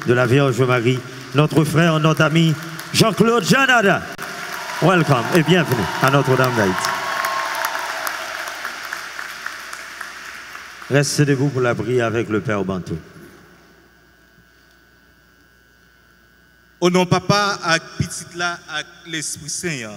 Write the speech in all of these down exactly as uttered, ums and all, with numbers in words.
de la Vierge Marie, notre frère, notre ami Jean-Claude Janada. Welcome et bienvenue à Notre-Dame d'Haïti. Restez debout pour la prière avec le Père Bantou. Au nom papa, avec petite là, avec l'Esprit Saint,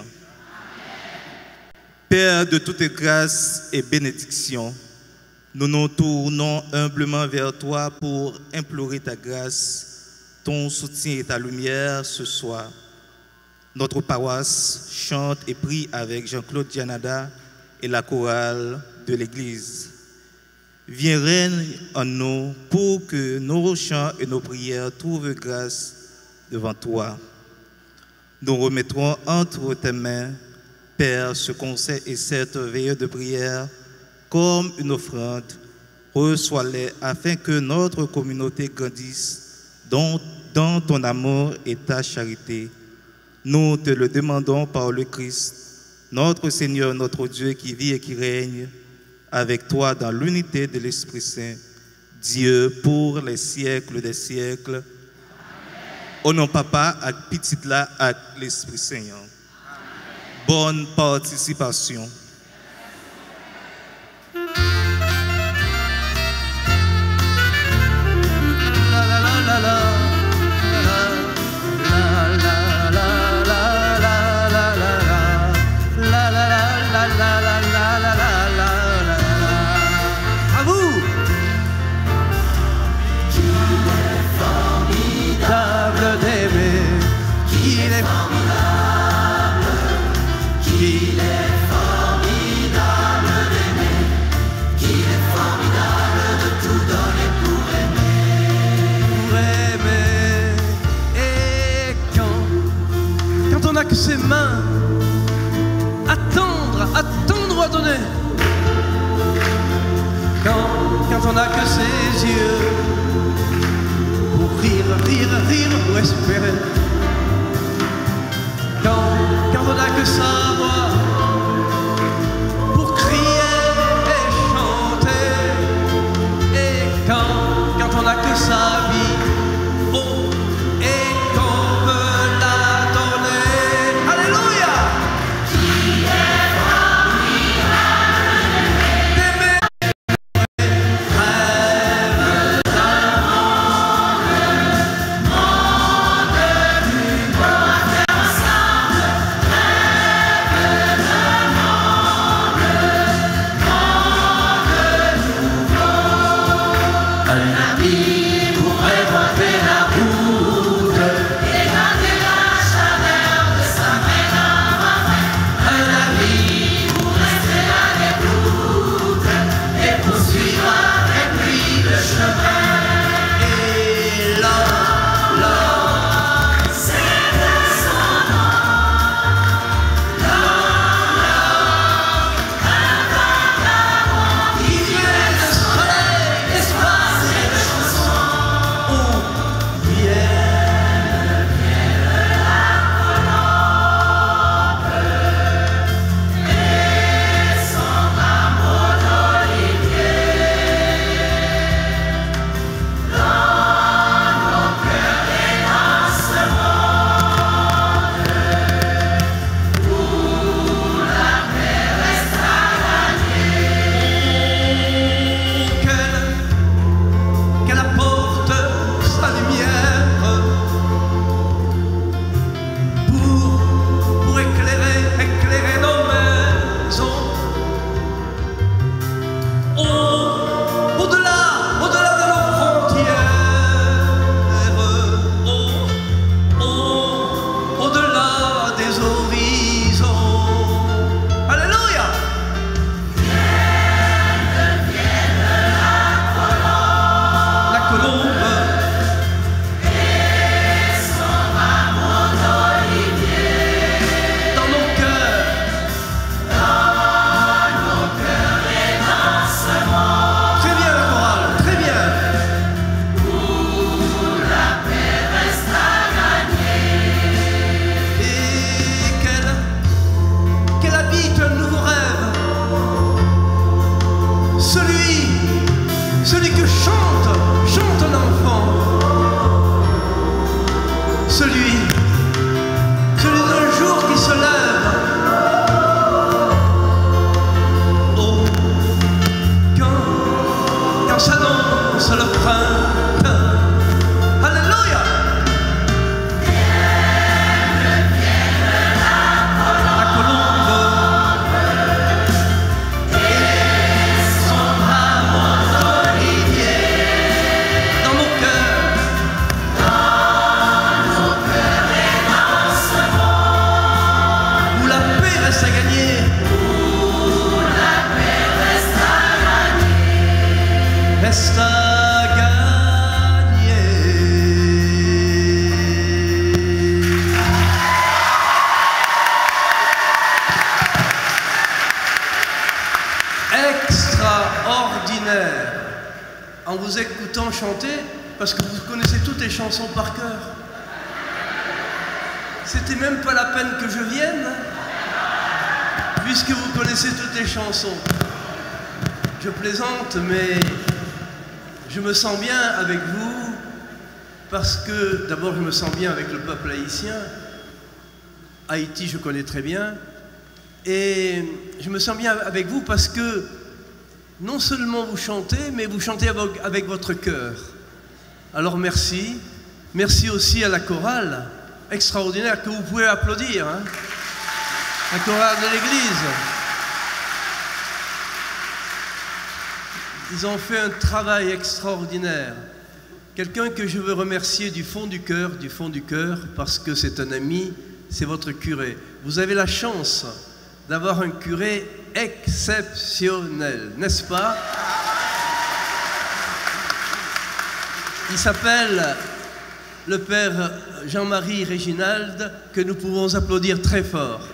Père de toute grâce et bénédiction, nous nous tournons humblement vers toi pour implorer ta grâce, ton soutien et ta lumière ce soir. Notre paroisse chante et prie avec Jean-Claude Janada et la chorale de l'Église. Viens règne en nous pour que nos chants et nos prières trouvent grâce devant toi. Nous remettrons entre tes mains, Père, ce conseil et cette veille de prière comme une offrande. Reçois-les afin que notre communauté grandisse dans, dans ton amour et ta charité. Nous te le demandons par le Christ, notre Seigneur, notre Dieu qui vit et qui règne avec toi dans l'unité de l'Esprit Saint, Dieu pour les siècles des siècles. Au nom papa, avec petite là, avec l'Esprit Saint. Bonne participation. La la la la la. Que ses mains, attendre, attendre à donner. Quand, quand on n'a que ses yeux pour rire, rire, rire, pour espérer. Quand, quand on n'a que sa voix pour crier et chanter. Et quand, quand on n'a que sa vie, oh, et qu'on veut la donner. Monde en vous écoutant chanter, parce que vous connaissez toutes les chansons par cœur. C'était même pas la peine que je vienne, puisque vous connaissez toutes les chansons. Je plaisante, mais je me sens bien avec vous, parce que d'abord je me sens bien avec le peuple haïtien. Haïti, je connais très bien. Et je me sens bien avec vous parce que non seulement vous chantez, mais vous chantez avec, avec votre cœur. Alors merci. Merci aussi à la chorale extraordinaire que vous pouvez applaudir. Hein, la chorale de l'église. Ils ont fait un travail extraordinaire. Quelqu'un que je veux remercier du fond du cœur, du fond du cœur, parce que c'est un ami, c'est votre curé. Vous avez la chance d'avoir un curé exceptionnel, n'est-ce pas? Il s'appelle le père Jean-Marie Réginald, que nous pouvons applaudir très fort.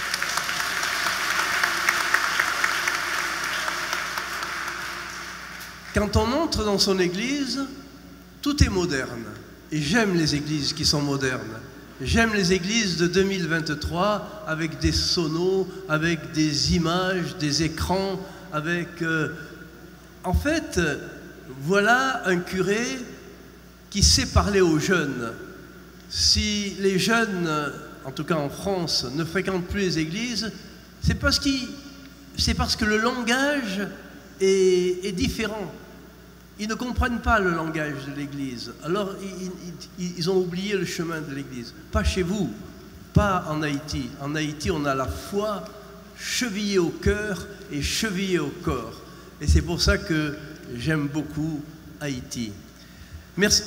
Quand on entre dans son église, tout est moderne. Et j'aime les églises qui sont modernes. J'aime les églises de deux mille vingt-trois avec des sonos, avec des images, des écrans, avec... Euh... En fait, voilà un curé qui sait parler aux jeunes. Si les jeunes, en tout cas en France, ne fréquentent plus les églises, c'est parce qu'il, c'est parce que le langage est, est différent. Ils ne comprennent pas le langage de l'Église. Alors, ils, ils, ils ont oublié le chemin de l'Église. Pas chez vous, pas en Haïti. En Haïti, on a la foi chevillée au cœur et chevillée au corps. Et c'est pour ça que j'aime beaucoup Haïti. Merci.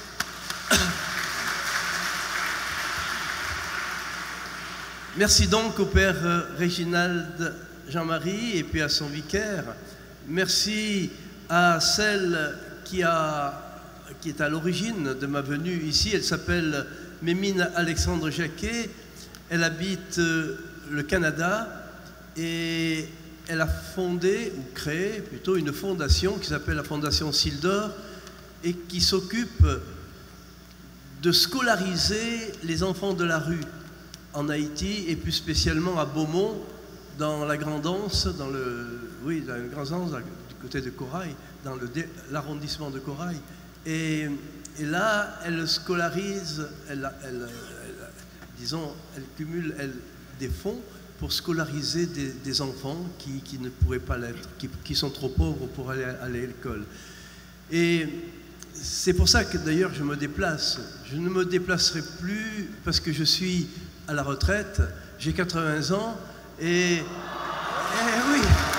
Merci donc au Père Réginald Jean-Marie et puis à son vicaire. Merci à celle qui, a, qui est à l'origine de ma venue ici. Elle s'appelle Mémine Alexandre Jacquet. Elle habite le Canada et elle a fondé, ou créé plutôt, une fondation qui s'appelle la Fondation Sildor et qui s'occupe de scolariser les enfants de la rue en Haïti et plus spécialement à Beaumont, dans la Grand'Anse, dans le, oui, dans la Grand'Anse, du côté de Corail, dans l'arrondissement de Corail. Et, et là, elle scolarise, elle, elle, elle, disons, elle cumule elle, des fonds pour scolariser des, des enfants qui, qui ne pourraient pas l'être, qui, qui sont trop pauvres pour aller, aller à l'école. Et c'est pour ça que d'ailleurs je me déplace. Je ne me déplacerai plus parce que je suis à la retraite, j'ai quatre-vingts ans et, et oui.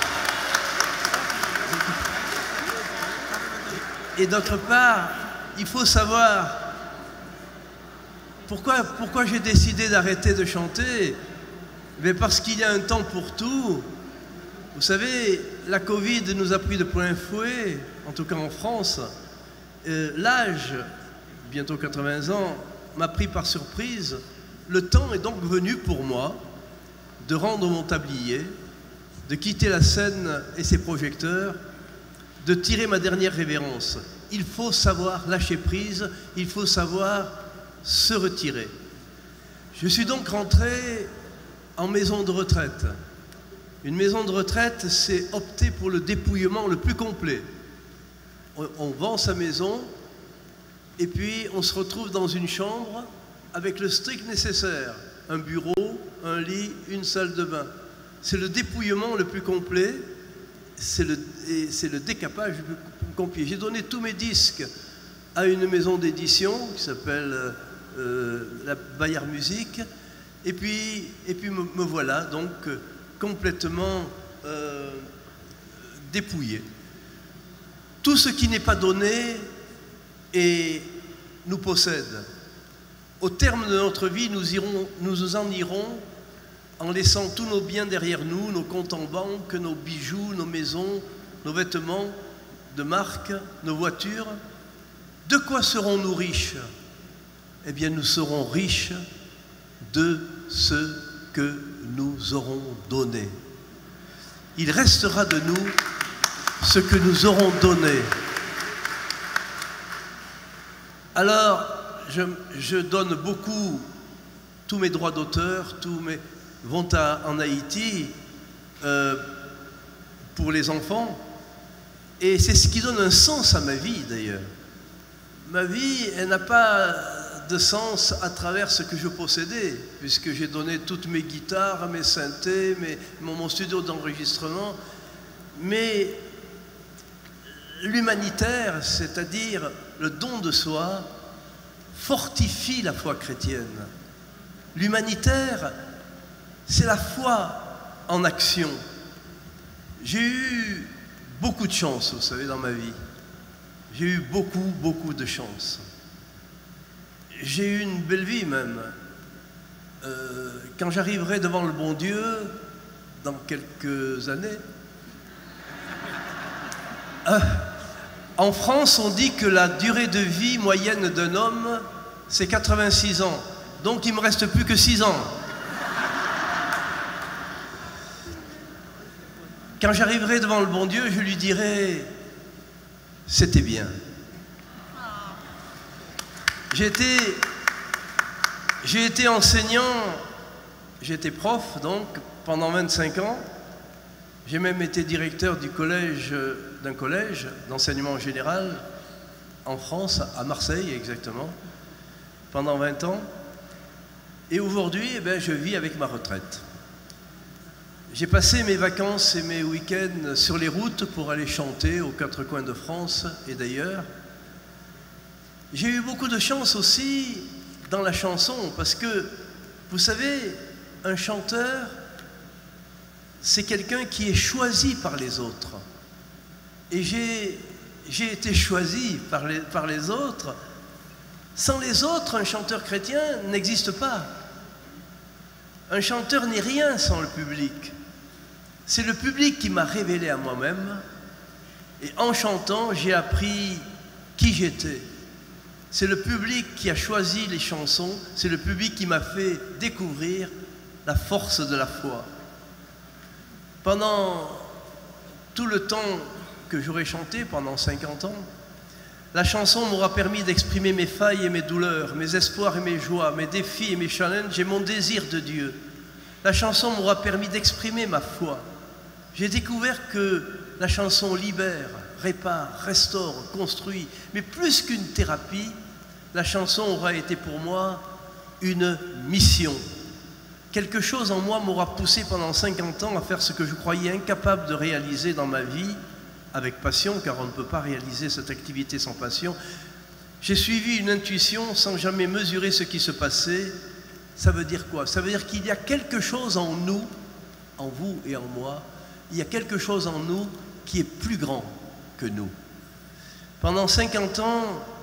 Et d'autre part, il faut savoir pourquoi, pourquoi j'ai décidé d'arrêter de chanter. Mais parce qu'il y a un temps pour tout. Vous savez, la Covid nous a pris de plein fouet, en tout cas en France. Euh, L'âge, bientôt quatre-vingts ans, m'a pris par surprise. Le temps est donc venu pour moi de rendre mon tablier, de quitter la scène et ses projecteurs, de tirer ma dernière révérence. Il faut savoir lâcher prise, il faut savoir se retirer. Je suis donc rentré en maison de retraite. Une maison de retraite, c'est opter pour le dépouillement le plus complet. On, on vend sa maison et puis on se retrouve dans une chambre avec le strict nécessaire. Un bureau, un lit, une salle de bain. C'est le dépouillement le plus complet, c'est le, le décapage le plus complet. J'ai donné tous mes disques à une maison d'édition qui s'appelle euh, la Bayard Musique. Et puis, et puis me, me voilà donc euh, complètement euh, dépouillé. Tout ce qui n'est pas donné et nous possède. Au terme de notre vie, nous, irons, nous en irons en laissant tous nos biens derrière nous, nos comptes en banque, nos bijoux, nos maisons, nos vêtements de marque, nos voitures. De quoi serons-nous riches? Eh bien, nous serons riches de ce que nous aurons donné. Il restera de nous ce que nous aurons donné. Alors, je, je donne beaucoup, tous mes droits d'auteur, tous mes vont à, en Haïti euh, pour les enfants. Et c'est ce qui donne un sens à ma vie d'ailleurs. Ma vie, elle n'a pas de sens à travers ce que je possédais, puisque j'ai donné toutes mes guitares, mes synthés, mes, mon, mon studio d'enregistrement. Mais l'humanitaire, c'est-à-dire le don de soi, fortifie la foi chrétienne. L'humanitaire, c'est la foi en action. J'ai eu beaucoup de chance, vous savez, dans ma vie. J'ai eu beaucoup, beaucoup de chance. J'ai eu une belle vie même. Euh, quand j'arriverai devant le bon Dieu, dans quelques années, euh, en France, on dit que la durée de vie moyenne d'un homme, c'est quatre-vingt-six ans. Donc il ne me reste plus que six ans. Quand j'arriverai devant le bon Dieu, je lui dirai, c'était bien. J'ai été, j'ai été enseignant, j'ai été prof donc pendant vingt-cinq ans. J'ai même été directeur du collège, d'un collège d'enseignement général en France, à Marseille exactement, pendant vingt ans. Et aujourd'hui, eh bien, je vis avec ma retraite. J'ai passé mes vacances et mes week-ends sur les routes pour aller chanter aux quatre coins de France et d'ailleurs. J'ai eu beaucoup de chance aussi dans la chanson parce que, vous savez, un chanteur, c'est quelqu'un qui est choisi par les autres. Et j'ai, j'ai été choisi par les, par les autres. Sans les autres, un chanteur chrétien n'existe pas. Un chanteur n'est rien sans le public. C'est le public qui m'a révélé à moi-même. Et en chantant, j'ai appris qui j'étais. C'est le public qui a choisi les chansons. C'est le public qui m'a fait découvrir la force de la foi. Pendant tout le temps que j'aurais chanté, pendant cinquante ans, la chanson m'aura permis d'exprimer mes failles et mes douleurs, mes espoirs et mes joies, mes défis et mes challenges et mon désir de Dieu. La chanson m'aura permis d'exprimer ma foi. J'ai découvert que la chanson libère, répare, restaure, construit, mais plus qu'une thérapie, la chanson aura été pour moi une mission. Quelque chose en moi m'aura poussé pendant cinquante ans à faire ce que je croyais incapable de réaliser dans ma vie, avec passion, car on ne peut pas réaliser cette activité sans passion. J'ai suivi une intuition sans jamais mesurer ce qui se passait. Ça veut dire quoi? Ça veut dire qu'il y a quelque chose en nous, en vous et en moi, il y a quelque chose en nous qui est plus grand que nous. Pendant cinquante ans,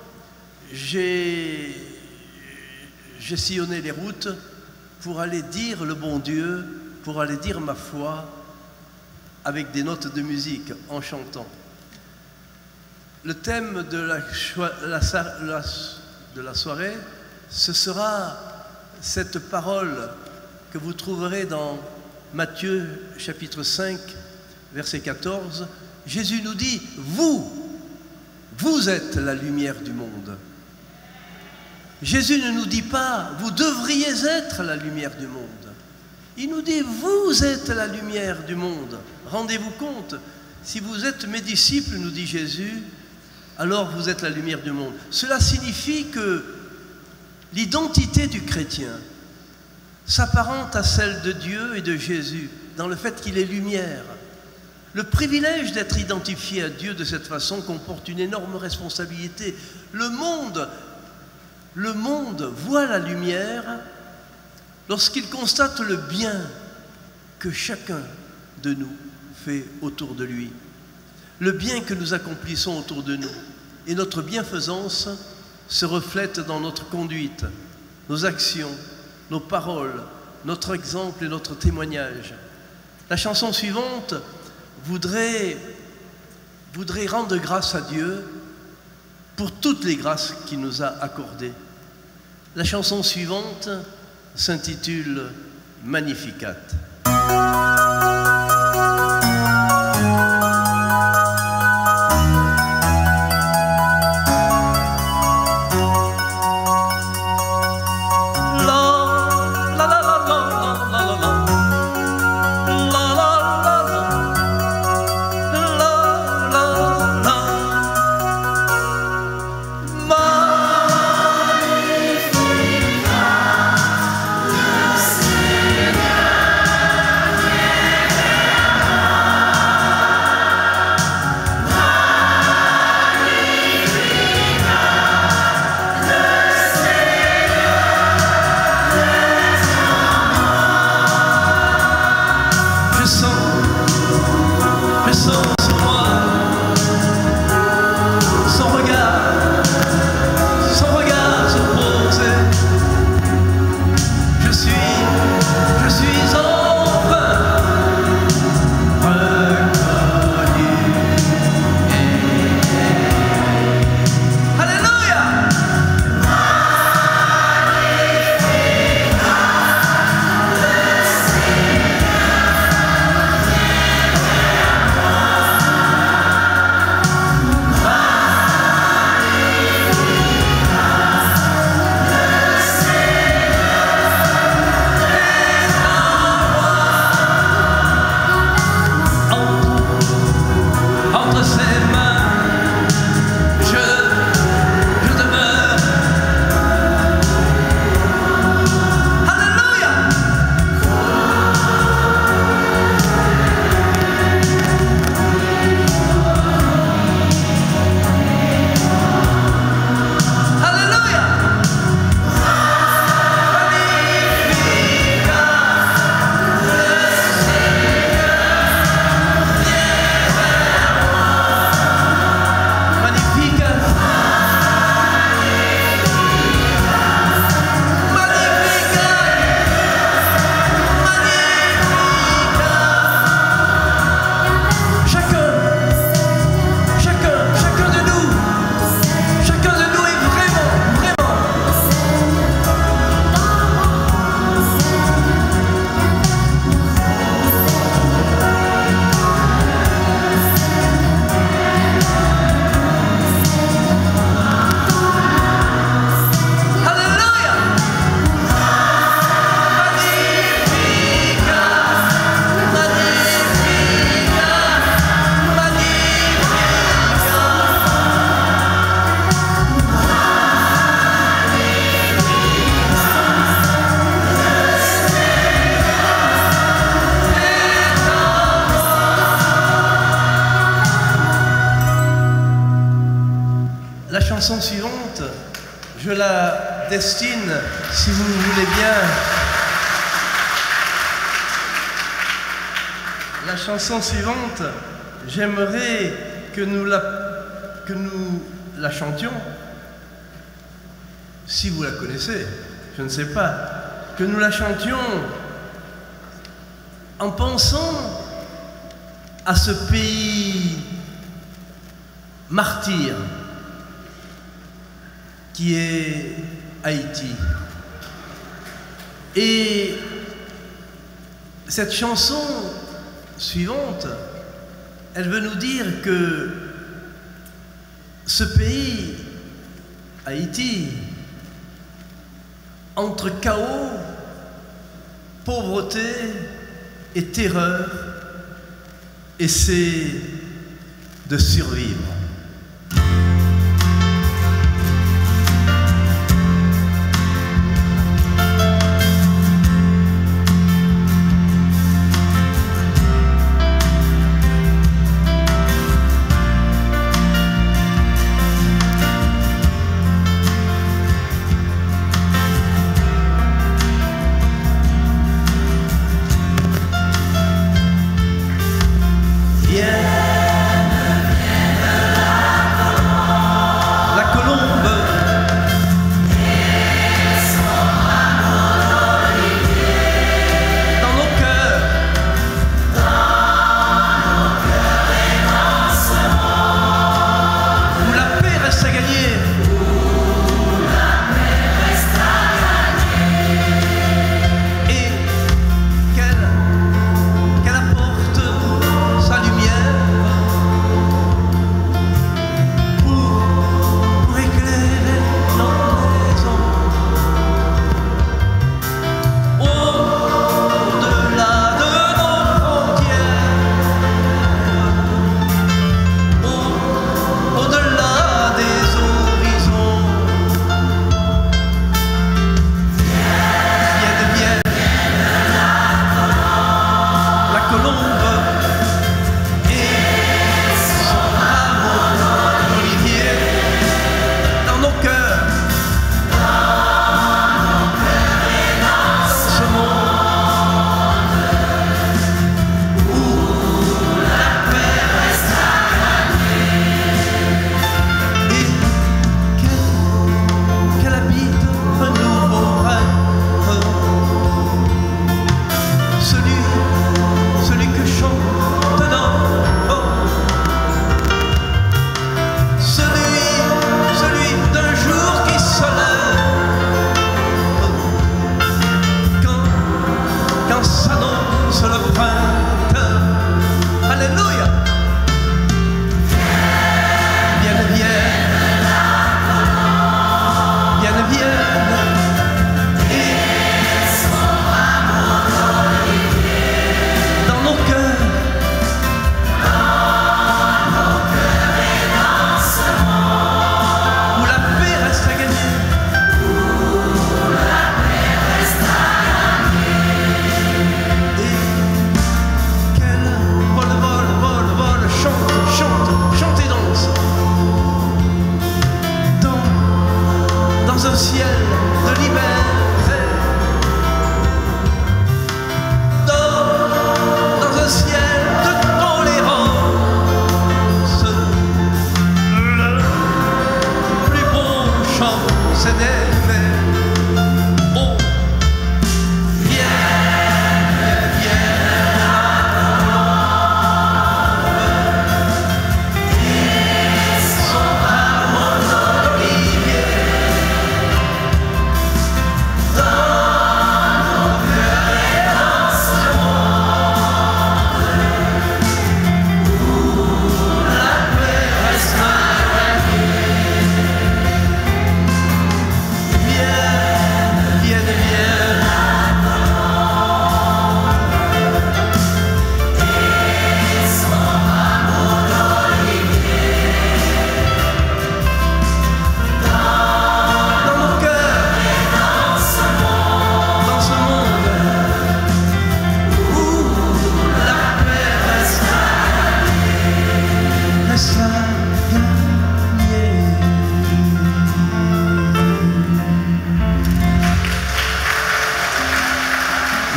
j'ai j'ai sillonné les routes pour aller dire le bon Dieu, pour aller dire ma foi, avec des notes de musique, en chantant. Le thème de la, la, la, de la soirée, ce sera cette parole que vous trouverez dans Matthieu chapitre cinq, verset quatorze. Jésus nous dit, vous, vous êtes la lumière du monde. Jésus ne nous dit pas, vous devriez être la lumière du monde. Il nous dit, vous êtes la lumière du monde. Rendez-vous compte, si vous êtes mes disciples, nous dit Jésus, alors vous êtes la lumière du monde. Cela signifie que l'identité du chrétien s'apparente à celle de Dieu et de Jésus, dans le fait qu'il est lumière. Le privilège d'être identifié à Dieu de cette façon comporte une énorme responsabilité. Le monde, le monde voit la lumière lorsqu'il constate le bien que chacun de nous fait autour de lui, le bien que nous accomplissons autour de nous. Et notre bienfaisance se reflète dans notre conduite, nos actions, nos paroles, notre exemple et notre témoignage. La chanson suivante voudrait, voudrait rendre grâce à Dieu pour toutes les grâces qu'il nous a accordées. La chanson suivante s'intitule « Magnificat ». chanson suivante, je la destine, si vous voulez bien. La chanson suivante, j'aimerais que nous la, que nous la chantions, si vous la connaissez, je ne sais pas, que nous la chantions en pensant à ce pays martyr qui est Haïti. Et cette chanson suivante, elle veut nous dire que ce pays, Haïti, entre chaos, pauvreté et terreur, essaie de survivre.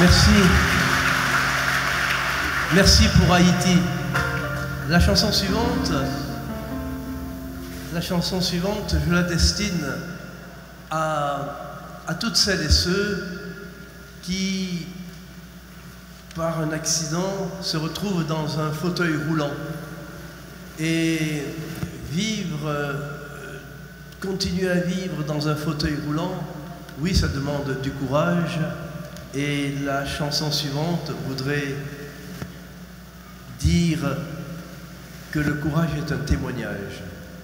Merci. Merci pour Haïti. La chanson suivante, la chanson suivante, je la destine à, à toutes celles et ceux qui, par un accident, se retrouvent dans un fauteuil roulant. Et vivre, euh, continuer à vivre dans un fauteuil roulant, oui, ça demande du courage. Et la chanson suivante voudrait dire que le courage est un témoignage.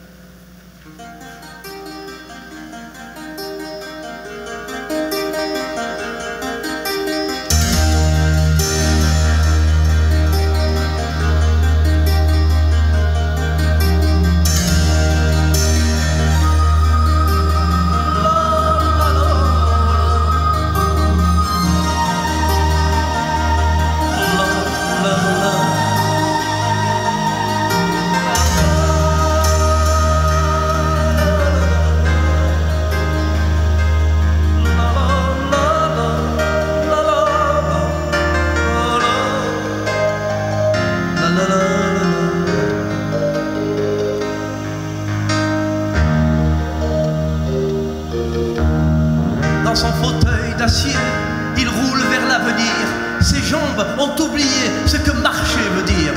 Dans son fauteuil d'acier, il roule vers l'avenir. Ses jambes ont oublié ce que marcher veut dire.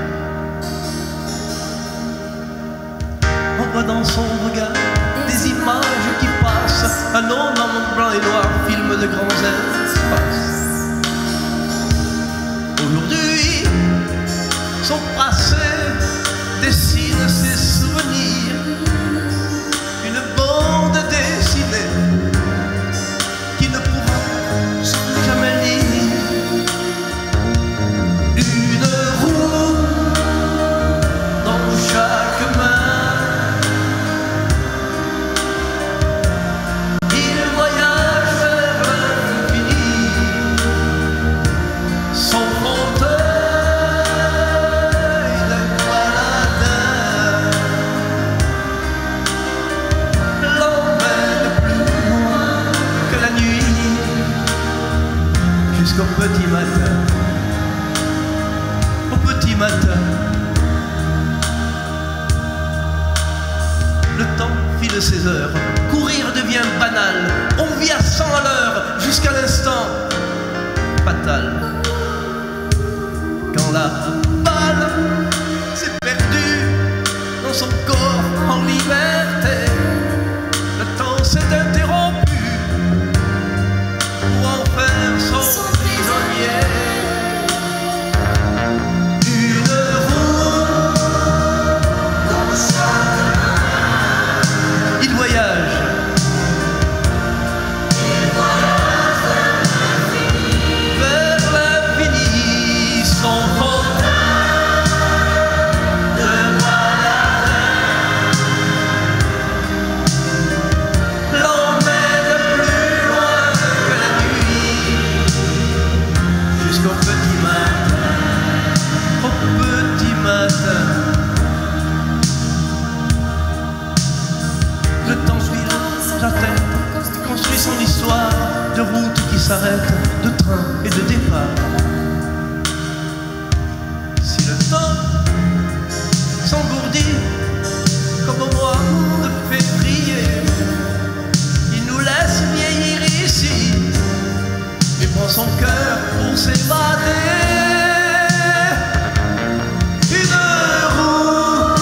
On voit dans son regard des images qui passent. Un homme en blanc et noir, film de grands espaces. Aujourd'hui, son passé dessine ses souvenirs. Une bande dessinée qui ne pourra jamais lire. Une roue dans chaque main. Il voyage vers l'infini. Son fauteuil de baladin l'emmène plus loin que la nuit, jusqu'au petit matin. Au petit matin, le temps file ses heures, courir devient banal. On vit à cent à l'heure jusqu'à l'instant fatal. Quand la balle s'est perdue dans son corps en liberté, le temps s'est interrompu pour en faire son prisonnier. Une roue dans chaque main. Il voyage. Vers l'infini, son fauteuil de baladin l'emmène plus loin que la nuit, jusqu'au petit matin, au petit matin. Le temps suit la tête, construit son histoire de routes qui s'arrêtent, de trains et de départs. Si le temps s'engourdit comme au mois de février, il nous laisse vieillir ici et prend son cœur pour s'évader. Une roue,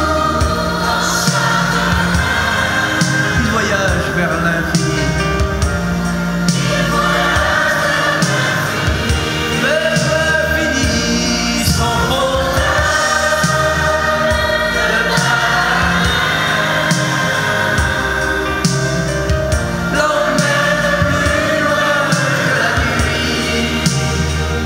il voyage vers l'infini. Vers l'infini, sans fauteuil de baladin l'emmène plus loin que la nuit,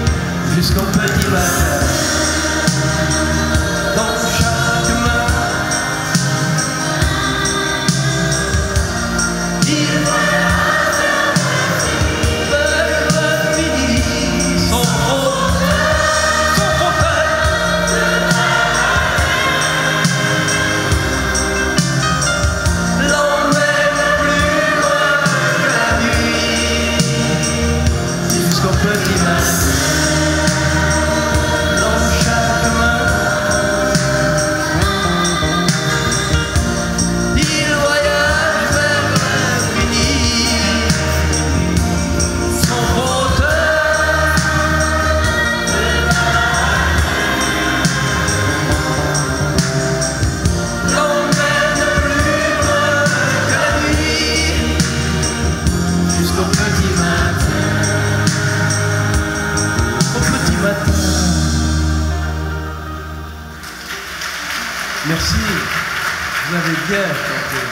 avez bien chanté.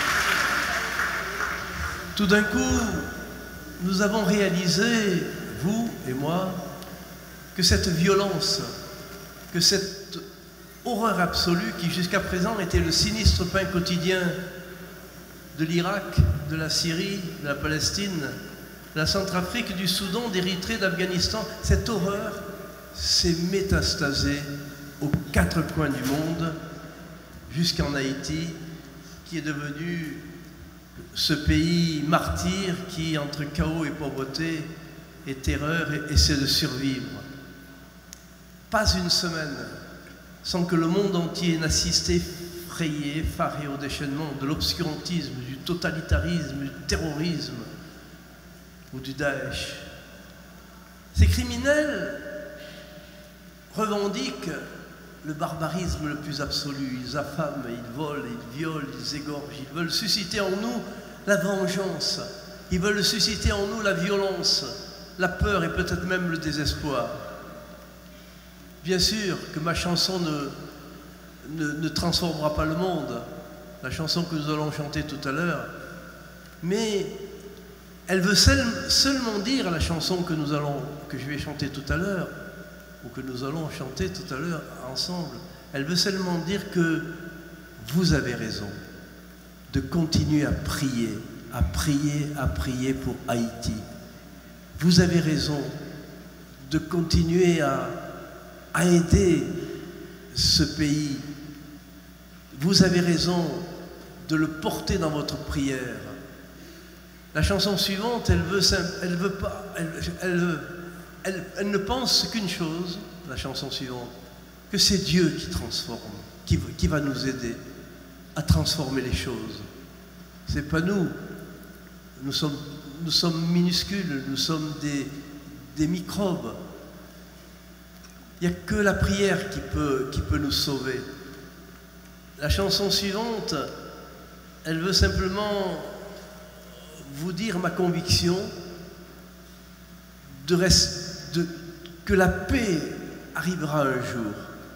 Tout d'un coup, nous avons réalisé, vous et moi, que cette violence, que cette horreur absolue qui jusqu'à présent était le sinistre pain quotidien de l'Irak, de la Syrie, de la Palestine, de la Centrafrique, du Soudan, d'Érythrée, d'Afghanistan, cette horreur s'est métastasée aux quatre coins du monde, jusqu'en Haïti, qui est devenu ce pays martyr qui, entre chaos et pauvreté et terreur, essaie de survivre. Pas une semaine sans que le monde entier n'assiste effrayé, effaré au déchaînement de l'obscurantisme, du totalitarisme, du terrorisme ou du Daesh. Ces criminels revendiquent le barbarisme le plus absolu. Ils affament, ils volent, ils violent, ils égorgent. Ils veulent susciter en nous la vengeance. Ils veulent susciter en nous la violence, la peur et peut-être même le désespoir. Bien sûr que ma chanson ne, ne, ne transformera pas le monde, la chanson que nous allons chanter tout à l'heure, mais elle veut seul, seulement dire, la chanson que, nous allons, que je vais chanter tout à l'heure, ou que nous allons chanter tout à l'heure ensemble, elle veut seulement dire que vous avez raison de continuer à prier, à prier, à prier pour Haïti. Vous avez raison de continuer à, à aider ce pays. Vous avez raison de le porter dans votre prière. La chanson suivante, elle veut, elle veut pas, elle, elle, elle, elle ne pense qu'une chose, la chanson suivante, que c'est Dieu qui transforme, qui, qui va nous aider à transformer les choses. C'est pas nous. Nous sommes, nous sommes minuscules, nous sommes des, des microbes. Il n'y a que la prière qui peut, qui peut nous sauver. La chanson suivante, elle veut simplement vous dire ma conviction de reste, de, que la paix arrivera un jour.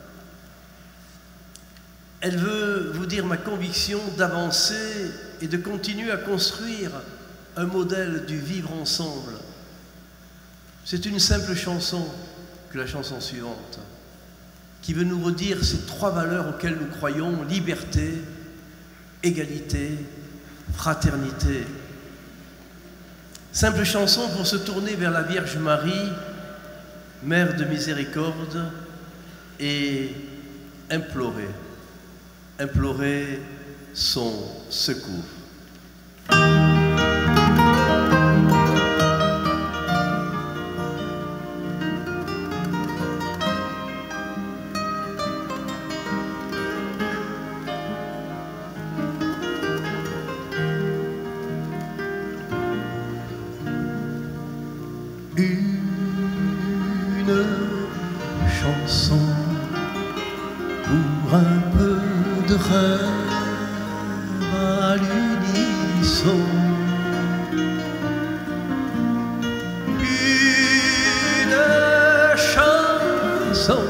Elle veut vous dire ma conviction d'avancer et de continuer à construire un modèle du vivre ensemble. C'est une simple chanson que la chanson suivante, qui veut nous redire ces trois valeurs auxquelles nous croyons: liberté, égalité, fraternité. Simple chanson pour se tourner vers la Vierge Marie, Mère de miséricorde, et implorer, implorer son secours. Une chanson pour un peu de rêve à l'unisson. Une chanson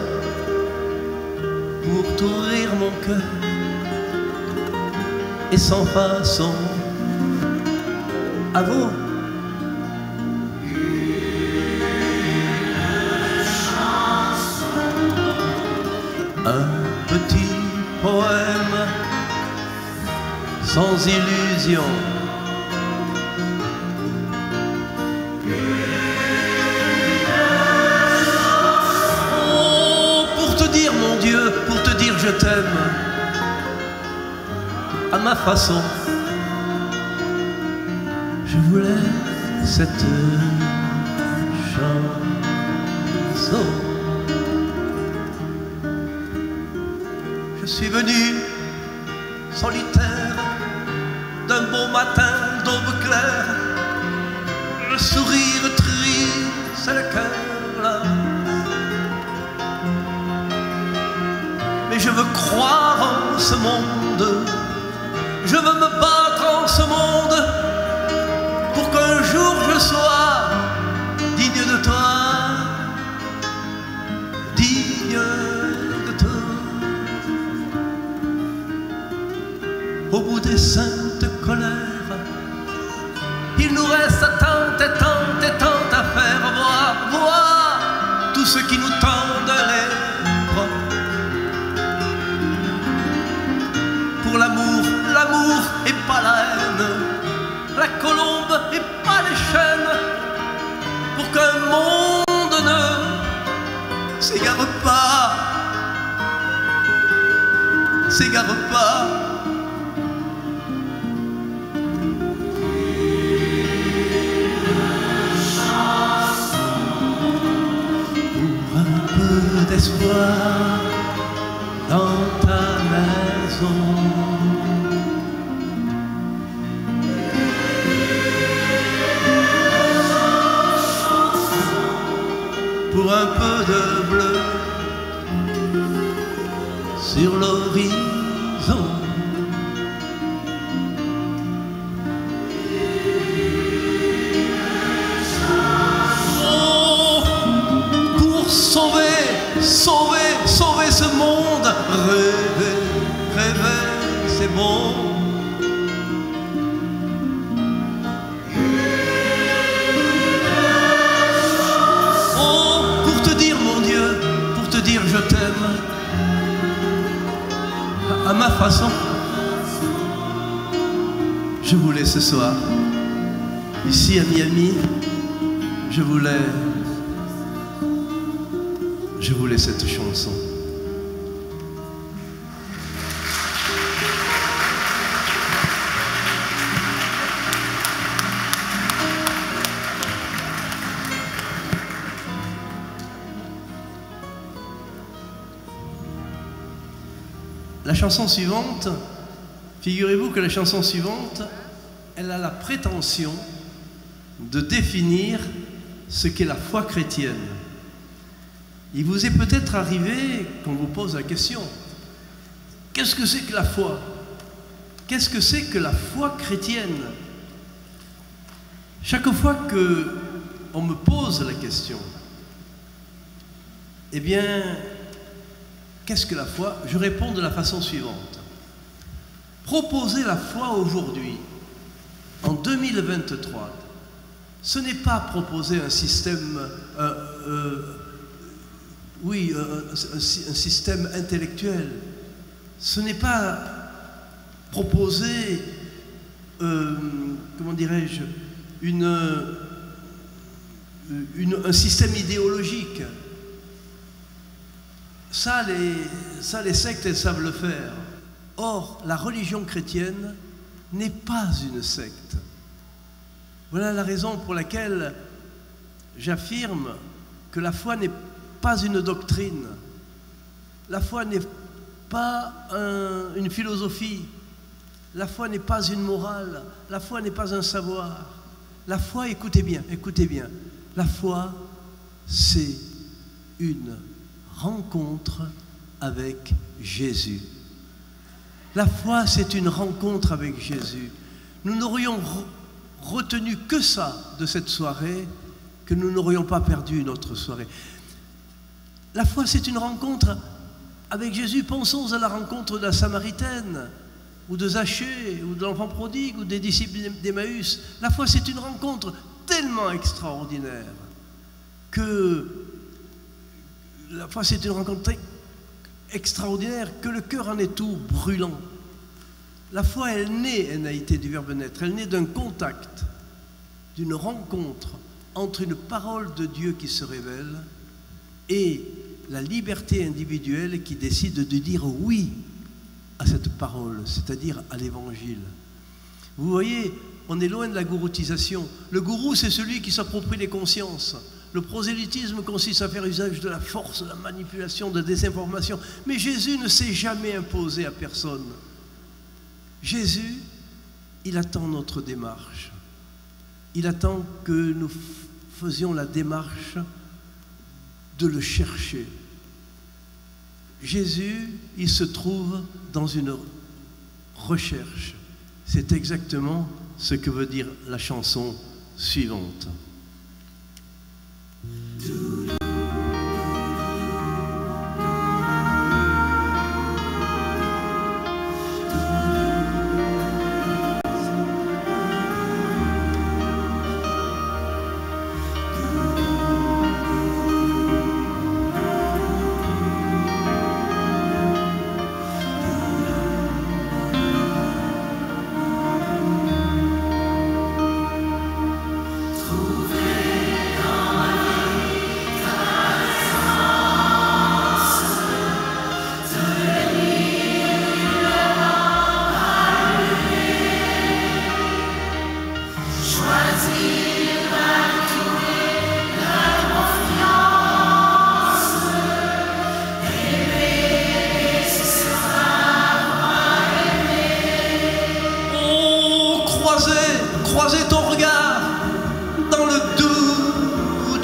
pour t'ouvrir mon cœur et sans façon. À vous. Un petit poème sans illusion. Oh, pour te dire mon Dieu, pour te dire je t'aime, à ma façon. Je voulais cette chanson. Je suis venu solitaire d'un beau matin d'aube claire, le sourire triste et le cœur là. Mais je veux croire en ce monde, je veux me battre en ce monde pour qu'un jour je sois digne de toi, digne de toi. Il nous reste tant et tant et tant à faire voir, voir tous ceux qui nous tendent les bras. Pour l'amour, l'amour et pas la haine, la colombe et pas les chaînes, pour qu'un monde ne s'égare pas, s'égare pas. Pour un peu d'espoir dans ta maison, pour un peu de bleu sur l'horizon, oh, pour sauver, sauver, sauver ce monde, rêver, rêver, c'est bon. Je t'aime à ma façon. Je voulais ce soir, ici à Miami, je voulais, je voulais cette chanson. La chanson suivante, figurez-vous que la chanson suivante, elle a la prétention de définir ce qu'est la foi chrétienne. Il vous est peut-être arrivé qu'on vous pose la question, qu'est-ce que c'est que la foi? Qu'est-ce que c'est que la foi chrétienne? Chaque fois qu'on me pose la question, eh bien, qu'est-ce que la foi? Je réponds de la façon suivante. Proposer la foi aujourd'hui, en deux mille vingt-trois, ce n'est pas proposer un système, euh, euh, oui, un, un, un système intellectuel. Ce n'est pas proposer, euh, comment dirais-je, une, une, un système idéologique. Ça les, ça, les sectes, elles savent le faire. Or, la religion chrétienne n'est pas une secte. Voilà la raison pour laquelle j'affirme que la foi n'est pas une doctrine. La foi n'est pas un, une philosophie. La foi n'est pas une morale. La foi n'est pas un savoir. La foi, écoutez bien, écoutez bien, la foi, c'est une rencontre avec Jésus. La foi, c'est une rencontre avec Jésus. Nous n'aurions retenu que ça de cette soirée, que nous n'aurions pas perdu notre soirée. La foi, c'est une rencontre avec Jésus. Pensons à la rencontre de la Samaritaine, ou de Zachée, ou de l'enfant prodigue, ou des disciples d'Emmaüs. La foi, c'est une rencontre tellement extraordinaire que la foi, c'est une rencontre extraordinaire que le cœur en est tout brûlant. La foi, elle naît, elle n'a été du verbe naître, elle naît d'un contact, d'une rencontre entre une parole de Dieu qui se révèle et la liberté individuelle qui décide de dire oui à cette parole, c'est-à-dire à l'évangile. Vous voyez, on est loin de la gouroutisation. Le gourou, c'est celui qui s'approprie les consciences. Le prosélytisme consiste à faire usage de la force, de la manipulation, de la désinformation. Mais Jésus ne s'est jamais imposé à personne. Jésus, il attend notre démarche. Il attend que nous faisions la démarche de le chercher. Jésus, il se trouve dans une recherche. C'est exactement ce que veut dire la chanson suivante. Croiser ton regard dans le doute.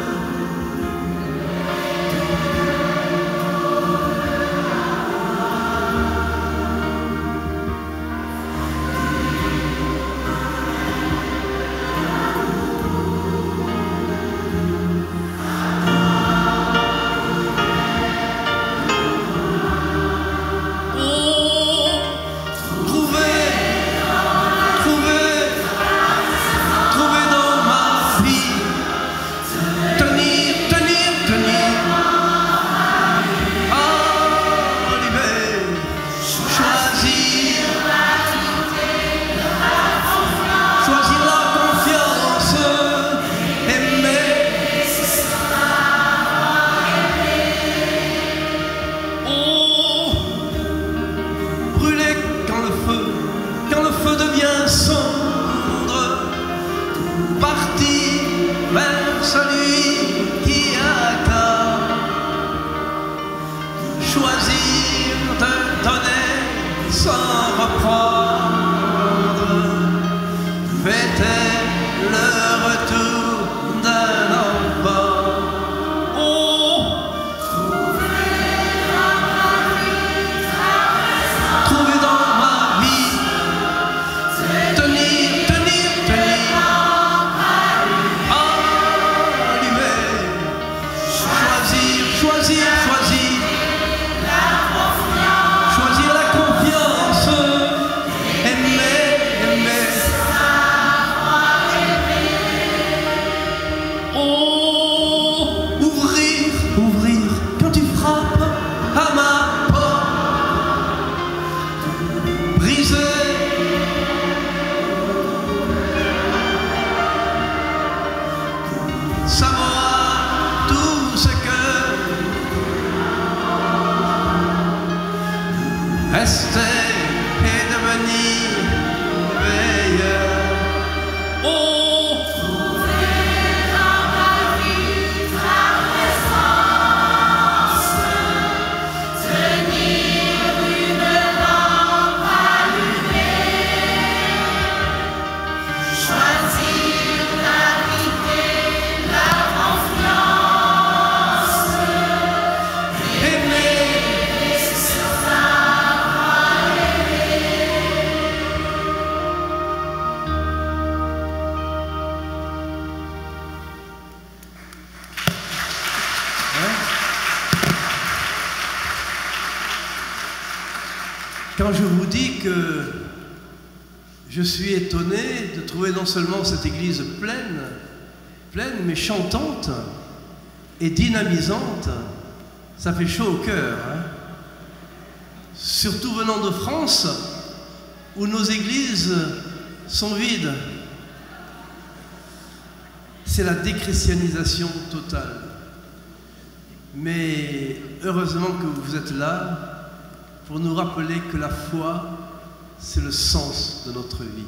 Oh, trouver, trouver. Choisir de donner sans reprendre, fêter le retour d'un enfant. Oh, trouver dans ma vie, tenir, tenir, tenir, allumer, choisir, choisir, choisir. Savoir tout ce que rester et devenir meilleur. Oh, trouver dans ma vie ta présence, tenir une lampe allumée, choisir la vérité. Quand je vous dis que je suis étonné de trouver non seulement cette église pleine, pleine mais chantante et dynamisante, ça fait chaud au cœur, hein? Surtout venant de France, où nos églises sont vides. C'est la déchristianisation totale. Mais heureusement que vous êtes là pour nous rappeler que la foi, c'est le sens de notre vie.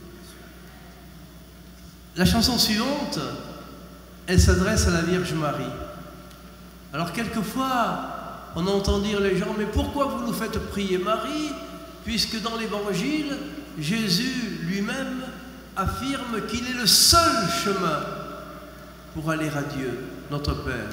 La chanson suivante, elle s'adresse à la Vierge Marie. Alors quelquefois, on entend dire les gens, mais pourquoi vous nous faites prier Marie, puisque dans l'Évangile, Jésus lui-même affirme qu'il est le seul chemin pour aller à Dieu, notre Père.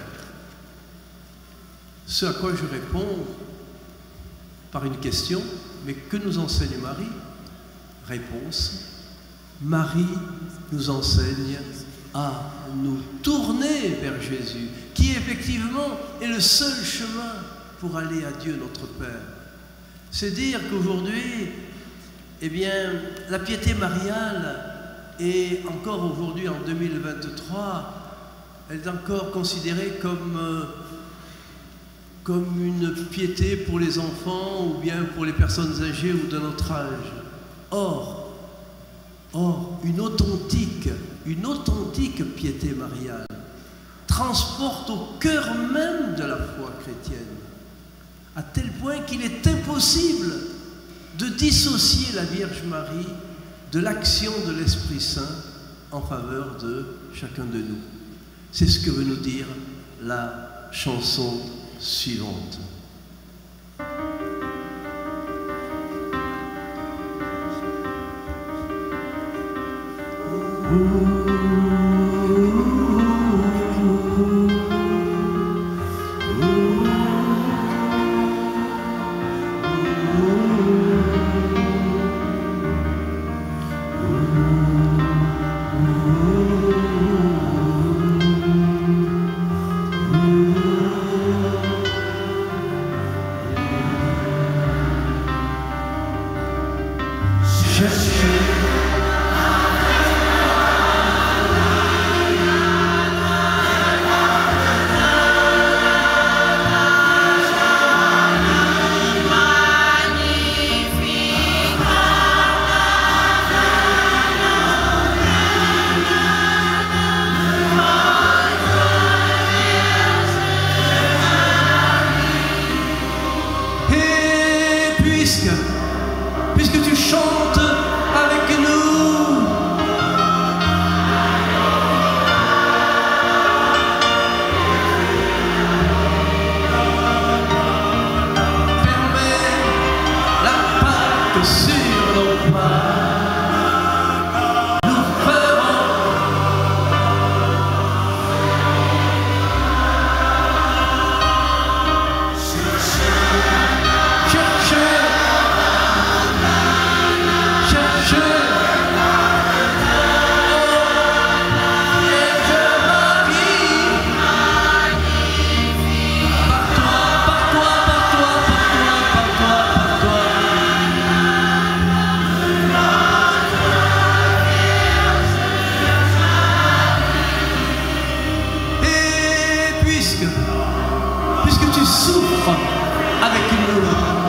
Ce à quoi je réponds par une question, mais que nous enseigne Marie? Réponse, Marie nous enseigne à nous tourner vers Jésus, qui effectivement est le seul chemin pour aller à Dieu notre Père. C'est dire qu'aujourd'hui, eh bien, la piété mariale est encore aujourd'hui en deux mille vingt-trois, elle est encore considérée comme euh, comme une piété pour les enfants ou bien pour les personnes âgées ou de notre âge. Or, or une authentique, une authentique piété mariale transporte au cœur même de la foi chrétienne, à tel point qu'il est impossible de dissocier la Vierge Marie de l'action de l'Esprit Saint en faveur de chacun de nous. C'est ce que veut nous dire la chanson suivante. Puisque tu chantes avec nous, fermez la Pâque sur nos pas, nous ferons puisque tu souffres avec nous.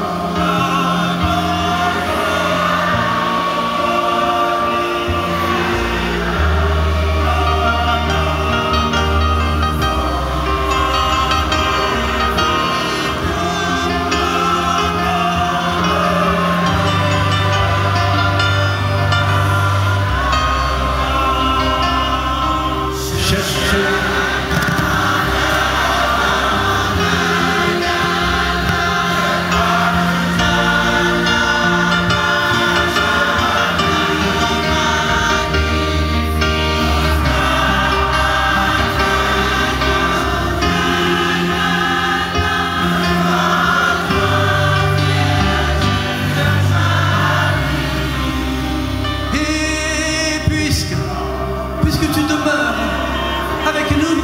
Puisque tu demeures avec nous,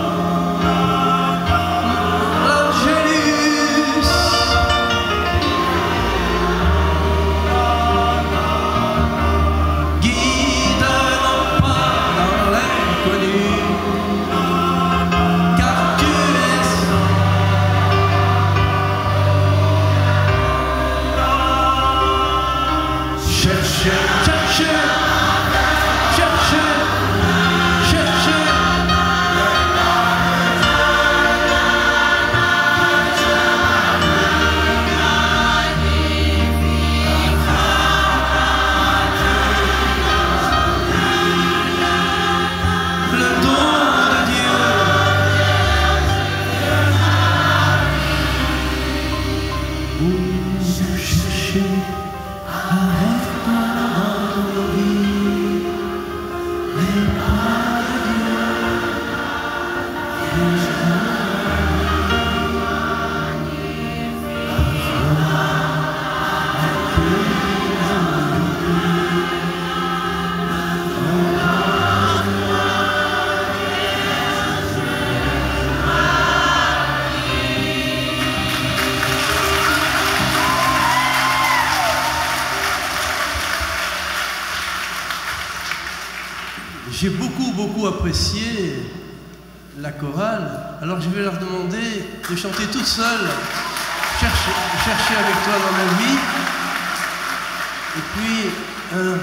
l'Angélus, guide nos pas dans l'inconnu, car tu es cherche, cherche, cherche. J'ai beaucoup, beaucoup apprécié la chorale, alors je vais leur demander de chanter toute seule, chercher, chercher avec toi dans ma vie, et puis un...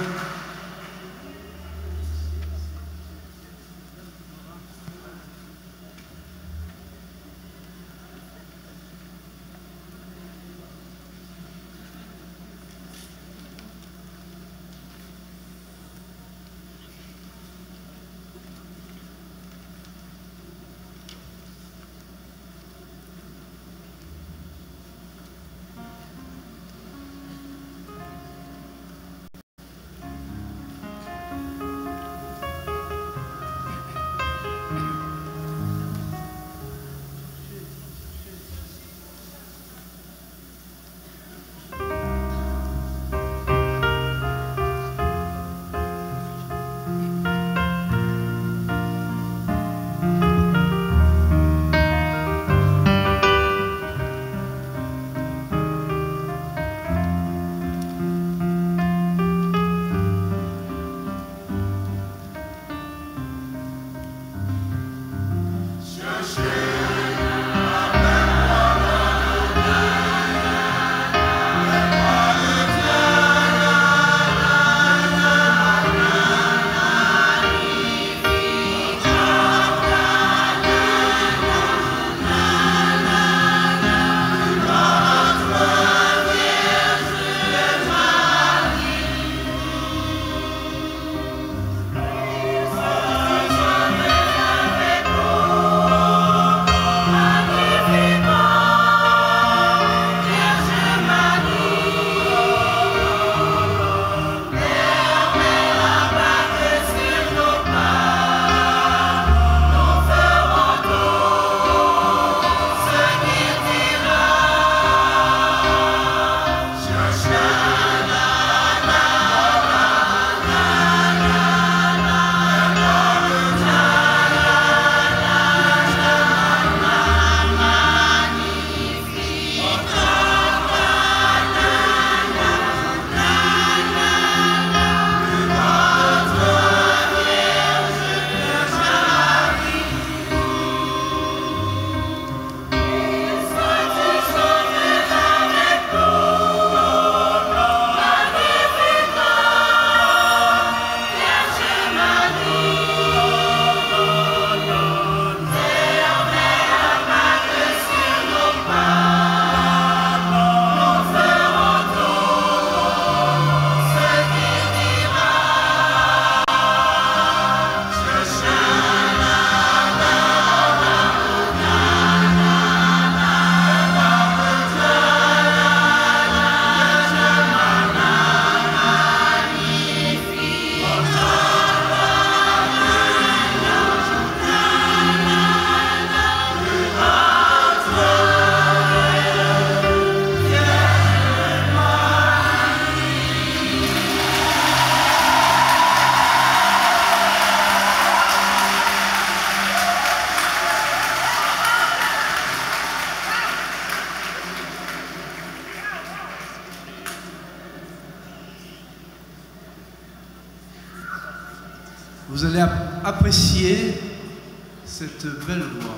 allez apprécier cette belle voix.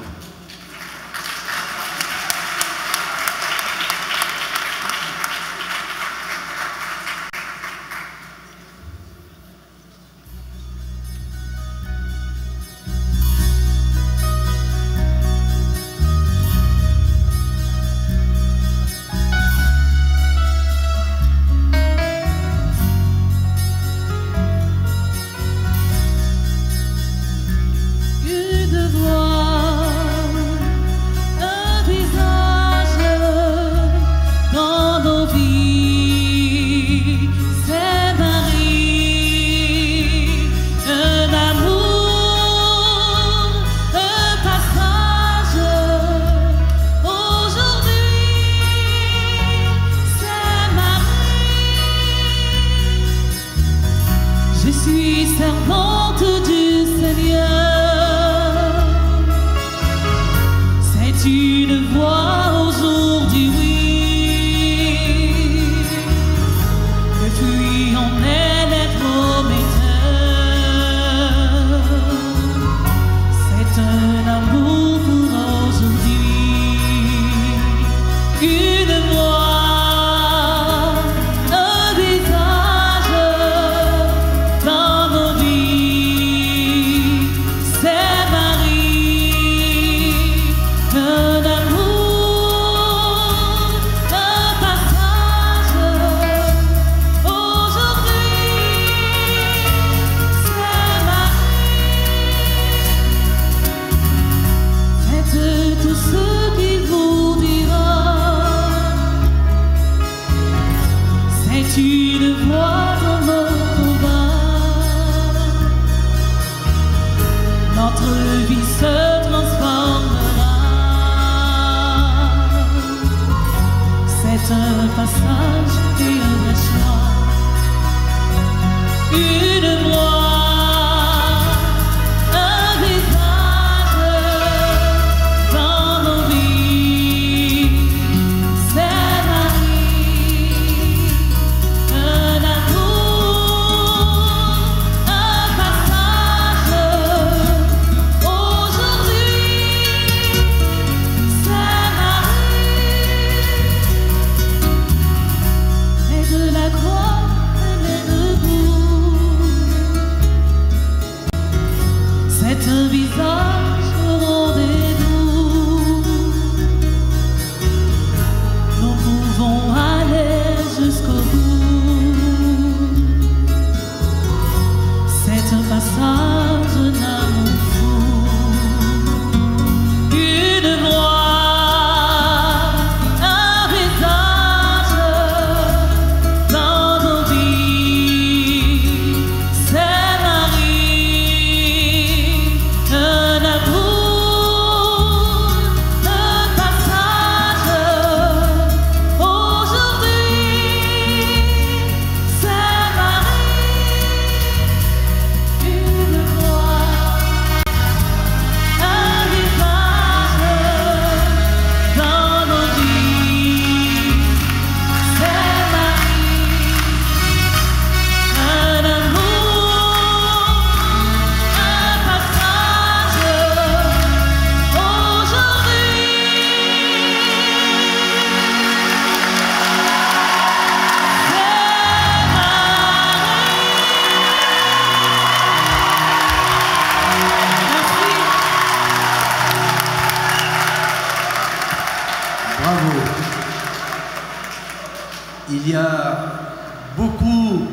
Il y a beaucoup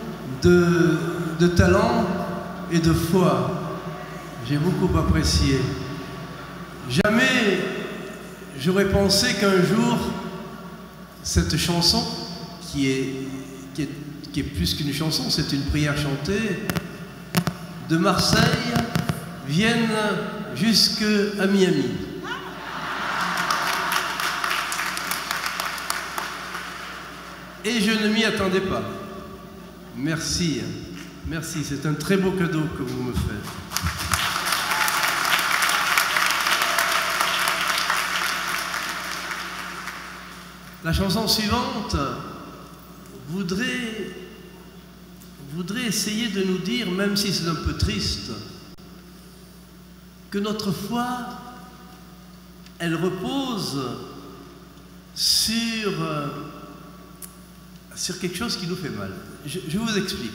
de, de talent et de foi. J'ai beaucoup apprécié. Jamais j'aurais pensé qu'un jour, cette chanson, qui est, qui est, qui est plus qu'une chanson, c'est une prière chantée, de Marseille, vienne jusqu'à Miami. Et je ne m'y attendais pas. Merci. Merci, c'est un très beau cadeau que vous me faites. La chanson suivante voudrait voudrait essayer de nous dire, même si c'est un peu triste, que notre foi, elle repose sur, euh, sur quelque chose qui nous fait mal. Je, je vous explique.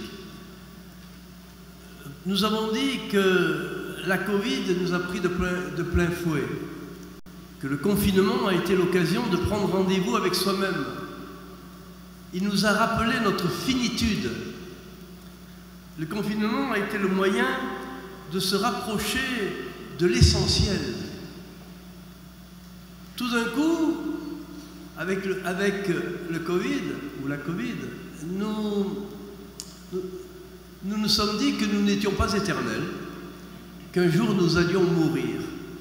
Nous avons dit que la Covid nous a pris de plein, de plein fouet, que le confinement a été l'occasion de prendre rendez-vous avec soi-même. Il nous a rappelé notre finitude. Le confinement a été le moyen de se rapprocher de l'essentiel. Tout d'un coup, avec le, avec le Covid, ou la Covid, nous nous, nous nous sommes dit que nous n'étions pas éternels, qu'un jour nous allions mourir.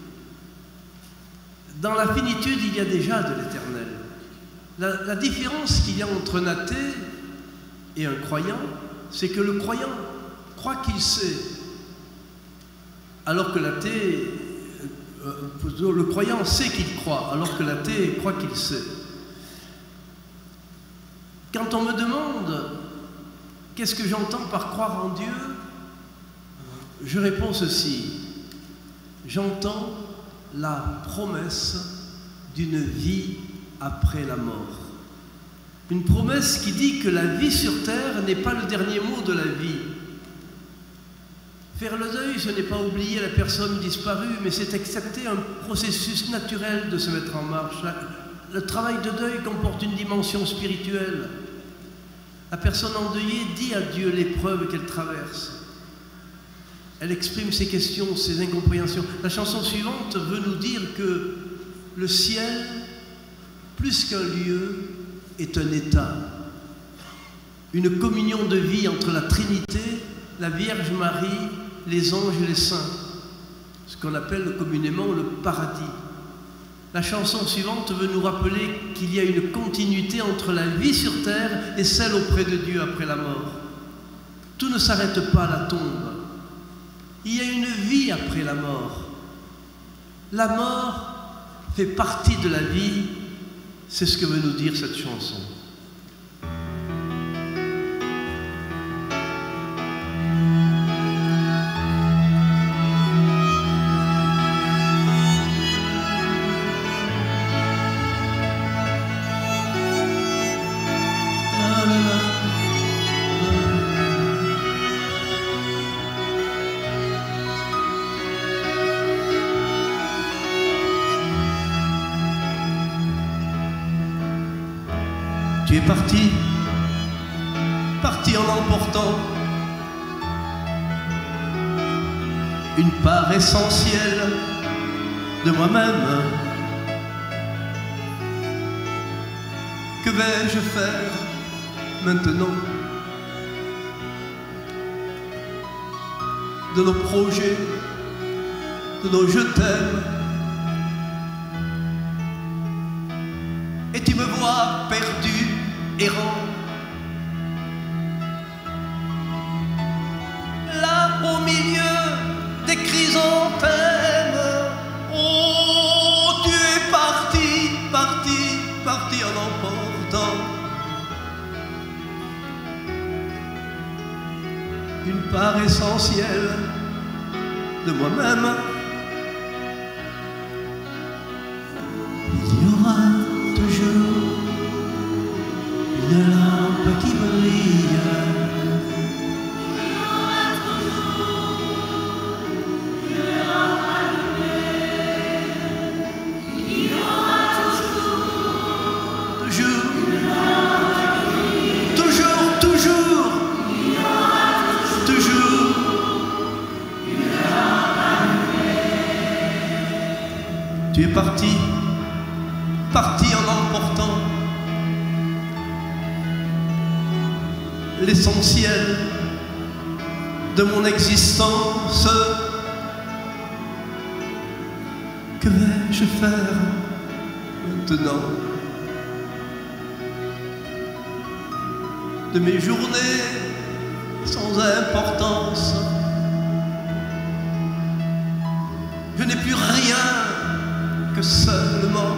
Dans la finitude, il y a déjà de l'éternel. La, la différence qu'il y a entre un athée et un croyant, c'est que le croyant croit qu'il sait, alors que l'athée, euh, le croyant sait qu'il croit, alors que l'athée croit qu'il sait. Quand on me demande qu'est-ce que j'entends par croire en Dieu, je réponds ceci: j'entends la promesse d'une vie après la mort. Une promesse qui dit que la vie sur terre n'est pas le dernier mot de la vie. Faire le deuil, ce n'est pas oublier la personne disparue, mais c'est accepter un processus naturel de se mettre en marche. Le travail de deuil comporte une dimension spirituelle. La personne endeuillée dit à Dieu l'épreuve qu'elle traverse. Elle exprime ses questions, ses incompréhensions. La chanson suivante veut nous dire que le ciel, plus qu'un lieu, est un état. Une communion de vie entre la Trinité, la Vierge Marie, les anges et les saints. Ce qu'on appelle communément le paradis. La chanson suivante veut nous rappeler qu'il y a une continuité entre la vie sur terre et celle auprès de Dieu après la mort. Tout ne s'arrête pas à la tombe. Il y a une vie après la mort. La mort fait partie de la vie, c'est ce que veut nous dire cette chanson. Tu es parti, parti en emportant une part essentielle de moi-même. Que vais-je faire maintenant de nos projets, de nos je t'aime? Et tu me vois perdu, errant, là au milieu des chrysanthèmes. Oh, tu es parti, parti, parti en emportant une part essentielle de moi-même. Il y aura toujours une lampe qui brille. Il y aura toujours une lampe allumée. Il y aura toujours, toujours une lampe allumée. Toujours, toujours. Il y aura toujours, toujours une lampe allumée. Tu es parti, parti en emportant l'essentiel de mon existence. Que vais-je faire maintenant de mes journées sans importance? Je n'ai plus rien que seulement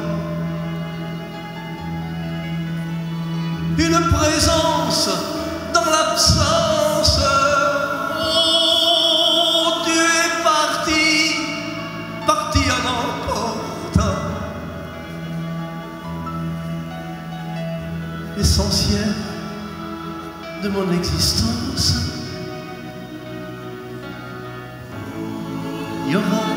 une présence dans l'absence. mon existence, il y aura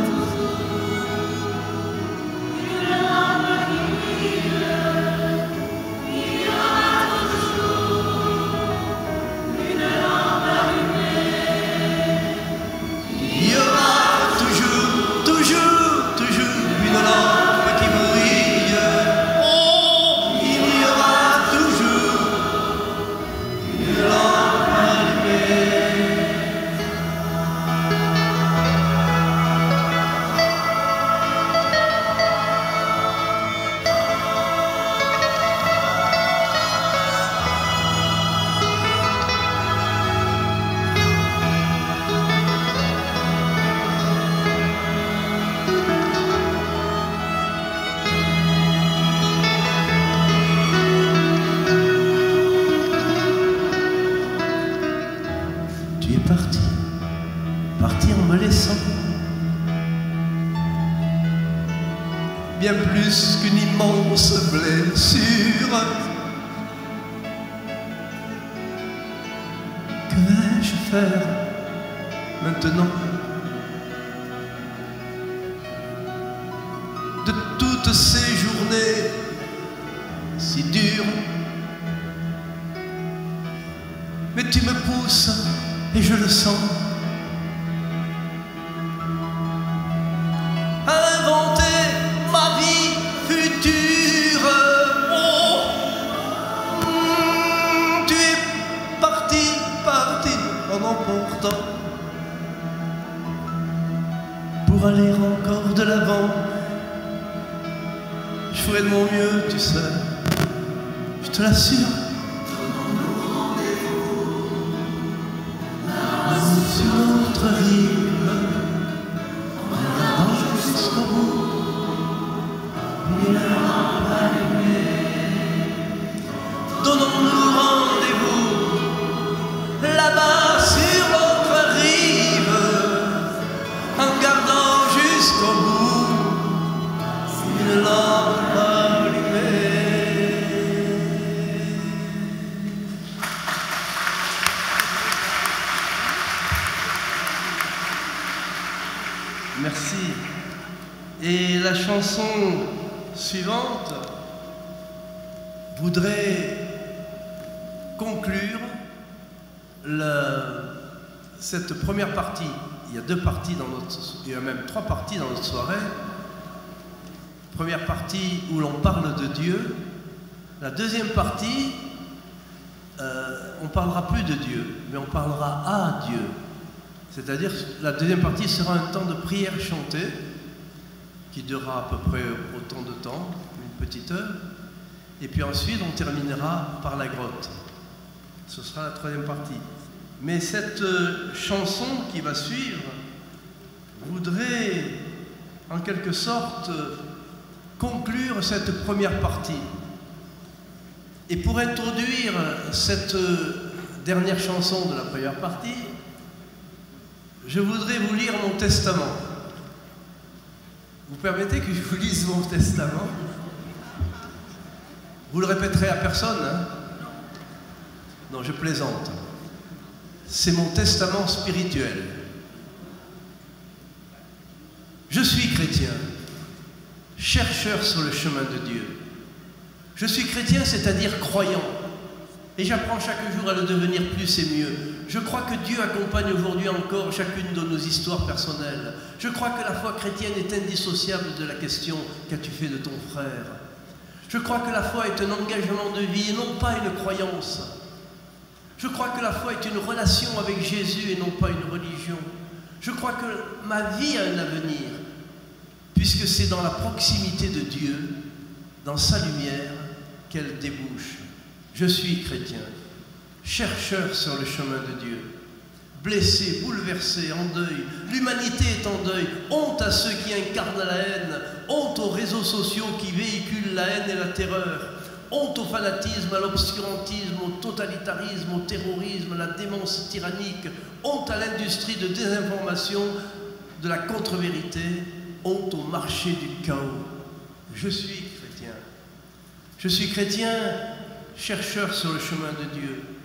bien plus qu'une immense blessure. Que vais-je faire maintenant de toutes ces journées si dures? Mais tu me pousses et je le sens à inventer ma vie future. Oh, mmh, tu es parti, parti en emportant pour aller encore de l'avant. Je ferai de mon mieux, tu sais, je te l'assure. Sur notre rive, en allant jusqu'au bout, une lampe allumée. Donnons-nous rendez-vous là-bas sur notre rive, en gardant jusqu'au bout une lampe allumée. Merci. Et la chanson suivante voudrait conclure le, cette première partie. Il y a deux parties dans notre, il y a même trois parties dans notre soirée. Première partie où l'on parle de Dieu. La deuxième partie, euh, on ne parlera plus de Dieu, mais on parlera à Dieu. C'est-à-dire que la deuxième partie sera un temps de prière chantée, qui durera à peu près autant de temps, une petite heure. Et puis ensuite, on terminera par la grotte. Ce sera la troisième partie. Mais cette euh, chanson qui va suivre voudrait, en quelque sorte, conclure cette première partie. Et pour introduire cette euh, dernière chanson de la première partie, je voudrais vous lire mon testament. Vous permettez que je vous lise mon testament? Vous le répéterez à personne, hein? Non, je plaisante. C'est mon testament spirituel. Je suis chrétien, chercheur sur le chemin de Dieu. Je suis chrétien, c'est-à-dire croyant. Et j'apprends chaque jour à le devenir plus et mieux. Je crois que Dieu accompagne aujourd'hui encore chacune de nos histoires personnelles. Je crois que la foi chrétienne est indissociable de la question « Qu'as-tu fait de ton frère ?» Je crois que la foi est un engagement de vie et non pas une croyance. Je crois que la foi est une relation avec Jésus et non pas une religion. Je crois que ma vie a un avenir, puisque c'est dans la proximité de Dieu, dans sa lumière, qu'elle débouche. Je suis chrétien, chercheur sur le chemin de Dieu, blessé, bouleversé, en deuil. L'humanité est en deuil. Honte à ceux qui incarnent la haine, honte aux réseaux sociaux qui véhiculent la haine et la terreur, honte au fanatisme, à l'obscurantisme, au totalitarisme, au terrorisme, à la démence tyrannique, honte à l'industrie de désinformation, de la contre-vérité, honte au marché du chaos. Je suis chrétien. Je suis chrétien, chercheur sur le chemin de Dieu.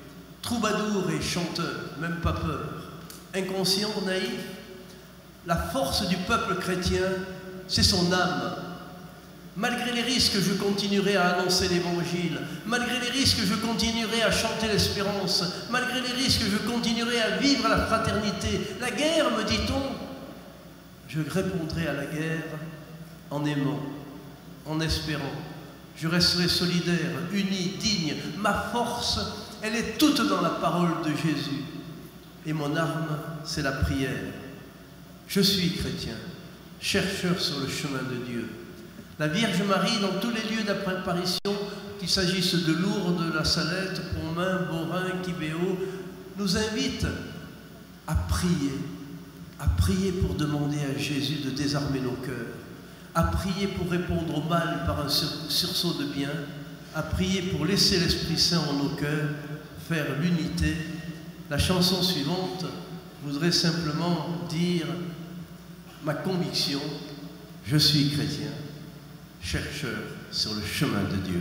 troubadour et chanteur, même pas peur, inconscient, naïf, la force du peuple chrétien, c'est son âme. Malgré les risques, je continuerai à annoncer l'évangile. Malgré les risques, je continuerai à chanter l'espérance. Malgré les risques, je continuerai à vivre la fraternité. La guerre, me dit-on, je répondrai à la guerre en aimant, en espérant. Je resterai solidaire, uni, digne. Ma force, elle est toute dans la parole de Jésus. Et mon arme, c'est la prière. Je suis chrétien, chercheur sur le chemin de Dieu. La Vierge Marie, dans tous les lieux d'apparition, qu'il s'agisse de Lourdes, de la Salette, Pontmain, Beaurain, Quibéo, nous invite à prier, à prier pour demander à Jésus de désarmer nos cœurs, à prier pour répondre au mal par un sursaut de bien, à prier pour laisser l'Esprit Saint en nos cœurs, faire l'unité. La chanson suivante, je voudrais simplement dire ma conviction, je suis chrétien, chercheur sur le chemin de Dieu.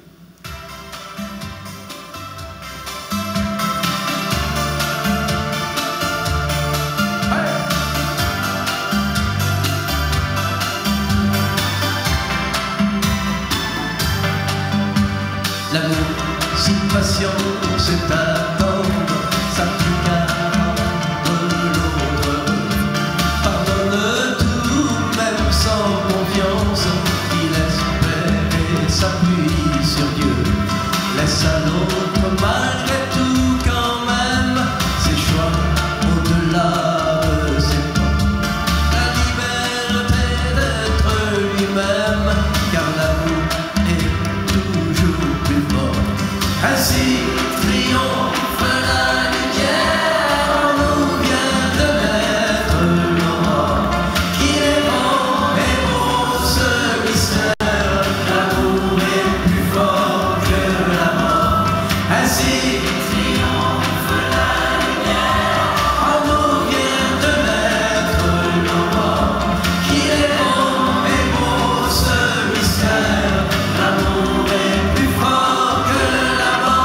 L'amour si patient, c'est attendre, s'applique à rendre l'autre. Pardonne tout, même sans confiance, il espère et s'appuie sur Dieu. Laisse à l'autre malgré tout quand même ses choix au-delà de ses pas. La liberté d'être lui-même, car l'amour est toujours plus fort. Ainsi triomphe la lumière, en nous vient de naître l'aurore. Il est grand et beau ce mystère, l'amour est plus fort que la mort. Ainsi triomphe la lumière, en nous vient de naître l'aurore. Il est grand et beau ce mystère, l'amour est plus fort que la mort.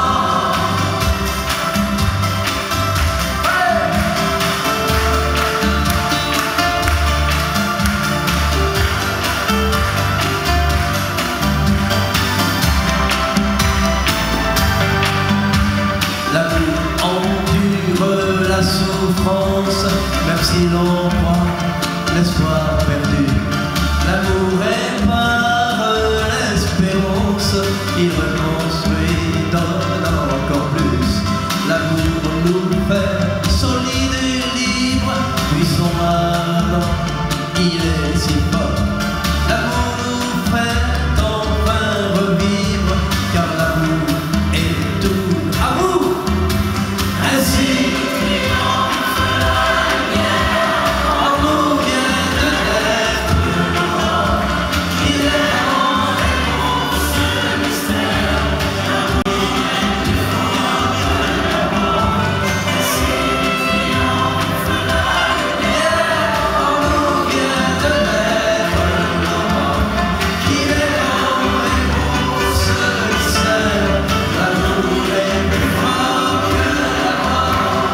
L'amour endure la souffrance, même si l'on croit l'espoir perdu. L'amour répare l'espérance, il reconstruit, donne encore plus. L'amour nous fait solides et libres, puis son âme, il est si fort. L'amour nous fait enfin revivre, car l'amour est tout à vous. Ainsi triomphe la lumière, en nous vient de naître l'aurore. Il est grand et beau ce mystère, l'amour est plus fort que la mort. Ainsi triomphe la lumière, en nous vient de naître l'aurore. Il est grand et beau ce mystère, l'amour est plus fort que la mort.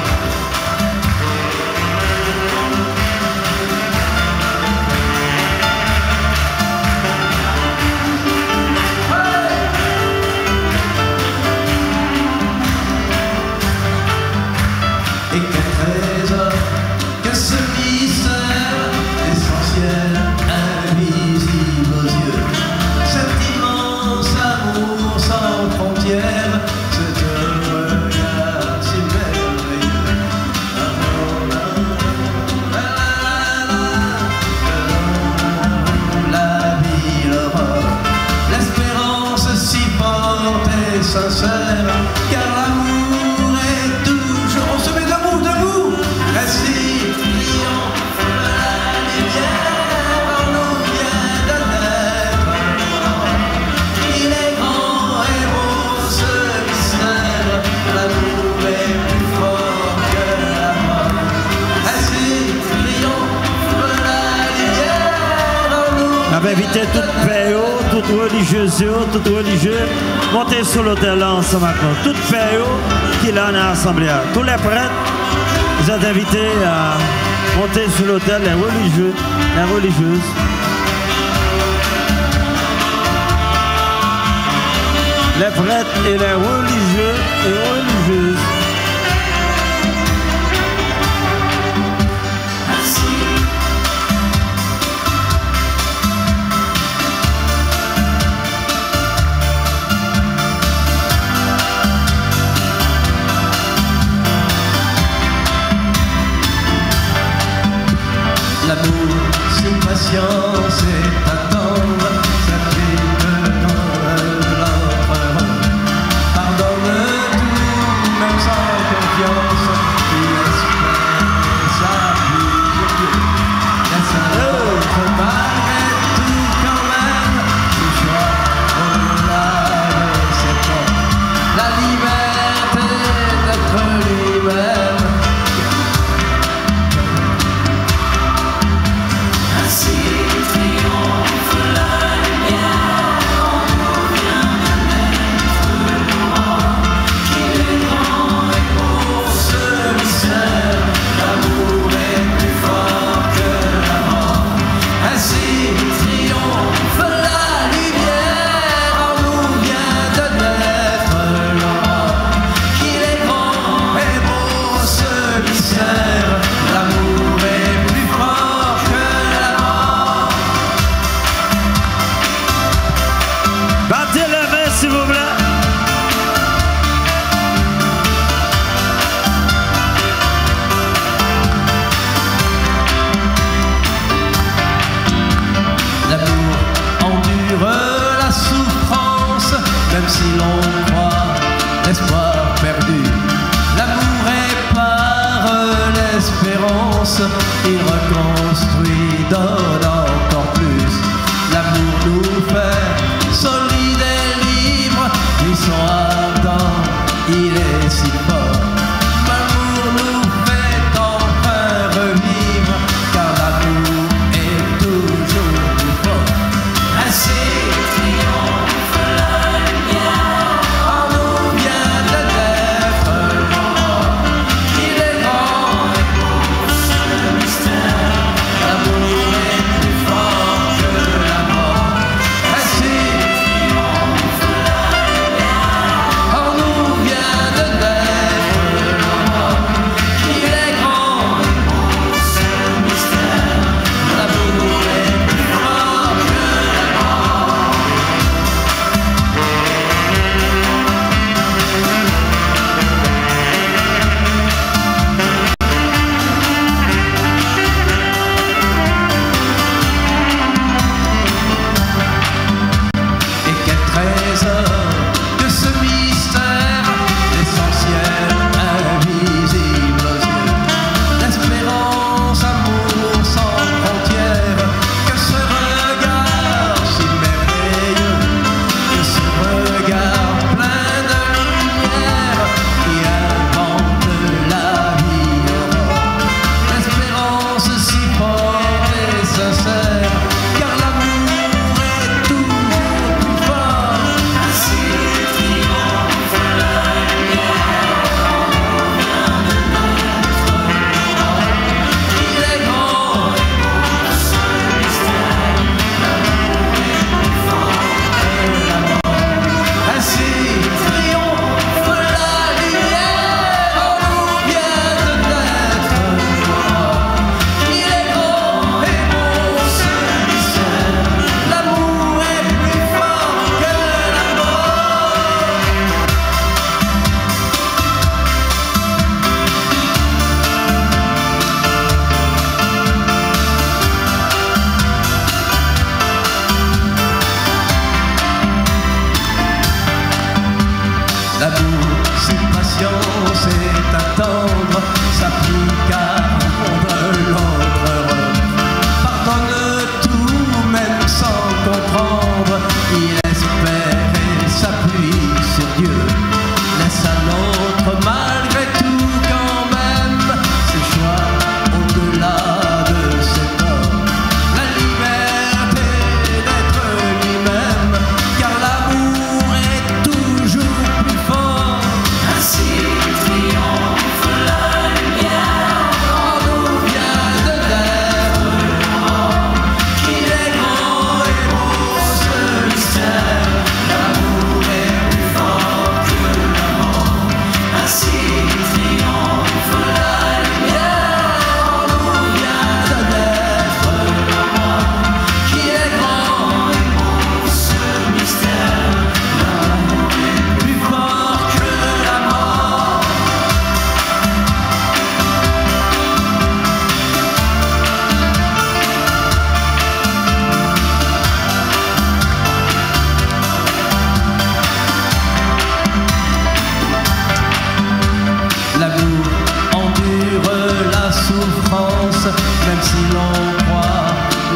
Et quel trésor que ce mystère essentiel, invisible aux yeux. Cet immense amour sans frontières, cet regard si merveilleux. La vie, l'aurore, l'espérance si forte et sincère, car l'amour est toujours. On se met debout, debout. Ainsi triomphe la lumière, en nous vient de naître l'aurore. Il est grand et beau ce mystère, l'amour est plus fort que la mort. Ainsi triomphe la lumière, en nous La avons invité toute paix, toute religieuse, toute religieux, monter sur l'autel là ensemble avec nous. Toute paix qui est là dans l'assemblée. Tous les prêtres, vous êtes invités à monter sur l'autel, les religieux, les religieuses. Les prêtres et les religieux et religieuses. L'amour, c'est patience et attendre, ça fait que dans l'autre. Pardonne tout, même sans confiance, tu espères ça plus. Laisse un autre malgré tout quand même, le choix au-delà de ses portes. La liberté d'être lui-même. Même si l'on croit l'espoir perdu, l'amour est par l'espérance, il reconstruit, donne encore plus. L'amour nous fait solides et libres, puissant ardent, il est si fort. L'amour nous fait enfin revivre, car l'amour est toujours plus fort. Ainsi triomphe la lumière, en nous vient de naître l'aurore. Il est grand et beau ce mystère, l'amour est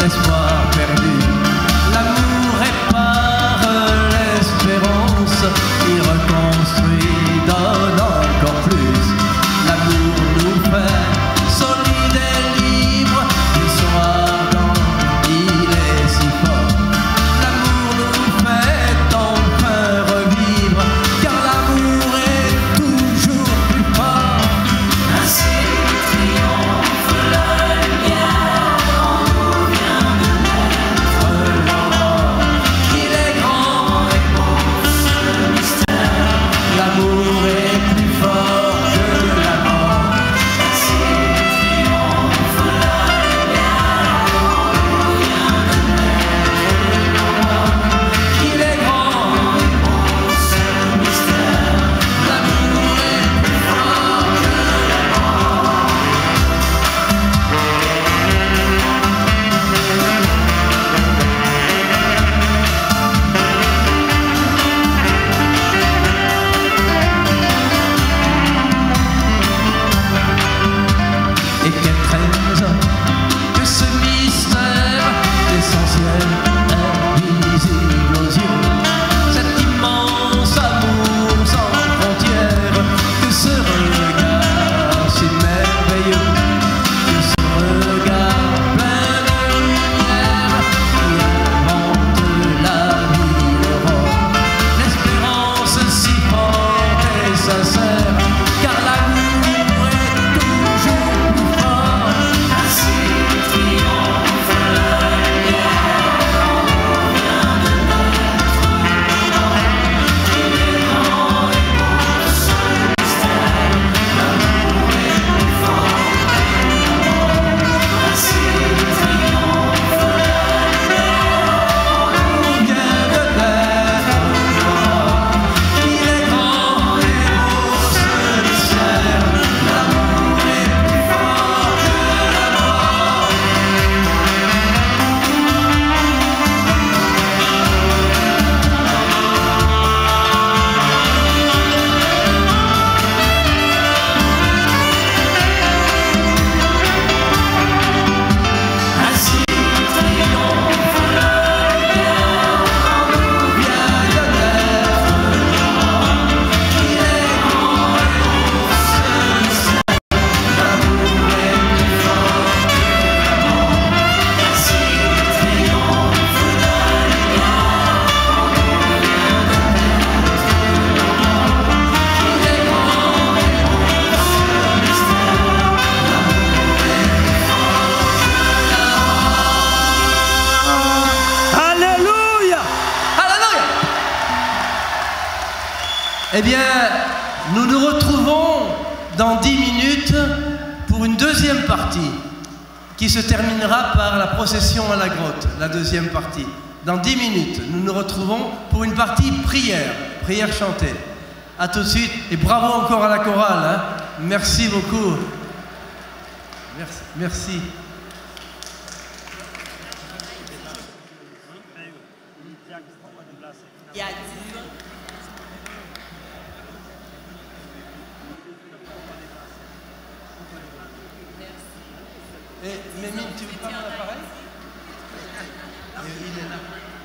l'espoir perdu. L'amour répare l'espérance, il reconstruit, donne encore plus. L'amour nous fait solides et libres, il sont ardents, il est si fort. L'amour nous fait enfin revivre, car l'amour est toujours plus fort. Ainsi triomphe la lumière, en nous vient de naître l'aurore. Il est grand et beau ce mystère, l'amour est plus fort que la mort. Ainsi triomphe la lumière, en nous vient de naître l'aurore. Il est grand et beau ce mystère, l'amour est plus fort que la mort. Et quel trésor que ce mystère essentiel, invisible aux yeux, cet immense amour sans frontières, que ce regard si merveilleux, que ce regard plein de lumière qui invente la vie, l'aurore, l'espérance si forte et sincère, car l'amour est toujours plus fort. Ainsi triomphe la lumière, en nous vient de naître l'aurore. Il est grand et beau ce mystère, l'amour est plus fort que la mort. Ainsi triomphe la lumière, en nous vient de naître l'aurore. Il est grand et beau ce mystère, l'amour est plus fort que la mort. Ainsi triomphe la lumière, en nous vient de naître l'aurore. Il est grand et beau ce mystère, l'amour est plus fort que la mort. Ainsi triomphe la lumière, en nous vient de naître l'aurore. Il est grand et beau ce mystère, l'amour est plus fort que la mort. Alléluia! Alléluia! Eh bien, nous nous retrouvons dans dix minutes pour une deuxième partie qui se terminera par la procession à la grotte, la deuxième partie. Dans dix minutes, nous nous retrouvons pour une partie prière, prière chantée. A tout de suite et bravo encore à la chorale, hein. Merci beaucoup. Merci. Merci. Il y a dix ans. Et Mémine, tu veux pas mon appareil? Et il est là.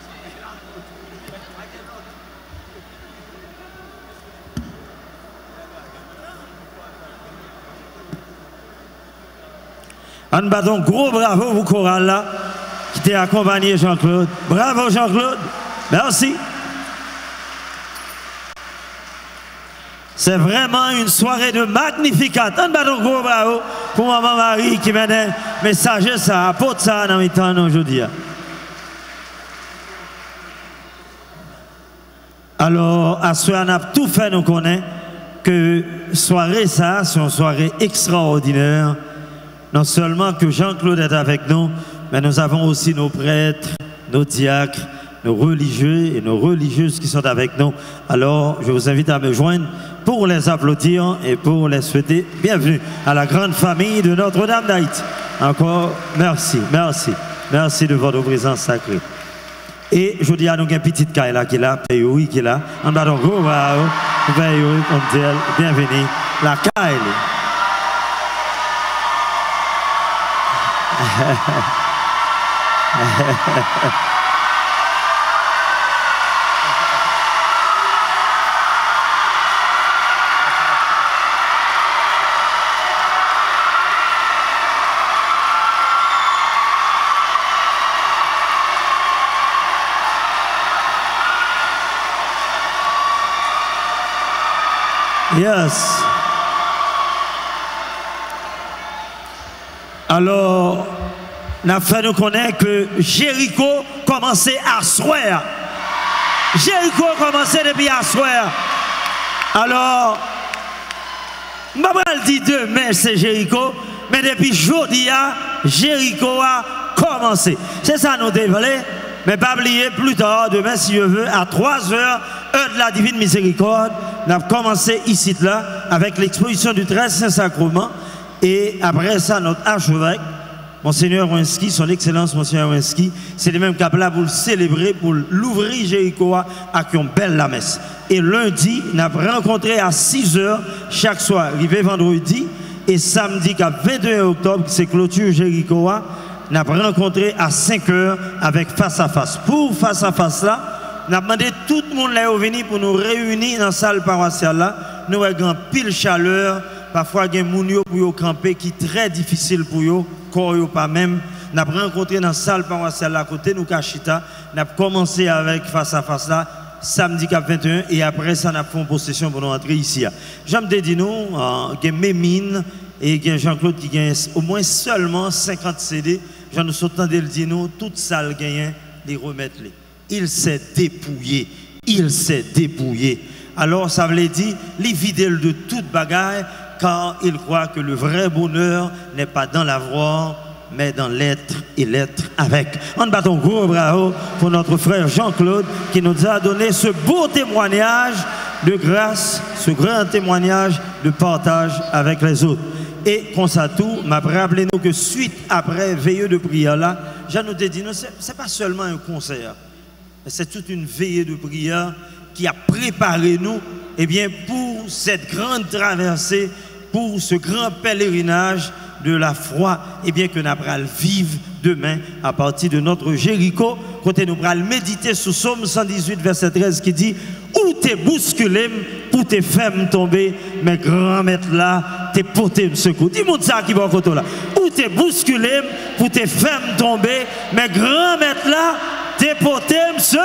Un bâton gros bravo vous chorale là qui t'a accompagné Jean-Claude. Bravo Jean-Claude. Merci. C'est vraiment une soirée de magnificat. Un bâton gros bravo pour maman Marie qui venait messager ça, apporte ça dans mes temps aujourd'hui. Alors, à ce on a tout fait, nous connaissons que soirée ça, c'est une soirée extraordinaire. Non seulement que Jean-Claude est avec nous, mais nous avons aussi nos prêtres, nos diacres, nos religieux et nos religieuses qui sont avec nous. Alors, je vous invite à me joindre pour les applaudir et pour les souhaiter bienvenue à la grande famille de Notre-Dame d'Haïti. Encore, merci, merci, merci de votre présence sacrée. Et je dis à nous une petite caille là qui est là, Payoui qui est là. En bas de gros, Payoui, on dit bienvenue, la caille. Yes. Alors, nous fait nous connaître que Jéricho commençait à soir. Jéricho commençait depuis à soir. Alors, je ne vais pas dire demain c'est Jéricho, mais depuis jeudi, Jéricho a commencé. C'est ça nous dévoiler. Mais pas oublier plus tard, demain si je veux, à trois heures, heure de la divine miséricorde, nous avons commencé ici là avec l'exposition du treize Saint-Sacrement. Et après ça, notre archevêque, Monseigneur Ouinski, son excellence Monseigneur Ouinski, c'est le même cap là pour le célébrer, pour l'ouvrir Jéricho à une belle la messe. Et lundi, nous avons rencontré à six heures chaque soir, arrivé vendredi, et samedi, à vingt et un octobre, c'est clôture Jéricho, nous avons rencontré à cinq heures avec face à face. Pour face à face là, nous avons demandé tout le monde là venir pour nous réunir dans la salle paroissiale là. Nous avons une pile chaleur, parfois il y a des gens pour camper qui est très difficile pour eux, corps pas même. Nous avons rencontré dans la salle paroissiale là à côté nous Kachita. Nous avons commencé avec face à face là samedi vingt et un et après ça nous avons fait une possession pour nous entrer ici. J'aime te dire nous, il y a Mémine et il y a Jean-Claude qui gagne au moins seulement cinquante C D. J'en nous souhaite de le dire nous, toute salle gagne les remettre les. Il s'est dépouillé, il s'est dépouillé. Alors ça veut dire, les fidèles de toute bagaille, car il croit que le vrai bonheur n'est pas dans l'avoir, mais dans l'être et l'être avec. On bat un gros bravo pour notre frère Jean-Claude qui nous a donné ce beau témoignage de grâce, ce grand témoignage de partage avec les autres. Et comme ça tout, m'a rappelé nous que suite après veillée de prière là, j'ai nous dit non, c'est pas seulement un concert, mais c'est toute une veillée de prière qui a préparé nous eh bien, pour cette grande traversée, pour ce grand pèlerinage de la foi eh bien, que nous allons vivre demain à partir de notre Jéricho. Côté nous allons méditer sur Psaume cent dix-huit, verset treize qui dit où t'es bousculé pour tes femmes tomber, mais grand maître là, t'es porté me secours. Dis-moi ça qui va au côté là. Où t'es bousculé pour tes femmes tomber, mais grand maître là, t'es porté me secours.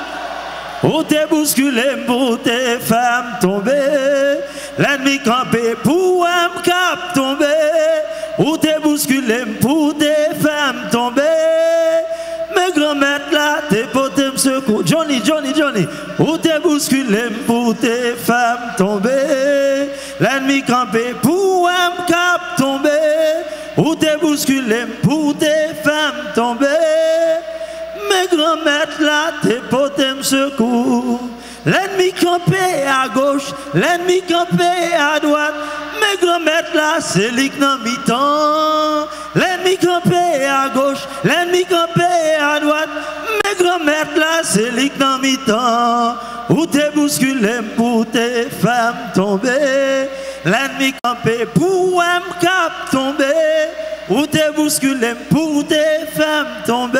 Où t'es bousculé pour tes femmes tomber, l'ennemi campé pour un cap tomber. Où t'es bousculé pour tes femmes tomber, mais grand maître là, t'es porté me secours. Johnny, Johnny, Johnny. Où t'es bousculé pour tes femmes tomber, l'ennemi campé pour un cap tomber. Où t'es bousculé pour tes femmes tomber, mais grand maître là, t'es porté me secours. L'ennemi campé à gauche, l'ennemi campé à droite, mais grand maître là, c'est lui qui n'a mi-temps. L'ennemi campé à gauche, l'ennemi campé à droite, mais grand maître là, c'est lui qui n'a mi-temps. Où t'es bousculé pour tes femmes tomber, l'ennemi campé pour un cap tomber. Où t'es bousculé pour tes femmes tomber,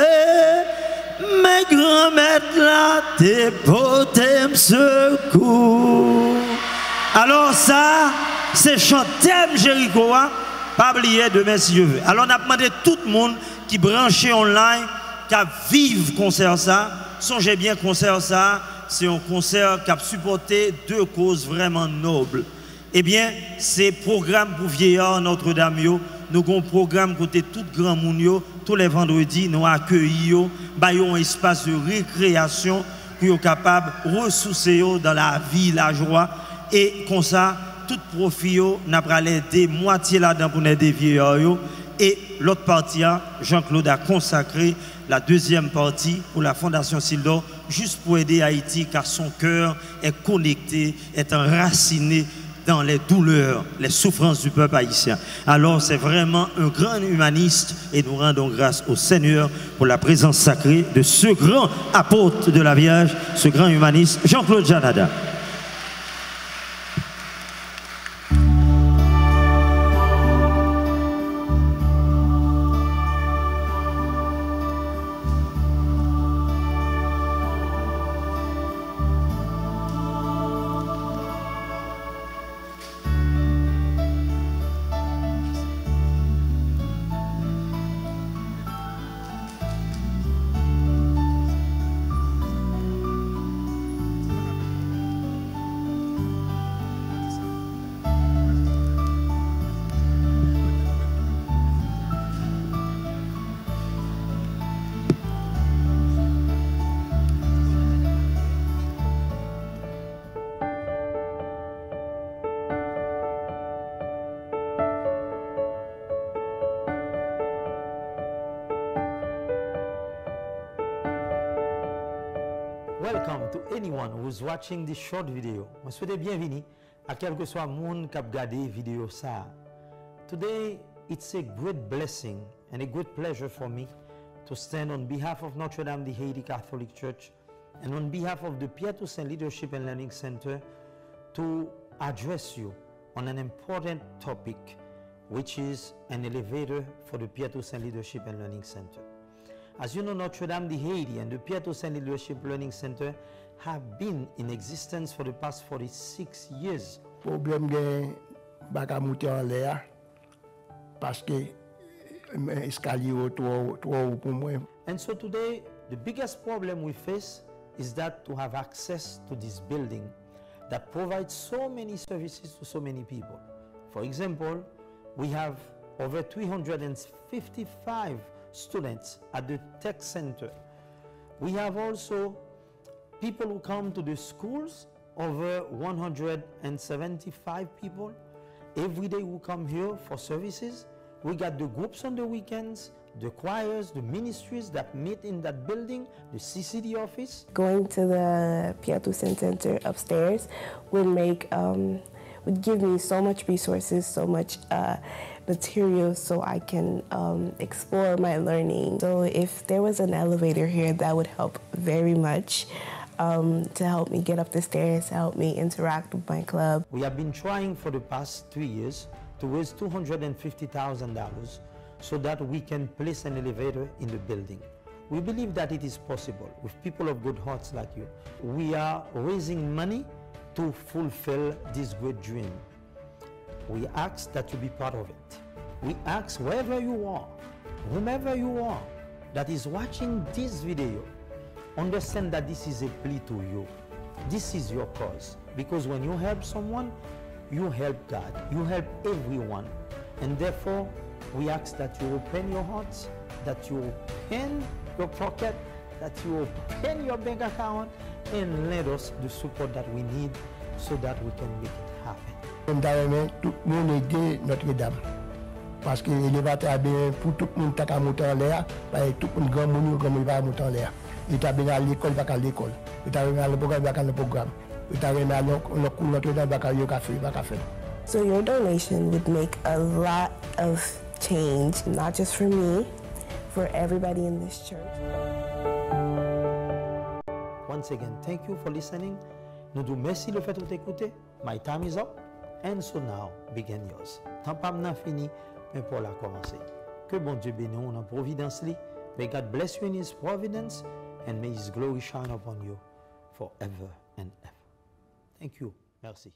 mais grand maître là, t'es porté me secours. Alors ça, c'est chanter Jéricho, pas oublier demain si je veux. Alors on a demandé tout le monde qui branché online, qui a vive concert ça, songez bien concert ça, c'est un concert qui a supporté deux causes vraiment nobles. Eh bien, c'est programme pour vieillards Notre-Dame. Nous avons un programme côté tout grand monde. Tous les vendredis, nous accueillons un espace de récréation pour être capable de ressourcer dans la vie, la joie. Et comme ça, tout profit, nous avons aider moitié là-dedans pour aider vieillards. Et l'autre partie, Jean-Claude a consacré la deuxième partie pour la Fondation Sildor, juste pour aider Haïti, car son cœur est connecté, est enraciné dans les douleurs, les souffrances du peuple haïtien. Alors c'est vraiment un grand humaniste et nous rendons grâce au Seigneur pour la présence sacrée de ce grand apôtre de la Vierge, ce grand humaniste, Jean-Claude Janada. Welcome to anyone who's watching this short video. Je souhaite bienvenue à quel que soit le monde qui a regardé vidéo ça. Today, it's a great blessing and a great pleasure for me to stand on behalf of Notre Dame de Haiti Catholic Church and on behalf of the Pierre Toussaint Leadership and Learning Center to address you on an important topic, which is an elevator for the Pierre Toussaint Leadership and Learning Center. As you know, Notre Dame de Haiti and the Pierre Toussaint Leadership Learning Center have been in existence for the past forty-six years. Problème de baka monter en l'air parce que escalier trop trop pour moi. And so today, the biggest problem we face is that to have access to this building that provides so many services to so many people. For example, we have over three hundred fifty-five students at the tech center. We have also people who come to the schools, over one hundred seventy-five people every day who come here for services. We got the groups on the weekends, the choirs, the ministries that meet in that building, the C C D office. Going to the Pierre Toussaint Center upstairs would make um, would give me so much resources, so much uh, material, so I can um, explore my learning. So if there was an elevator here, that would help very much um, to help me get up the stairs, to help me interact with my club. We have been trying for the past three years to raise two hundred fifty thousand dollars so that we can place an elevator in the building. We believe that it is possible with people of good hearts like you. We are raising money to fulfill this great dream. We ask that you be part of it. We ask wherever you are, whomever you are that is watching this video, understand that this is a plea to you. This is your cause, because when you help someone, you help God, you help everyone. And therefore, we ask that you open your hearts, that you open your pocket, that you open your bank account, and let us the support that we need so that we can make it happen. Tout le monde aide Notre-Dame. Parce que l'élévateur a bien pour tout le monde qui a monté en l'air, tout le monde grand monde grand monde va monter en l'air. Il a bien à l'école, pas à l'école. Il a bien à le programme, pas à le programme. Il a bien à le cours Notre-Dame, pas à le café, pas à faire. So your donation would make a lot of change, not just for me, for everybody in this church. Once again, thank you for listening. Nous vous merci le fait de t'écouter. My time is up, and so now begin yours. Tant pas n'a fini, mais pour la commencer. Que bon Dieu bénisse en providence li. May God bless you in His providence, and may His glory shine upon you forever and ever. Thank you. Merci.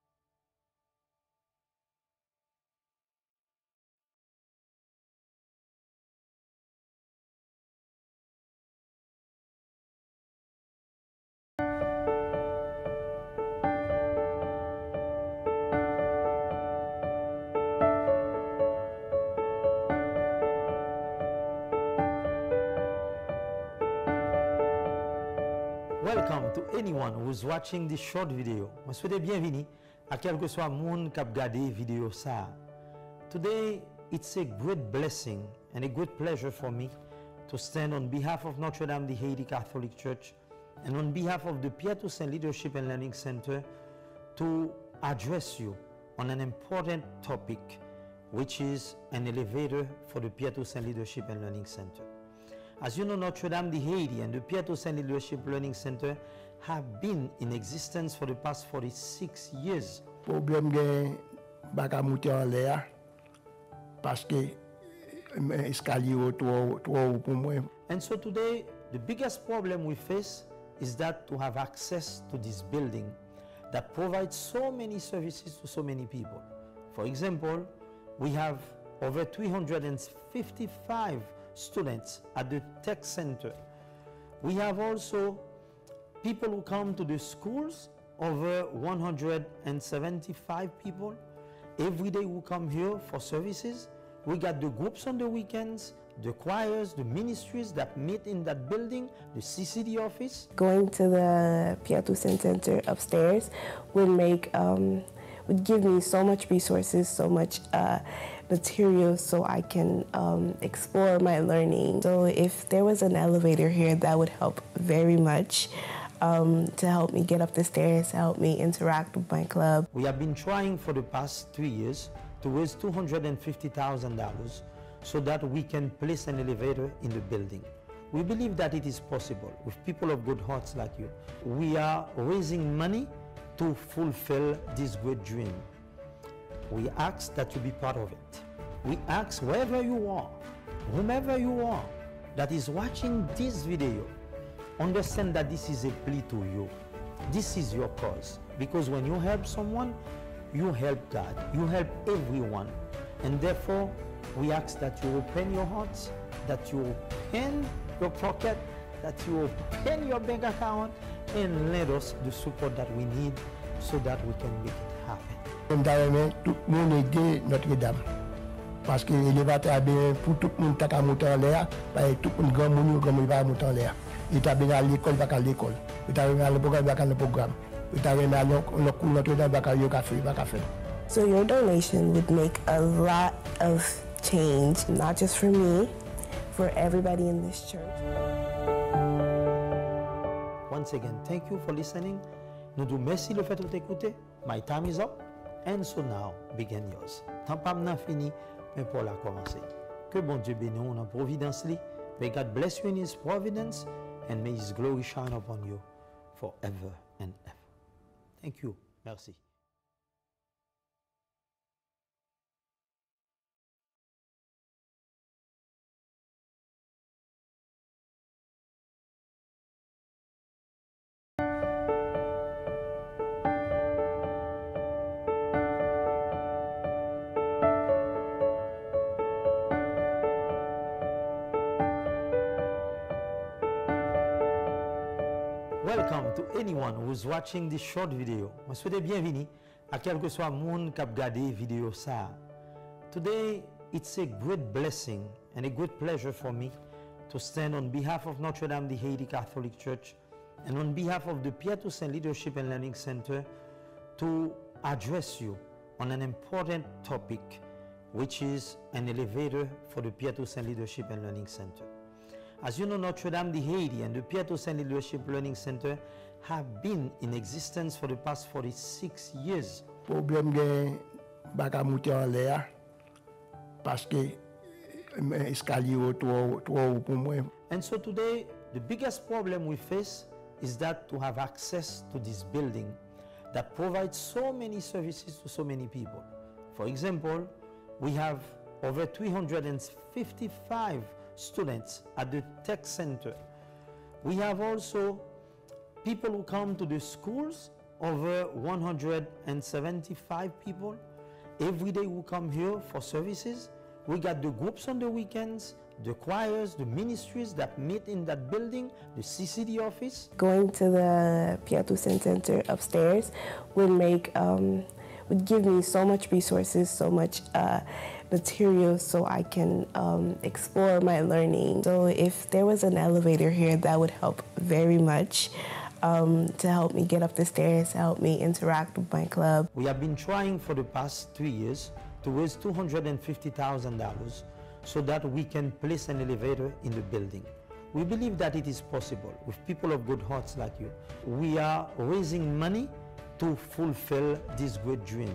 Welcome to anyone who's watching this short video. Je souhaite bienvenue à quel que soit le monde qui a regardé vidéo ça. Today, it's a great blessing and a great pleasure for me to stand on behalf of Notre Dame de Haiti Catholic Church and on behalf of the Pierre Toussaint Leadership and Learning Center to address you on an important topic, which is an elevator for the Pierre Toussaint Leadership and Learning Center. As you know, Notre Dame de Haiti and the Pierre Toussaint Leadership Learning Center have been in existence for the past forty-six years. Problème de baka monter en l'air parce que escalier trop trop pour moi. And so today, the biggest problem we face is that to have access to this building that provides so many services to so many people. For example, we have over three hundred fifty-five students at the tech center. We have also people who come to the schools, over one hundred seventy-five people every day who come here for services. We got the groups on the weekends, the choirs, the ministries that meet in that building, the C C D office. Going to the Pierre Toussaint Center upstairs would make um, would give me so much resources, so much uh, material, so I can um, explore my learning. So if there was an elevator here, that would help very much um, to help me get up the stairs, to help me interact with my club. We have been trying for the past three years to raise two hundred fifty thousand dollars so that we can place an elevator in the building. We believe that it is possible with people of good hearts like you. We are raising money to fulfill this great dream. We ask that you be part of it. We ask wherever you are, whomever you are that is watching this video, understand that this is a plea to you. This is your cause. Because when you help someone, you help God, you help everyone. And therefore, we ask that you open your hearts, that you open your pocket, that you open your bank account, and let us the support that we need so that we can make it happen. Tout le monde aide Notre-Dame. Parce que l'élévateur a bien pour tout le monde qui a monté en l'air, tout le monde grand monde qui va monter en l'air. Il a bien à l'école, pas à l'école. Il a bien à le programme, pas à le programme. Il a bien à le cours Notre-Dame, pas à le café, pas à faire. So your donation would make a lot of change, not just for me, for everybody in this church. Once again, thank you for listening. Nous vous remercions le fait de t'écouter. My time is up, and so now begin yours. Tant pas n'a fini, mais pour la commencer. Que bon Dieu bénisse dans providence li. May God bless you in His providence, and may His glory shine upon you forever and ever. Thank you. Merci. Welcome to anyone who's watching this short video. Je souhaite bienvenue à quel que soit le monde qui a regardé vidéo ça. Today, it's a great blessing and a great pleasure for me to stand on behalf of Notre Dame de Haiti Catholic Church and on behalf of the Pierre Toussaint Leadership and Learning Center to address you on an important topic, which is an elevator for the Pierre Toussaint Leadership and Learning Center. As you know, Notre Dame de Haiti and the Pierre Toussaint Leadership Learning Center have been in existence for the past forty-six years. Problème de baka monter en l'air parce que escalier trop trop pour moi. And so today, the biggest problem we face is that to have access to this building that provides so many services to so many people. For example, we have over three hundred fifty-five students at the tech center. We have also people who come to the schools, over one hundred seventy-five people every day who come here for services. We got the groups on the weekends, the choirs, the ministries that meet in that building, the C C D office. Going to the Pierre Toussaint Center upstairs would make um, would give me so much resources, so much uh, material, so I can um, explore my learning. So if there was an elevator here, that would help very much um, to help me get up the stairs, to help me interact with my club. We have been trying for the past three years to raise two hundred fifty thousand dollars so that we can place an elevator in the building. We believe that it is possible with people of good hearts like you. We are raising money to fulfill this great dream.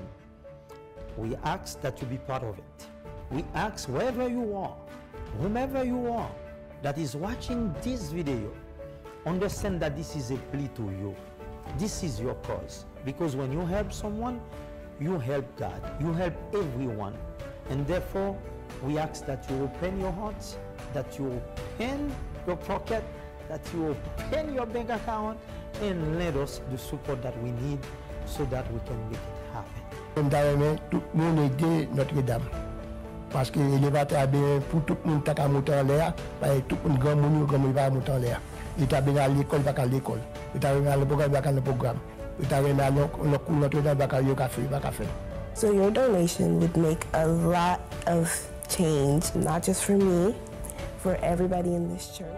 We ask that you be part of it. We ask wherever you are, whomever you are that is watching this video, understand that this is a plea to you. This is your cause. Because when you help someone, you help God, you help everyone. And therefore, we ask that you open your hearts, that you open your pocket, that you open your bank account, and let us the support that we need so that we can make it happen. Tout le monde aide Notre-Dame. Parce que l'élévateur a bien pour tout le monde qui a monté en l'air, tout le monde grand monde qui va monter en l'air. Il a bien à l'école, pas à l'école. Il a bien à le programme, pas à le programme. Il a bien à le cours Notre-Dame, pas à le café, pas à faire. So your donation would make a lot of change, not just for me, for everybody in this church.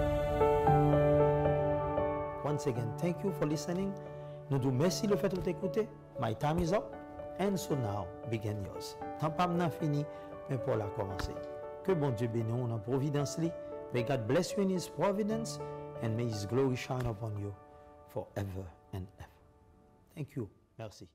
Once again, thank you for listening. Nous vous remercions le fait de t'écouter. My time is up, and so now begin yours. Tant pas n'a fini, mais pour la commencer. Que bon Dieu bénisse dans providence li. May God bless you in His providence, and may His glory shine upon you forever and ever. Thank you. Merci.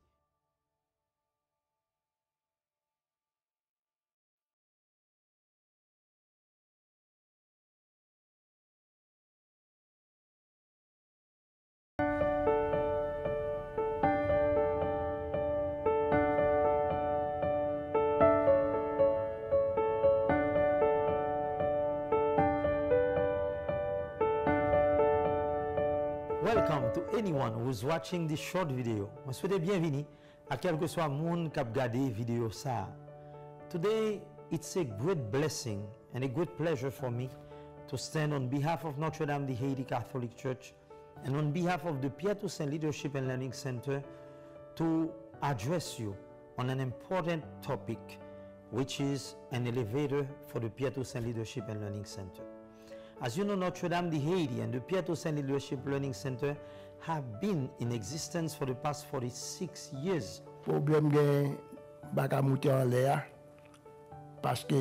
Welcome to anyone who's watching this short video. Je souhaite bienvenue à quel que soit le monde qui a regardé vidéo ça. Today, it's a great blessing and a great pleasure for me to stand on behalf of Notre Dame de Haiti Catholic Church and on behalf of the Pierre Toussaint Leadership and Learning Center to address you on an important topic, which is an elevator for the Pierre Toussaint Leadership and Learning Center. As you know, Notre Dame de Haiti and the Pierre Toussaint Leadership Learning Center have been in existence for the past forty-six years. Problème gen baka monter en l'air parce que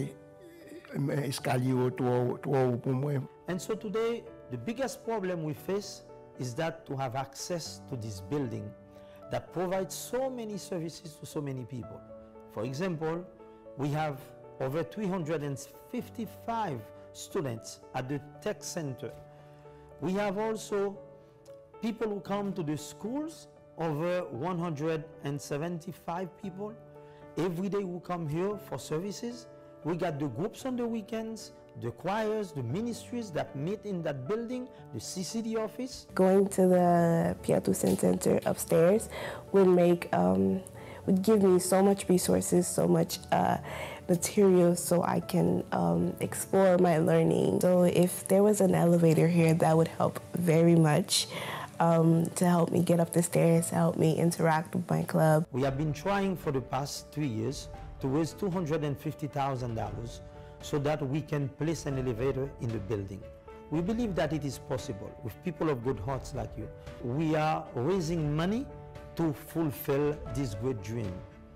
escalier trop trop pour moi. And so today, the biggest problem we face is that to have access to this building that provides so many services to so many people. For example, we have over three hundred fifty-five students at the tech center. We have also people who come to the schools, over one hundred seventy-five people every day who come here for services. We got the groups on the weekends, the choirs, the ministries that meet in that building, the C C D office. Going to the Pierre Toussaint Center upstairs would make um, would give me so much resources, so much uh, material, so I can um, explore my learning. So if there was an elevator here, that would help very much um, to help me get up the stairs, to help me interact with my club. We have been trying for the past three years to raise two hundred fifty thousand dollars so that we can place an elevator in the building. We believe that it is possible with people of good hearts like you. We are raising money to fulfill this great dream.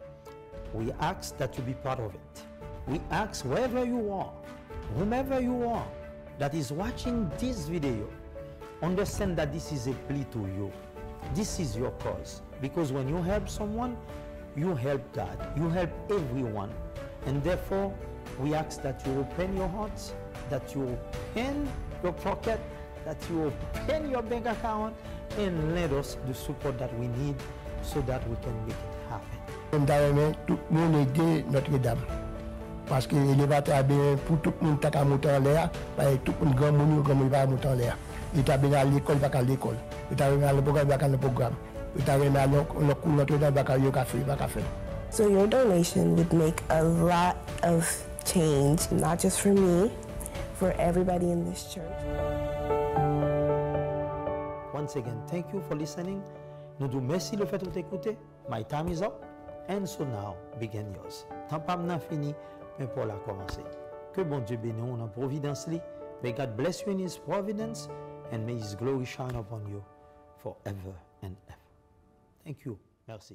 We ask that you be part of it. We ask wherever you are, whomever you are that is watching this video, understand that this is a plea to you. This is your cause. Because when you help someone, you help God, you help everyone. And therefore, we ask that you open your hearts, that you open your pocket, that you open your bank account, and let us the support that we need so that we can make it happen. Tout le monde aide Notre-Dame. Parce que l'élévateur a bien pour tout le monde qui a monté en l'air, tout le monde grand monde qui va monter en l'air. Il a bien à l'école, il va à l'école. Il a bien à le programme, il va à le programme. Il a bien à le cours Notre-Dame, il va à le café, il va à café. So your donation would make a lot of change, not just for me, for everybody in this church. Once again, thank you for listening. Nous vous merci le fait de t'écouter. My time is up, and so now begin yours. Tant pas n'a fini, mais pour la commencer. Que bon Dieu bénisse en providence li. May God bless you in His providence, and may His glory shine upon you forever and ever. Thank you. Merci.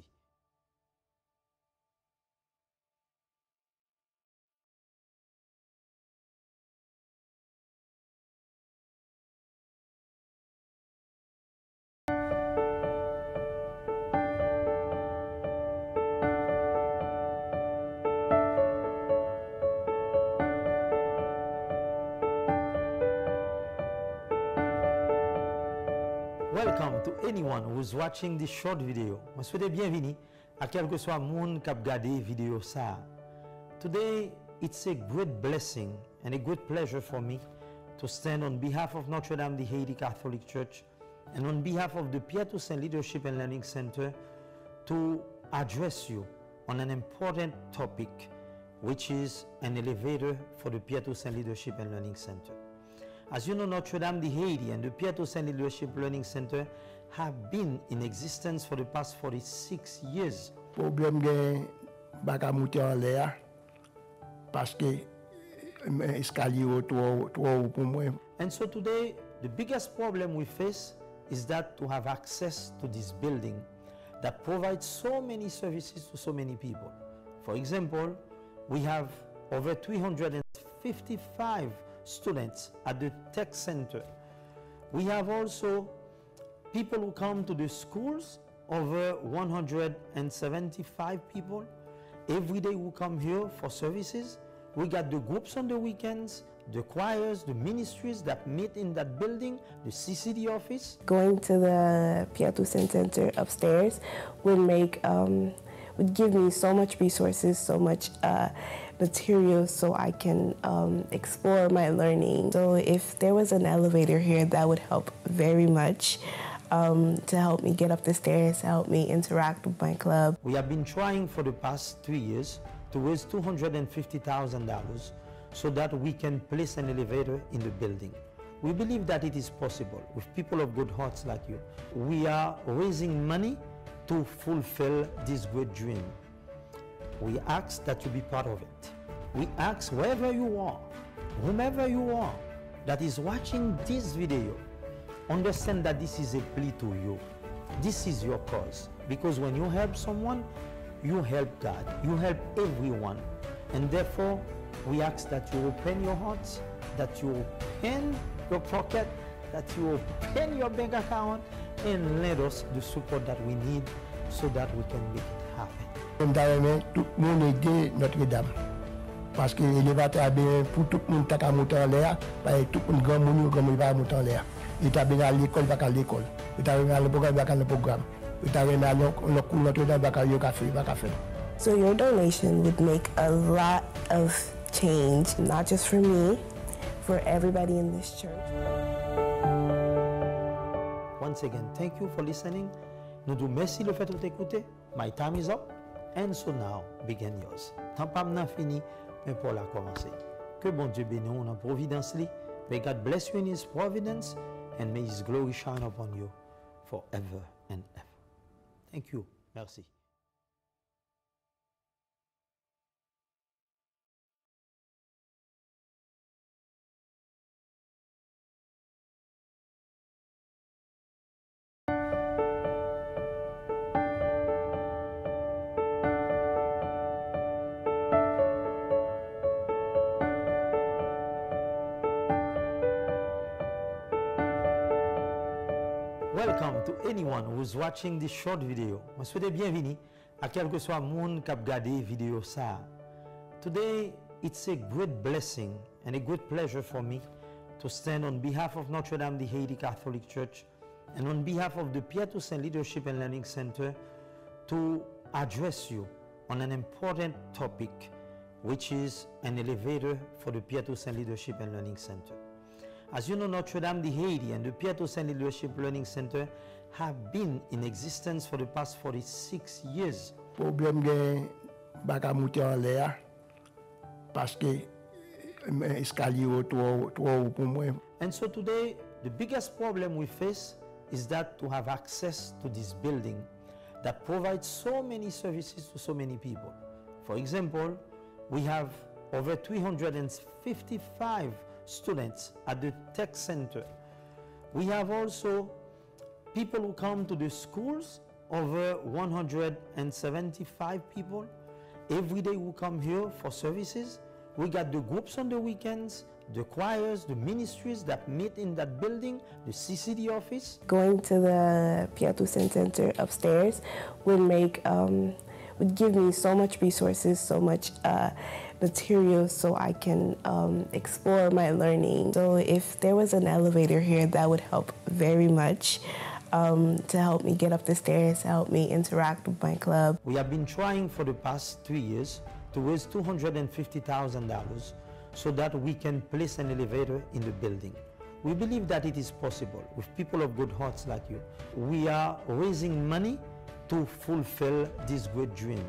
Welcome to anyone who's watching this short video. Je souhaite bienvenue à quel que soit le monde qui a regardé vidéo ça. Today, it's a great blessing and a great pleasure for me to stand on behalf of Notre Dame de Haiti Catholic Church and on behalf of the Pierre Toussaint Leadership and Learning Center to address you on an important topic, which is an elevator for the Pierre Toussaint Leadership and Learning Center. As you know, Notre Dame de Haiti and the Pierre Toussaint Leadership Learning Center have been in existence for the past forty-six years. Problème gen baka monter en l'air parce que escalier trop trop pour moi. And so today, the biggest problem we face is that to have access to this building that provides so many services to so many people. For example, we have over three hundred fifty-five students at the tech center. We have also people who come to the schools, over one hundred seventy-five people every day who come here for services. We got the groups on the weekends, the choirs, the ministries that meet in that building, the C C D office. Going to the Piatoussaint Center upstairs would make, um, would give me so much resources, so much uh, material so I can um, explore my learning. So if there was an elevator here, that would help very much. Um, to help me get up the stairs, to help me interact with my club. We have been trying for the past three years to raise two hundred fifty thousand dollars so that we can place an elevator in the building. We believe that it is possible with people of good hearts like you. We are raising money to fulfill this great dream. We ask that you be part of it. We ask wherever you are, whomever you are that is watching this video, understand that this is a plea to you. This is your cause. Because when you help someone, you help God. You help everyone. And therefore, we ask that you open your hearts, that you open your pocket, that you open your bank account, and let us the support that we need so that we can make it happen. Tout le monde aide Notre-Dame. Parce que l'élévateur a bien pour tout le monde qui a monté en l'air, tout le monde grand monde comme il va monter en l'air. Il t'a bien à l'école, pas à l'école. Il t'a bien à le programme, pas à le programme. Il t'a bien à le cours Notre-Dame, pas à le café, pas à faire. So your donation would make a lot of change, not just for me, for everybody in this church. Once again, thank you for listening. Nous disons merci le fait de t'écouter. My time is up, and so now begin yours. Tant pas n'a fini, mais pour la commencer. Que bon Dieu bénisse en providence li. May God bless you in His providence, and may His glory shine upon you forever and ever. Thank you. Merci. Welcome to anyone who's watching this short video. Je souhaite bienvenue à quel que soit le monde qui a regardé vidéo ça. Today, it's a great blessing and a great pleasure for me to stand on behalf of Notre Dame de Haiti Catholic Church and on behalf of the Piatoussaint Leadership and Learning Center to address you on an important topic, which is an elevator for the Piatoussaint Leadership and Learning Center. As you know, Notre Dame de Haiti and the Piatoussaint Leadership Learning Center have been in existence for the past forty-six years. Problème de baka monter en l'air parce que escalier trop trop pour moi. And so today, the biggest problem we face is that to have access to this building that provides so many services to so many people. For example, we have over three hundred fifty-five students at the tech center. We have also people who come to the schools, over one hundred seventy-five people every day who come here for services. We got the groups on the weekends, the choirs, the ministries that meet in that building, the C C D office. Going to the Piatoussaint Center upstairs would make, um, would give me so much resources, so much uh, material so I can um, explore my learning. So if there was an elevator here, that would help very much um, to help me get up the stairs, to help me interact with my club. We have been trying for the past three years to raise two hundred fifty thousand dollars so that we can place an elevator in the building. We believe that it is possible with people of good hearts like you. We are raising money to fulfill this great dream.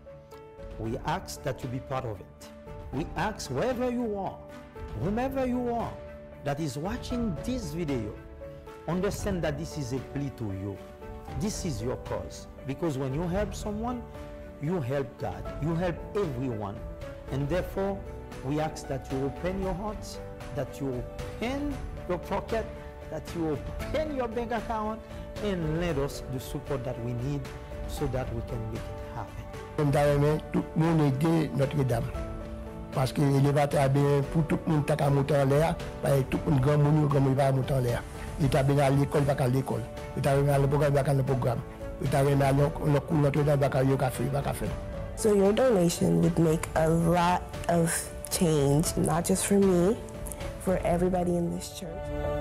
We ask that you be part of it. We ask wherever you are, whomever you are that is watching this video, understand that this is a plea to you. This is your cause. Because when you help someone, you help God. You help everyone. And therefore, we ask that you open your hearts, that you open your pocket, that you open your bank account, and let us the support that we need so that we can make it happen. Tout le monde aide Notre-Dame. Parce que l'élévateur a bien pour tout le monde qui a monté en l'air, tout le monde grand monde comme il va monter en l'air. Il t'a bien à l'école, pas à l'école. Il t'a bien à le programme, pas à le programme. Il t'a bien à le cours, Notre-Dame, pas à le café, pas à faire. So your donation would make a lot of change, not just for me, for everybody in this church.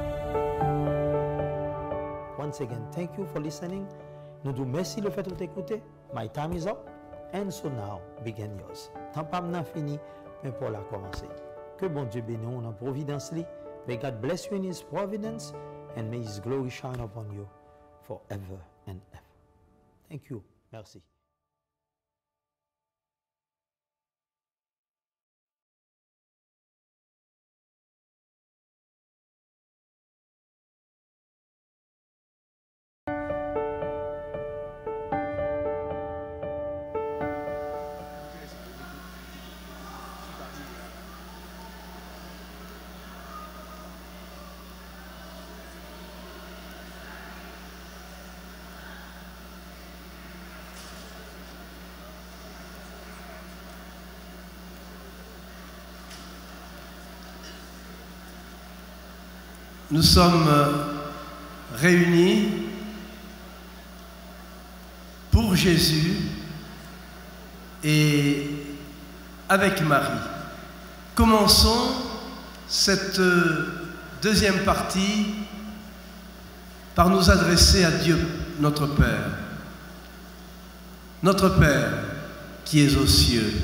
Once again, thank you for listening. Nous vous merci le fait de t'écouter. My time is up, and so now begin yours. Tant pas n'a fini, mais pour la commencer. Que bon Dieu bénisse nous dans providence li. May God bless you in His providence, and may His glory shine upon you forever and ever. Thank you. Merci. Nous sommes réunis pour Jésus et avec Marie. Commençons cette deuxième partie par nous adresser à Dieu, notre Père. Notre Père qui es aux cieux.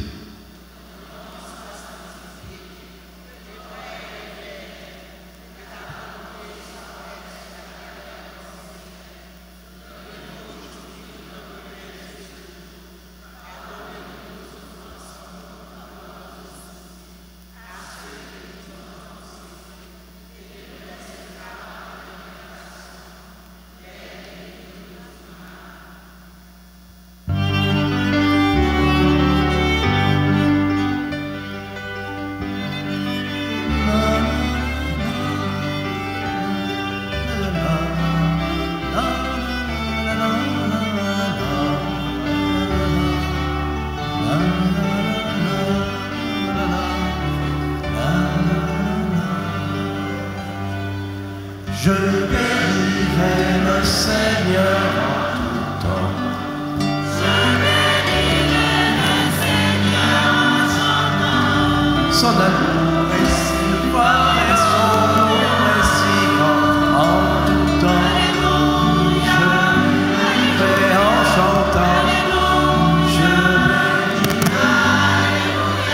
Je bénirai le Seigneur en tout temps. Je bénirai le Seigneur en chantant. Son amour est si fort et son amour est si grand en tout temps. Je bénirai en chantant. Je bénirai.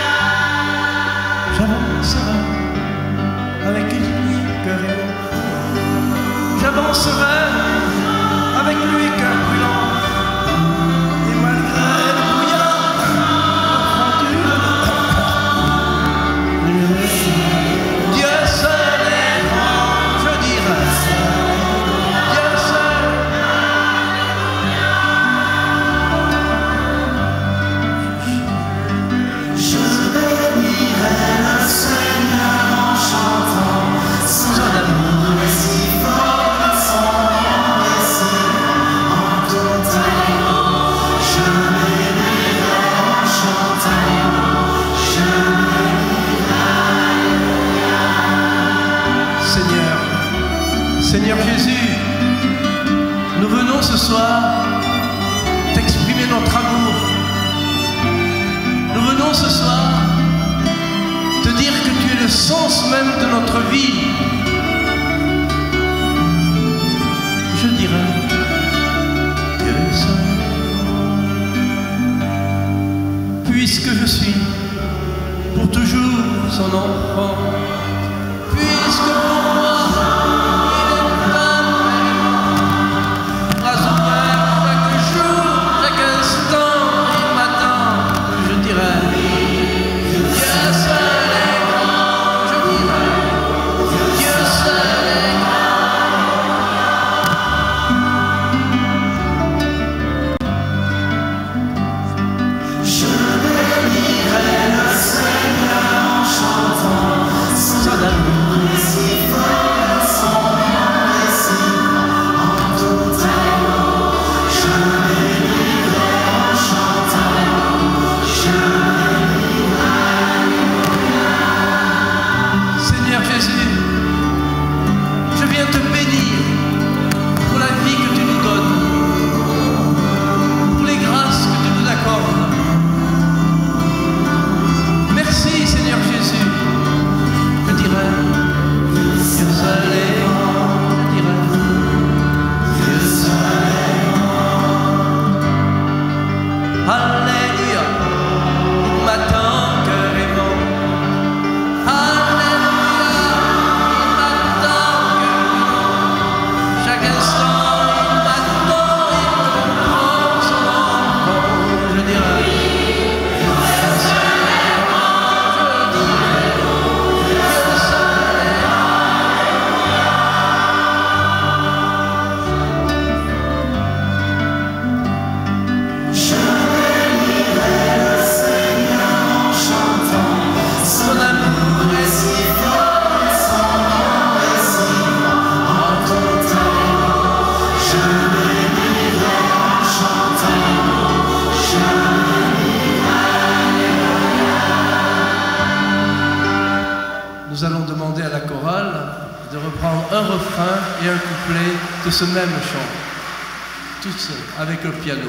J'avancerai avec lui cœur et eau. J'avancerai avec lui cœur brûlant. Et malgré le brouillard, Dieu seul est grand, je dirais. Dieu seul. Je bénirai le Seigneur en chantant. Son amour est si fort. Seigneur Jésus, nous venons ce soir t'exprimer notre amour. Nous venons ce soir te dire que tu es le sens même de notre vie. Je dirais que ça, puisque je suis pour toujours son enfant, puisque pour moi Dieu seul est grand, je dirais. Dieu un refrain et un couplet de ce même chant, tous avec le piano.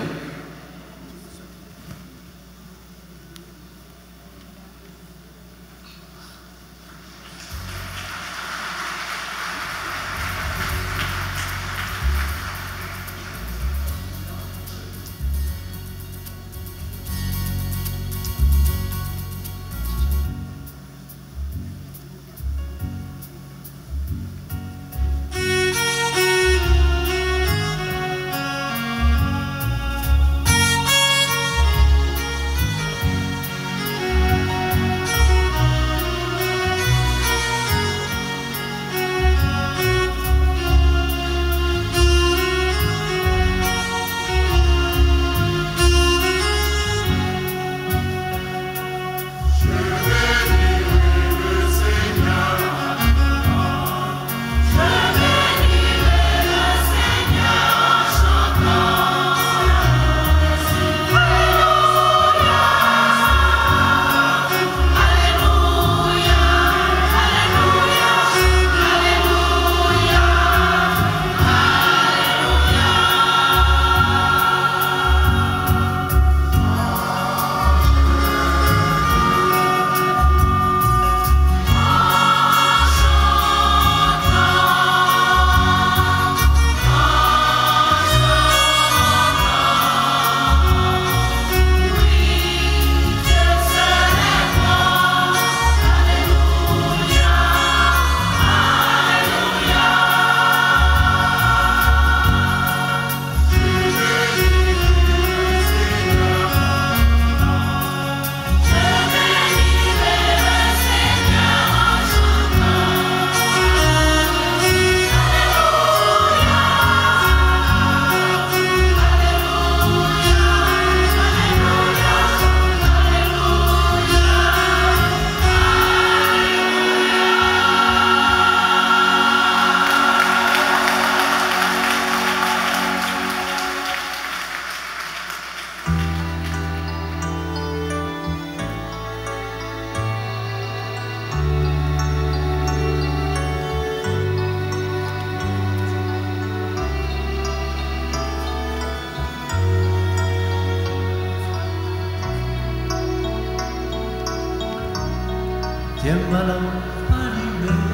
Tiens ma lampe allumée,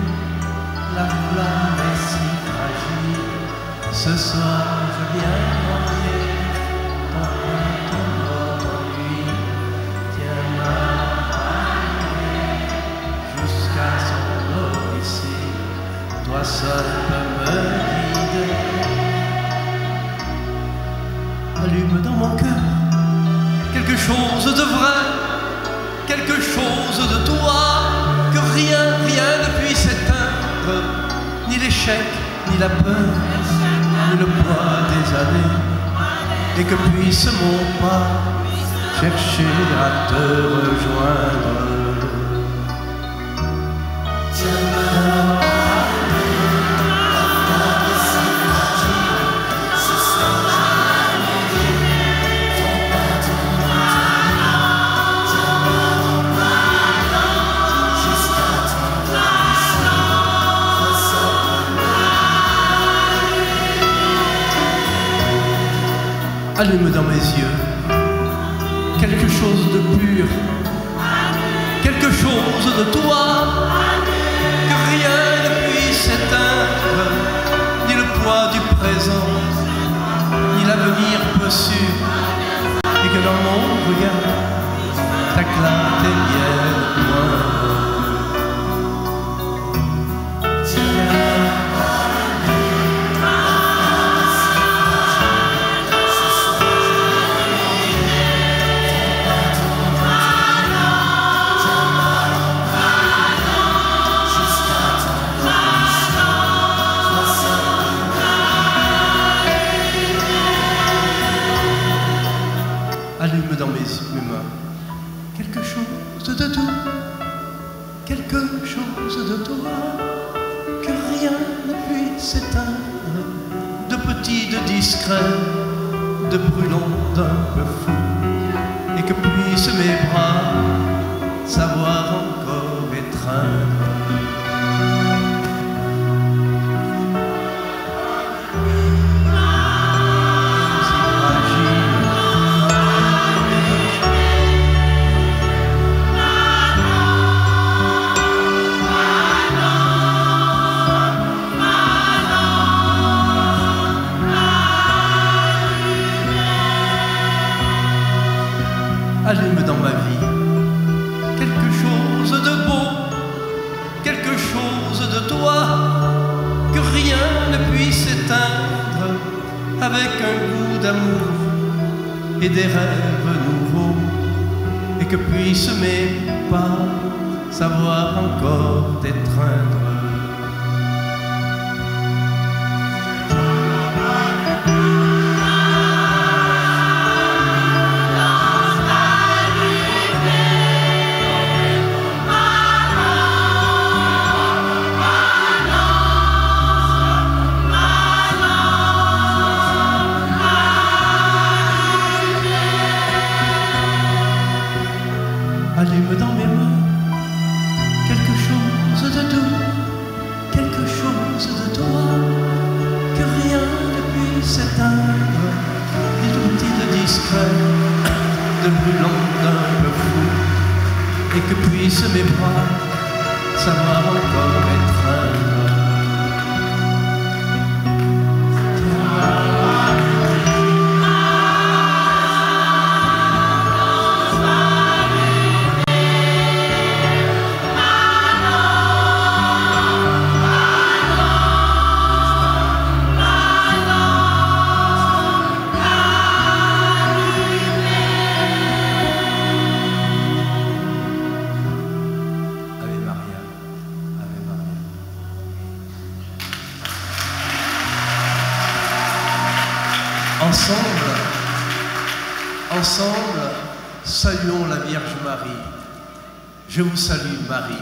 la flamme est si fragile. Ce soir je viens manger ton pain, ton eau, ton huile. Tiens ma lampe allumée, jusqu'à son origine. Toi seul peux me guider. Allume dans mon cœur quelque chose de vrai, quelque chose de toi, que rien, rien ne puisse éteindre, ni l'échec, ni la peur, ni le poids des années, et que puisse mon pas chercher à te rejoindre. Allume dans mes yeux quelque chose de pur, quelque chose de toi, que rien ne puisse éteindre, ni le poids du présent, ni l'avenir peu sûr, et que dans mon regard, ta clarté vienne loin. Allume dans mes mains quelque chose de doux, quelque chose de toi, que rien ne puisse éteindre, de petit, de discret, de brûlant, d'un peu fou, et que puissent mes bras savoir encore étreindre. avec un goût d'amour et des rêves nouveaux, et que puissent mes pas savoir encore t'étreindre. Allume dans mes mains quelque chose de doux, quelque chose de toi, que rien ne puisse éteindre, d'utile, discret, de brûlant d'un peu fou, et que puissent mes bras savoir encore étreindre. Ensemble, ensemble, saluons la Vierge Marie. Je vous salue, Marie.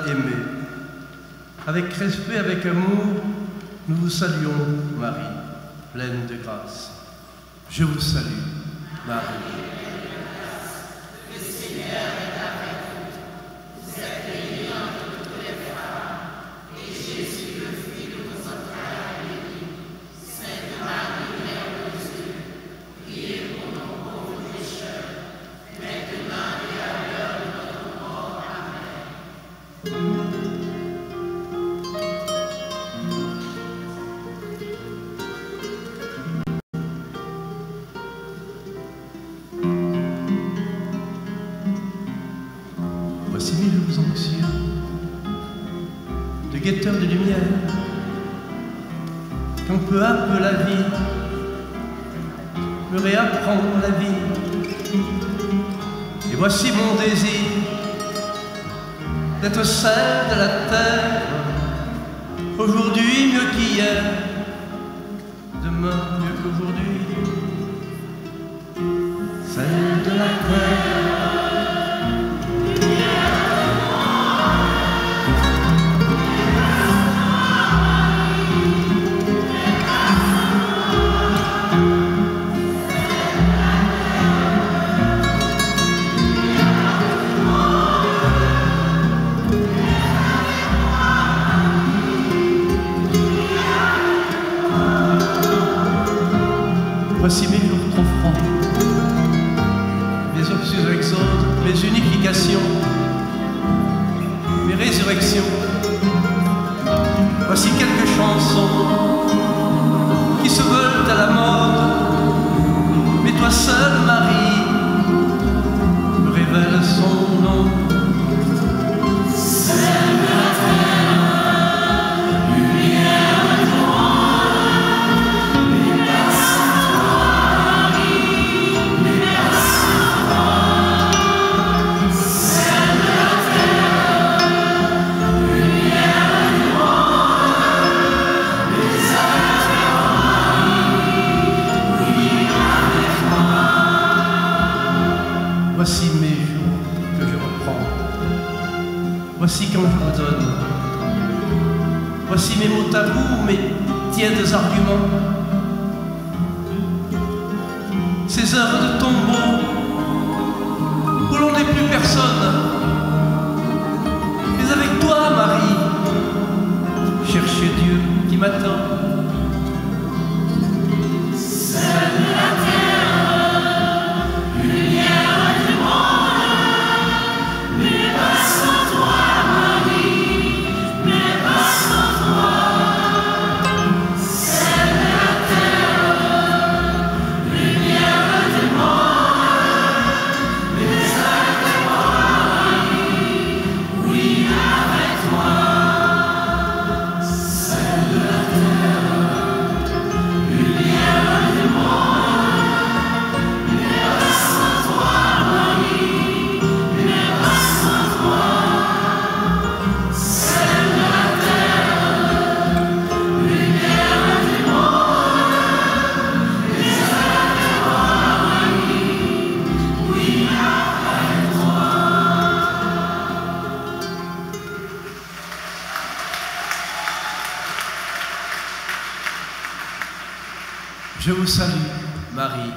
aimé. Avec respect, avec amour, nous vous saluons, Marie, pleine de grâce. Je vous salue, Marie. Le Seigneur est avec vous. Vous êtes bénie entre toutes les femmes, et Jésus, le fruit de vos entrailles, est béni. Sainte Marie, Mère de Dieu, priez pour nos pauvres pécheurs, maintenant et à l'heure de notre mort. Amen. Voici mille jours anxieux, de guetteurs de lumière, quand peu à peu la vie me réapprend la vie. Et voici mon désir d'être celle de la terre, aujourd'hui mieux qu'hier, demain mieux qu'aujourd'hui, celle de la terre. Voici mes jours trop froids, mes obscurs exodes, mes unifications, mes résurrections. Voici quelques chansons qui se veulent à la mode, mais toi seule, Marie, me révèle son nom. Voici mes jours que je reprends. Voici quand je me donne. Voici mes mots tabous, mes tièdes arguments. Ces heures de tombeau où l'on n'est plus personne. Mais avec toi, Marie, chercher Dieu qui m'attend. Je vous salue, Marie.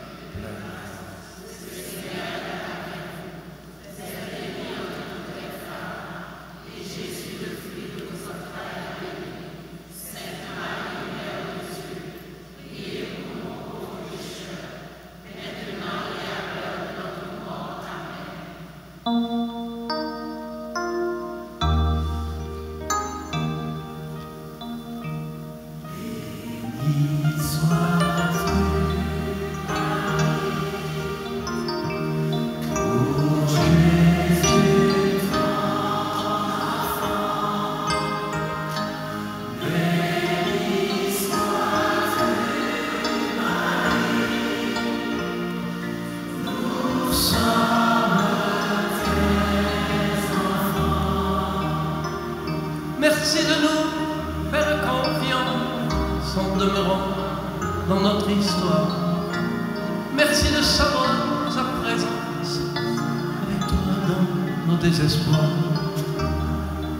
Merci de nous faire confiance en demeurant dans notre histoire. Merci de savoir sa présence avec toi dans nos désespoirs.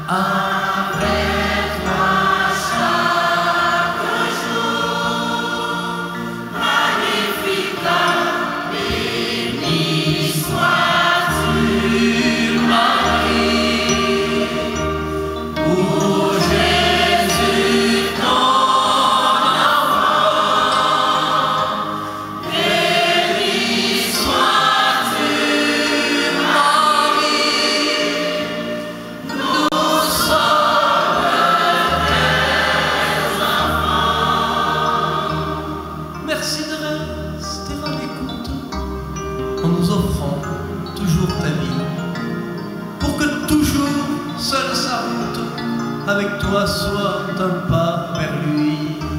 avec toi soit un pas vers lui.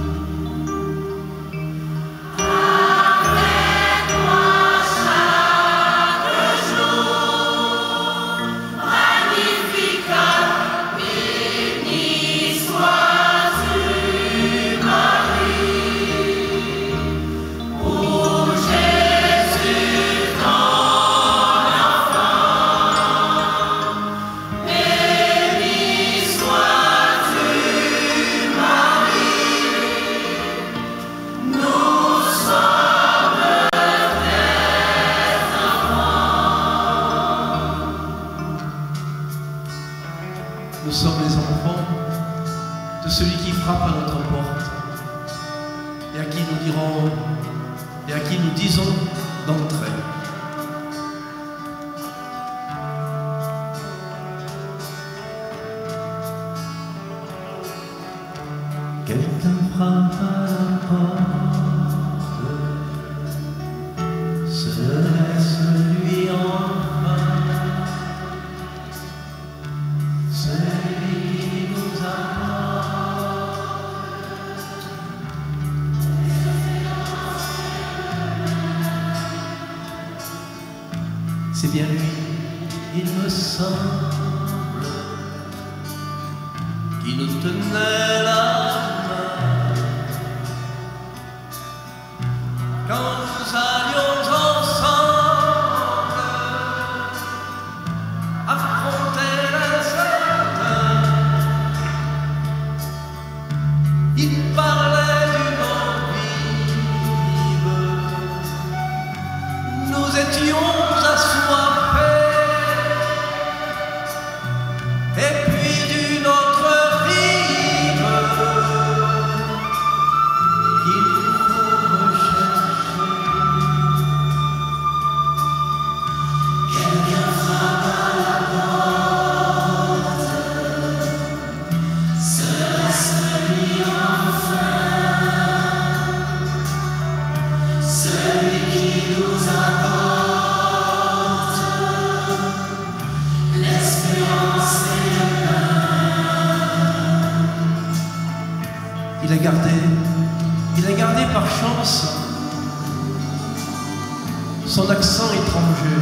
Avec moi chaque jour, Magnificat, béni sois-tu, Marie, pour Jésus ton enfant, béni sois-tu, Marie, nous sommes tes enfants. Nous sommes les enfants de celui qui frappe à notre porte et à qui nous dirons et à qui nous disons d'entrer. Quelqu'un frappe à la porte, se laisse lui enfin, celui qui nous apporte. C'est bien lui, il me semble, qui nous tenait la main quand nous allions ensemble affronter l'incertain. Il parlait d'une eau vive, nous étions assoiffés, et puis d'une autre rive qu'il faut rechercher. Quelqu'un frappe à la porte, se laisse lui enfin, celui qui nous apporte l'espérance et le pain. Il a gardé, il a gardé par chance son accent étranger,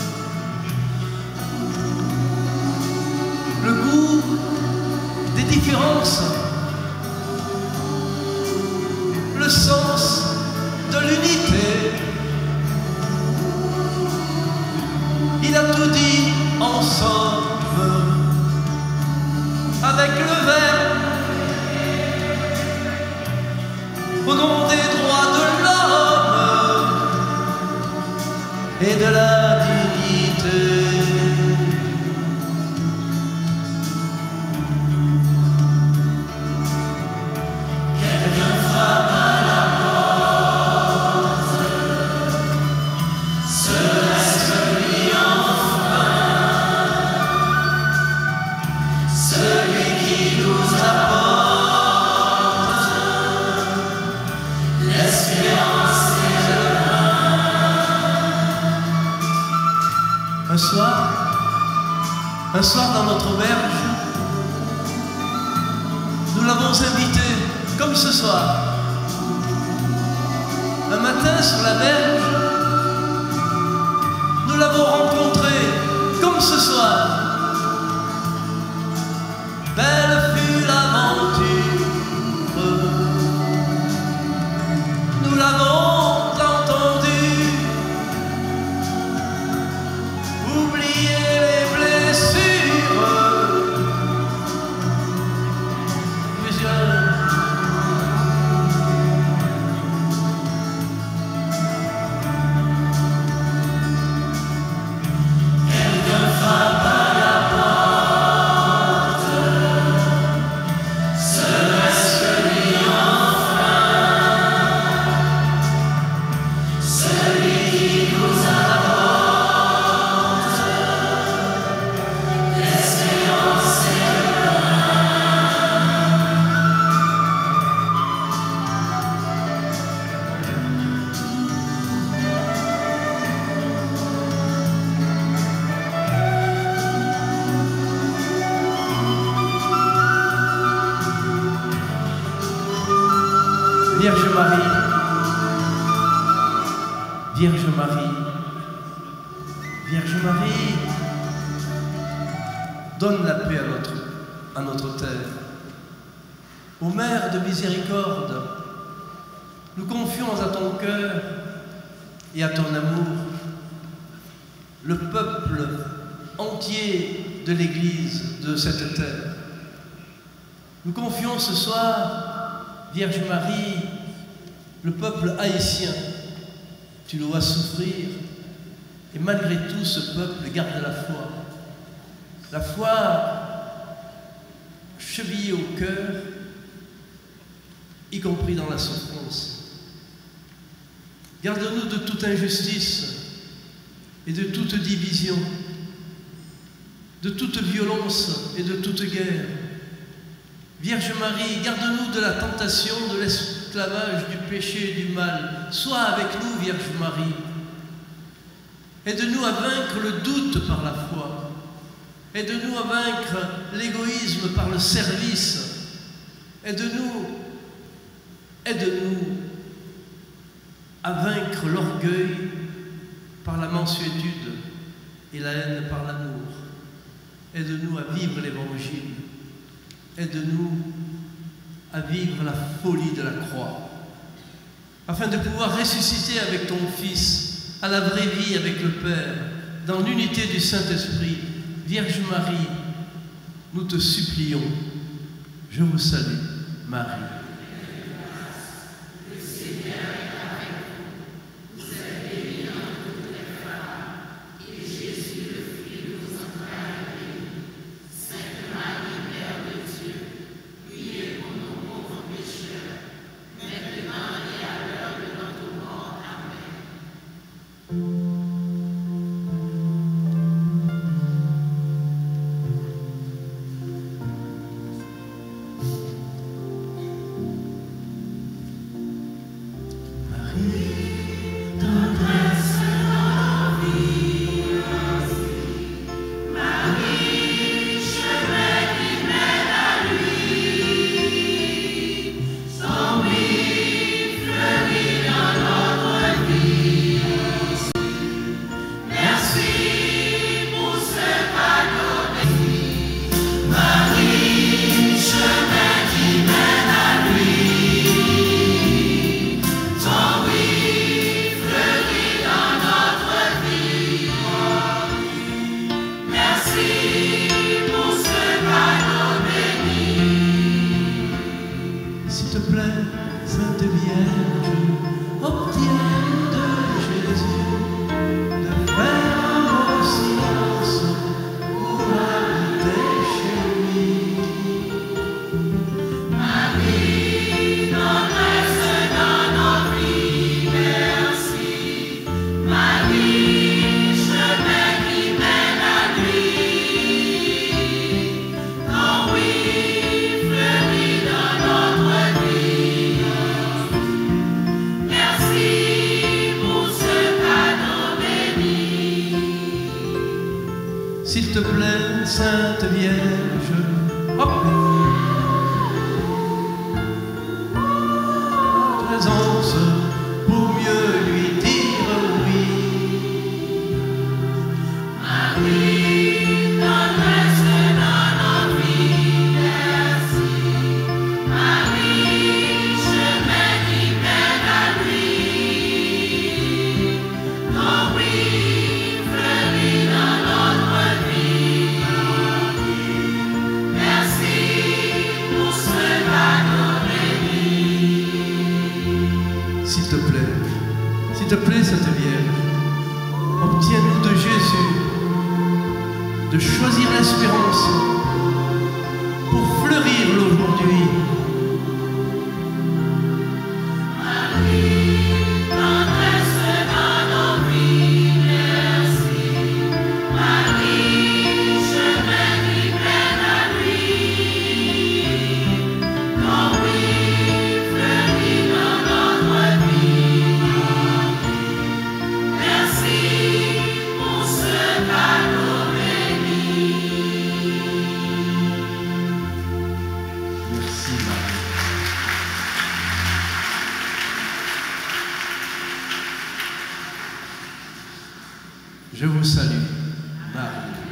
le goût des différences, le sens de l'unité. Il a tout dit ensemble avec le verbe au nom des droits de l'homme et de la dignité. Quelqu'un frappe à la porte, se laisse lui enfin, celui qui nous apporte l'espérance et le pain. Un soir, un soir dans notre auberge, nous l'avons invité, comme ce soir. Un matin sur la berge, nous l'avons rencontré, comme ce soir. Belle fut l'aventure, nous l'avons entendu. Oubliez les blessures Vierge Marie, Vierge Marie, Vierge Marie, donne la paix à notre, à notre terre. Ô Mère de miséricorde, nous confions à ton cœur et à ton amour le peuple entier de l'Église de cette terre. Nous confions ce soir, Vierge Marie, le peuple haïtien. Tu le vois souffrir, et malgré tout, ce peuple garde la foi. La foi chevillée au cœur, y compris dans la souffrance. Garde-nous de toute injustice et de toute division, de toute violence et de toute guerre. Vierge Marie, garde-nous de la tentation, de l'esclavage, du péché et du mal. Sois avec nous, Vierge Marie. Aide-nous à vaincre le doute par la foi. Aide-nous à vaincre l'égoïsme par le service. Aide-nous, aide-nous à vaincre l'orgueil par la mansuétude et la haine par l'amour. Aide-nous à vivre l'Évangile. Aide-nous à vivre la folie de la croix, afin de pouvoir ressusciter avec ton Fils à la vraie vie avec le Père, dans l'unité du Saint-Esprit. Vierge Marie, nous te supplions. Je vous salue, Marie. S'il te plaît, Sainte Vierge, hop, présence pour mieux lui dire oui. Marie, tendresse dans notre vie, merci. Marie, chemin qui mène à lui. Ton oui fleurit dans notre vie. Merci. Je vous salue, Marie.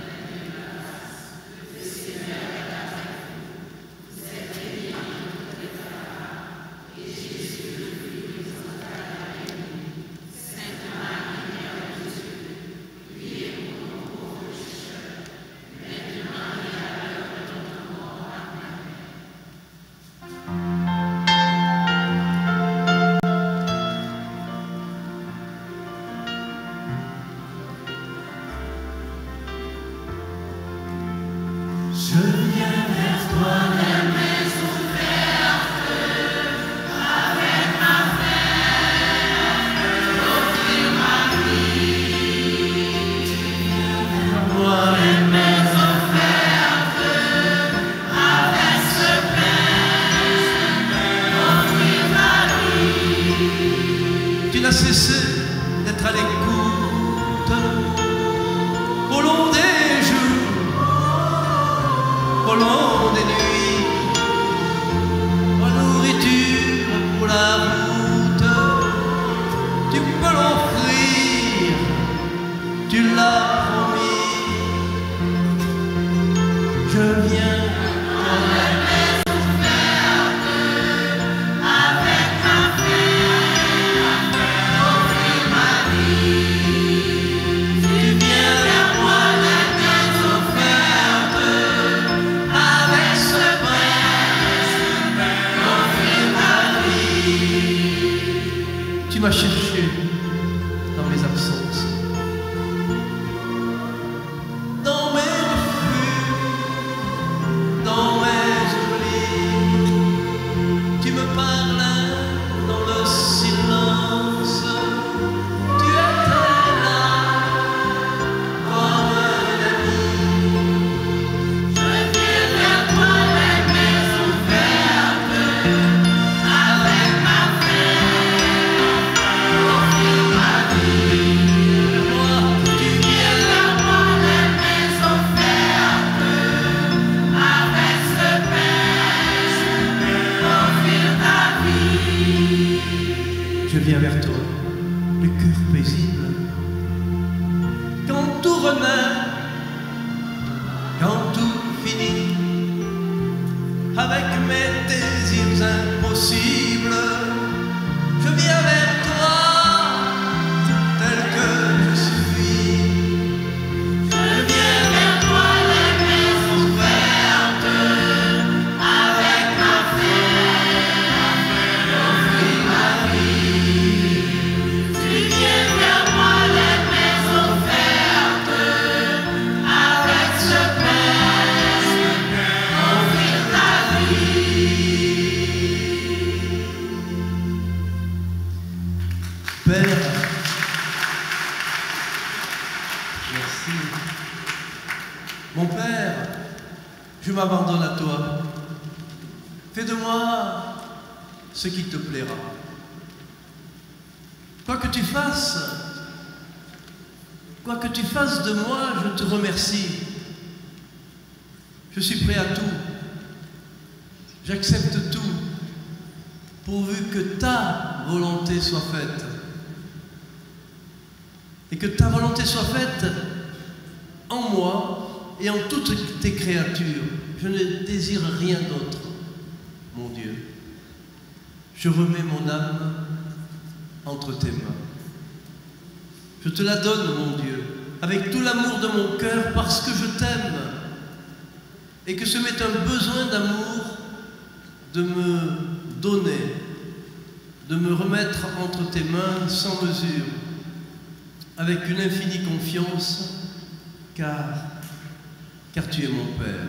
Ce qui te plaira. Quoi que tu fasses, quoi que tu fasses de moi, je te remercie. Je suis prêt à tout. J'accepte tout, pourvu que ta volonté soit faite. Et que ta volonté soit faite en moi et en toutes tes créatures. Je ne désire rien d'autre, mon Dieu. Je remets mon âme entre tes mains. Je te la donne, mon Dieu, avec tout l'amour de mon cœur, parce que je t'aime et que ce m'est un besoin d'amour de me donner, de me remettre entre tes mains sans mesure, avec une infinie confiance, car, car tu es mon Père.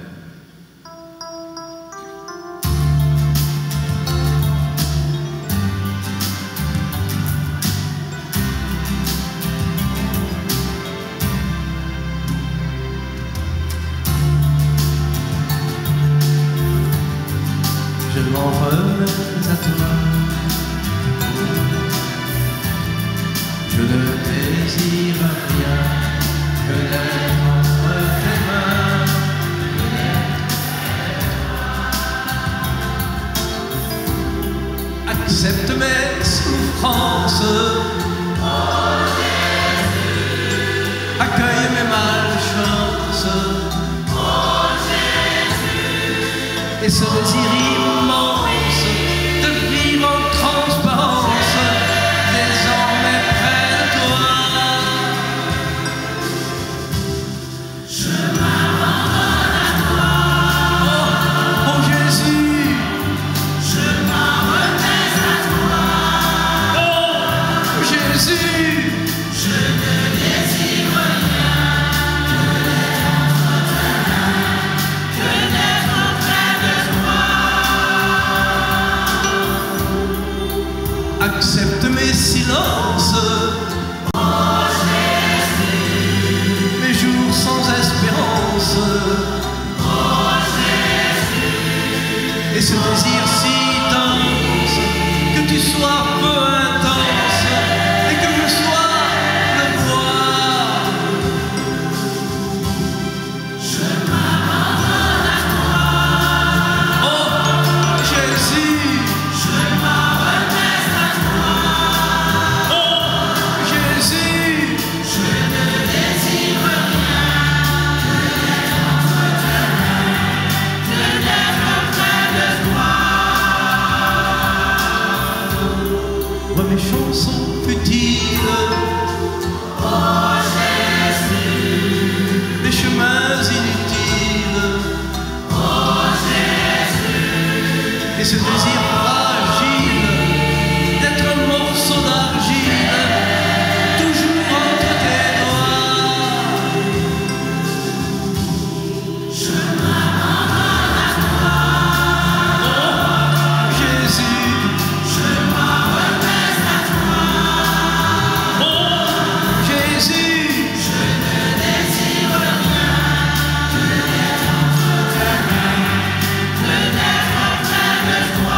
accepte mes souffrances. Oh Jésus, accueille mes malchances. Oh Jésus, et ce désir immense de vivre en transparence, désormais près de toi. je m'abandonne à toi. Oh, oh Jésus, Je m'en remets à toi. oh Jésus, Je ne désire rien que d'être entre tes mains, que d'être près de toi. accepte mes silences, Oh Jésus, mes jours sans espérance, oh Jésus, et ce désir si dense que tu sois peu intense et que je sois le voir. je m'abandonne à toi. Oh Jésus, Je m'en remets à toi. oh Jésus, Je ne désire rien que d'être entre tes mains, que d'être près de toi. vois mes chansons futiles, Oh Jésus, mes chemins inutiles, oh Jésus, et ce désir fragile d'être un morceau d'argile, toujours entre tes doigts. je m'abandonne à toi. Oh Jésus, Je m'en remets à toi. oh Jésus, Je ne désire rien que d'être entre tes mains, que d'être près de toi.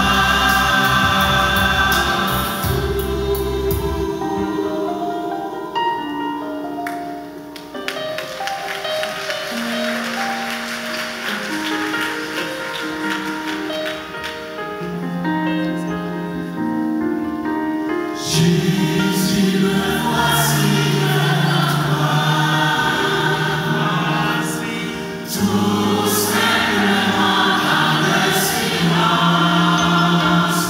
Jésus, me voici devant toi. Tout simplement dans le silence.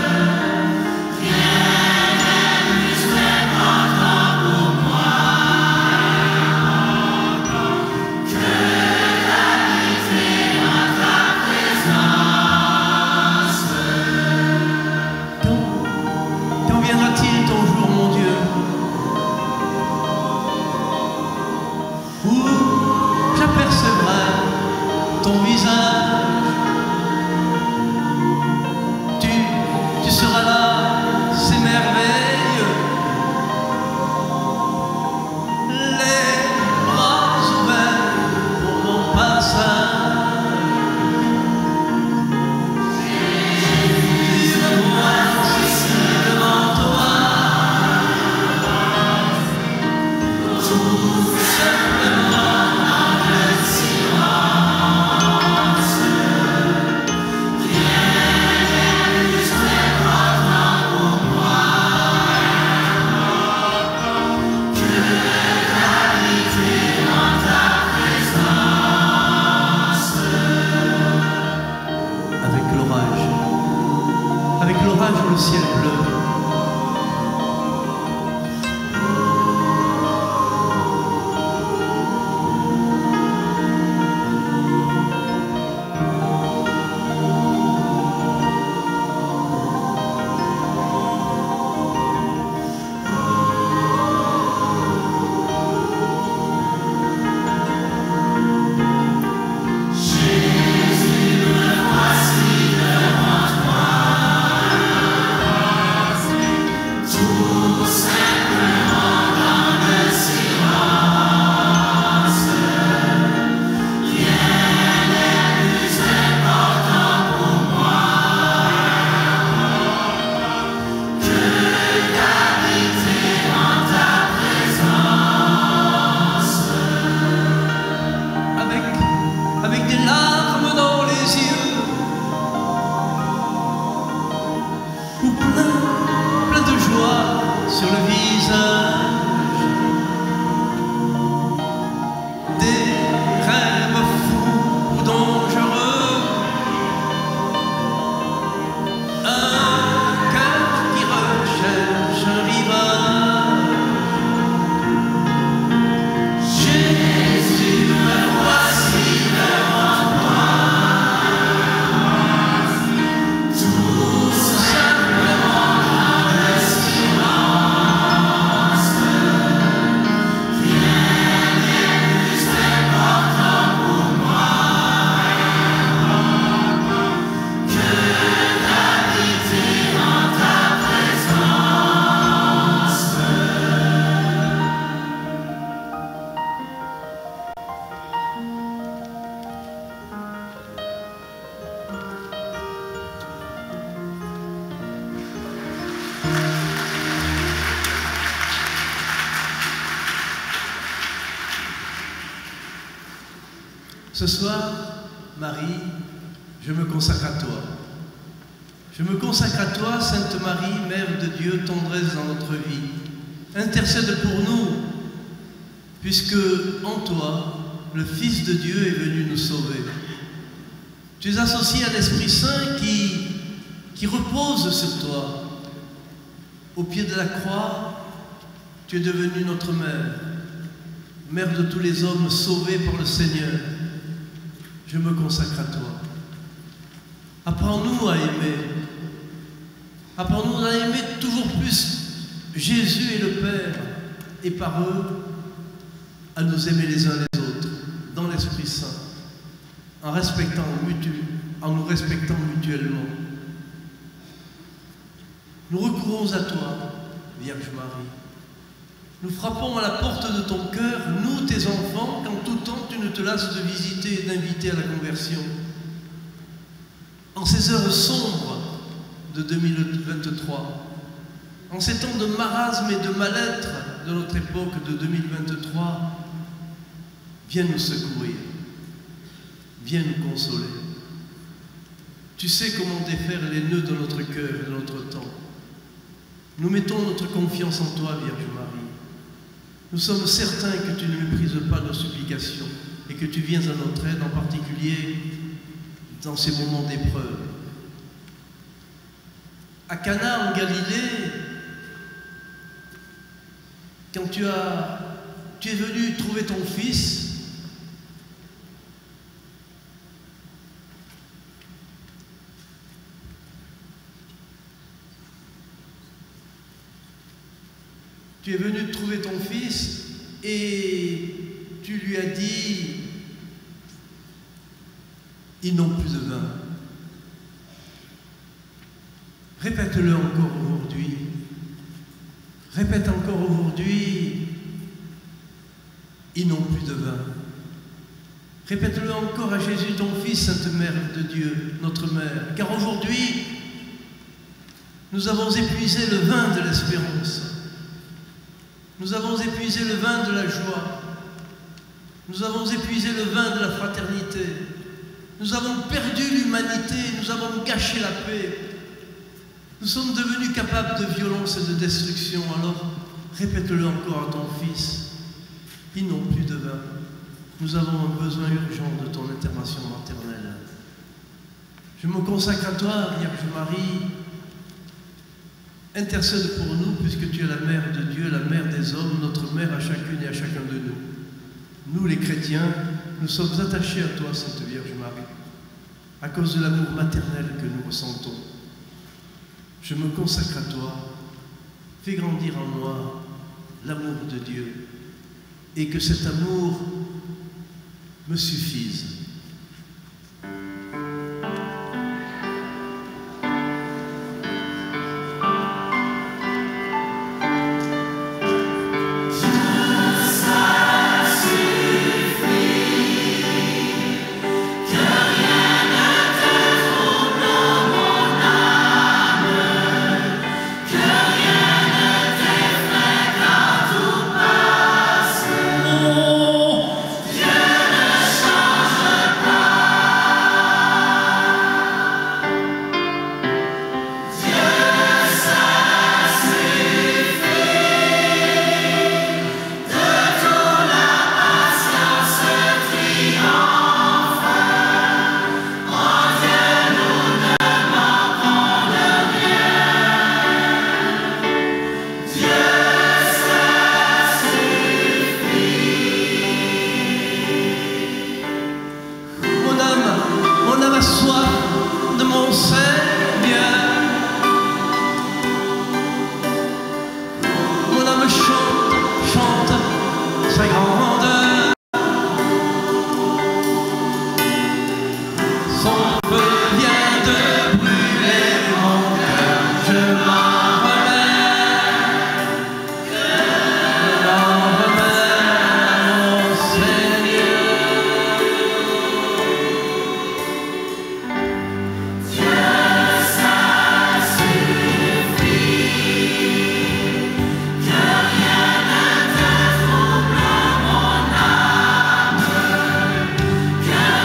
Rien n'est plus important pour moi que d'habiter en ta présence. quand viendra-t-il ton jour, mon Dieu, où j'apercevrai ton visage? Tu, tu seras là, c'est merveilleux. Les bras ouverts pour mon passage. Tu me vois ici devant toi, Tout simplement dans le silence. Rien n'est plus important pour moi que d'habiter en ta présence. avec l'orage, avec l'orage où le ciel bleu. Jésus, me voici devant toi. Ce soir, Marie, je me consacre à toi. Je me consacre à toi, Sainte Marie, Mère de Dieu, tendresse dans notre vie. Intercède pour nous, puisque en toi, le Fils de Dieu est venu nous sauver. Tu es associé à l'Esprit Saint qui, qui repose sur toi. Au pied de la croix, tu es devenue notre mère, mère de tous les hommes sauvés par le Seigneur. Je me consacre à toi. Apprends-nous à aimer. Apprends-nous à aimer toujours plus Jésus et le Père, et par eux, à nous aimer les uns les autres, dans l'Esprit Saint, en, respectant, en nous respectant mutuellement. Nous recourons à toi, Vierge Marie. Nous frappons à la porte de ton cœur, nous, tes enfants, qu'en tout temps tu ne te lasses de visiter et d'inviter à la conversion. En ces heures sombres de deux mille vingt-trois, en ces temps de marasme et de mal-être de notre époque de deux mille vingt-trois, viens nous secourir, viens nous consoler. Tu sais comment défaire les nœuds de notre cœur et de notre temps. Nous mettons notre confiance en toi, Vierge Marie. Nous sommes certains que tu ne méprises pas nos supplications et que tu viens à notre aide, en particulier dans ces moments d'épreuve. À Cana, en Galilée, quand tu, as, tu es venu trouver ton fils, tu es venu trouver ton fils et tu lui as dit, ils n'ont plus de vin. Répète-le encore aujourd'hui. Répète encore aujourd'hui, ils n'ont plus de vin. Répète-le encore à Jésus, ton Fils, Sainte Mère de Dieu, notre Mère. Car aujourd'hui, nous avons épuisé le vin de l'espérance. Nous avons épuisé le vin de la joie. Nous avons épuisé le vin de la fraternité. Nous avons perdu l'humanité, nous avons gâché la paix. Nous sommes devenus capables de violence et de destruction. Alors, répète-le encore à ton Fils. Ils n'ont plus de vin. Nous avons un besoin urgent de ton intervention maternelle. Je me consacre à toi, Vierge Marie. Intercède pour nous, puisque tu es la mère de Dieu, la mère des hommes, notre mère à chacune et à chacun de nous. Nous, les chrétiens, nous sommes attachés à toi, Sainte Vierge Marie, à cause de l'amour maternel que nous ressentons. Je me consacre à toi, fais grandir en moi l'amour de Dieu, et que cet amour me suffise. Yeah.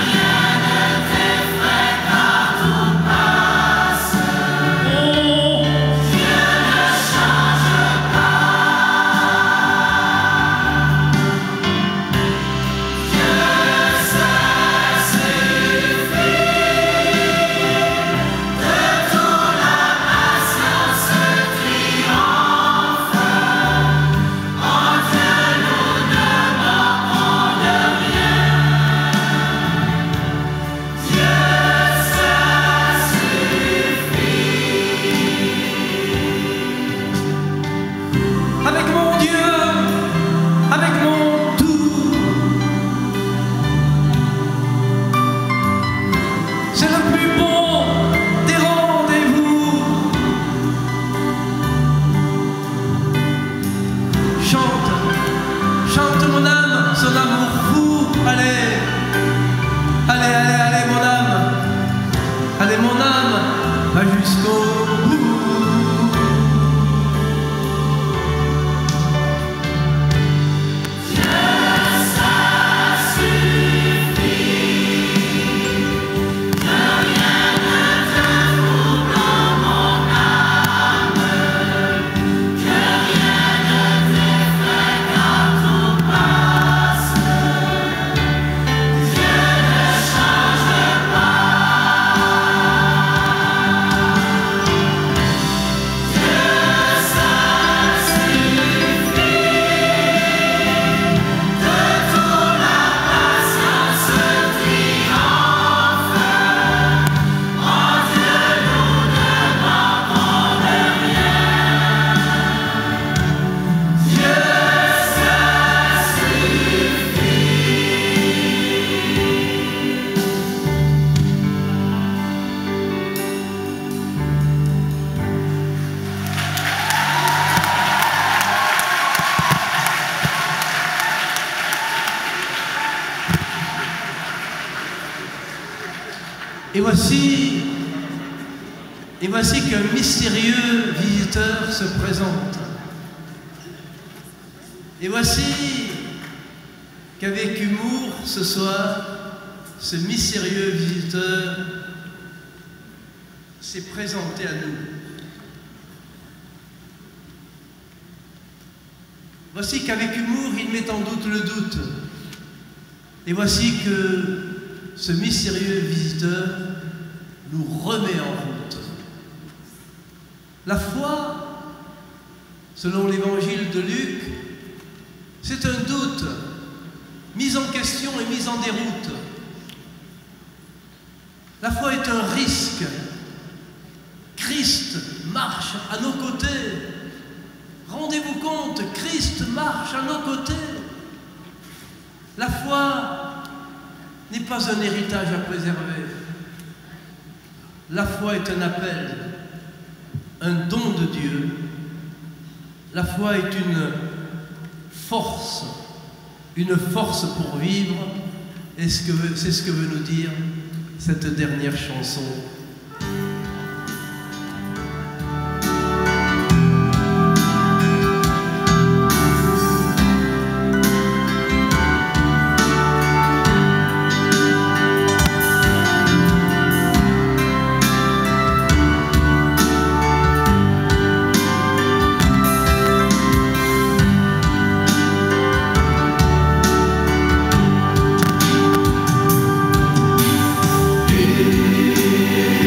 jusqu'au bout. Et voici, et voici qu'un mystérieux visiteur se présente. Et voici qu'avec humour, ce soir, ce mystérieux visiteur s'est présenté à nous. Voici qu'avec humour, il met en doute le doute. Et voici que ce mystérieux visiteur nous remet en route. La foi, selon l'évangile de Luc, c'est un doute, mis en question et mis en déroute. La foi est un risque. Christ marche à nos côtés. Rendez-vous compte, Christ marche à nos côtés. La foi n'est pas un héritage à préserver. La foi est un appel, un don de Dieu. La foi est une force, une force pour vivre. Et c'est ce que veut nous dire cette dernière chanson. Yeah.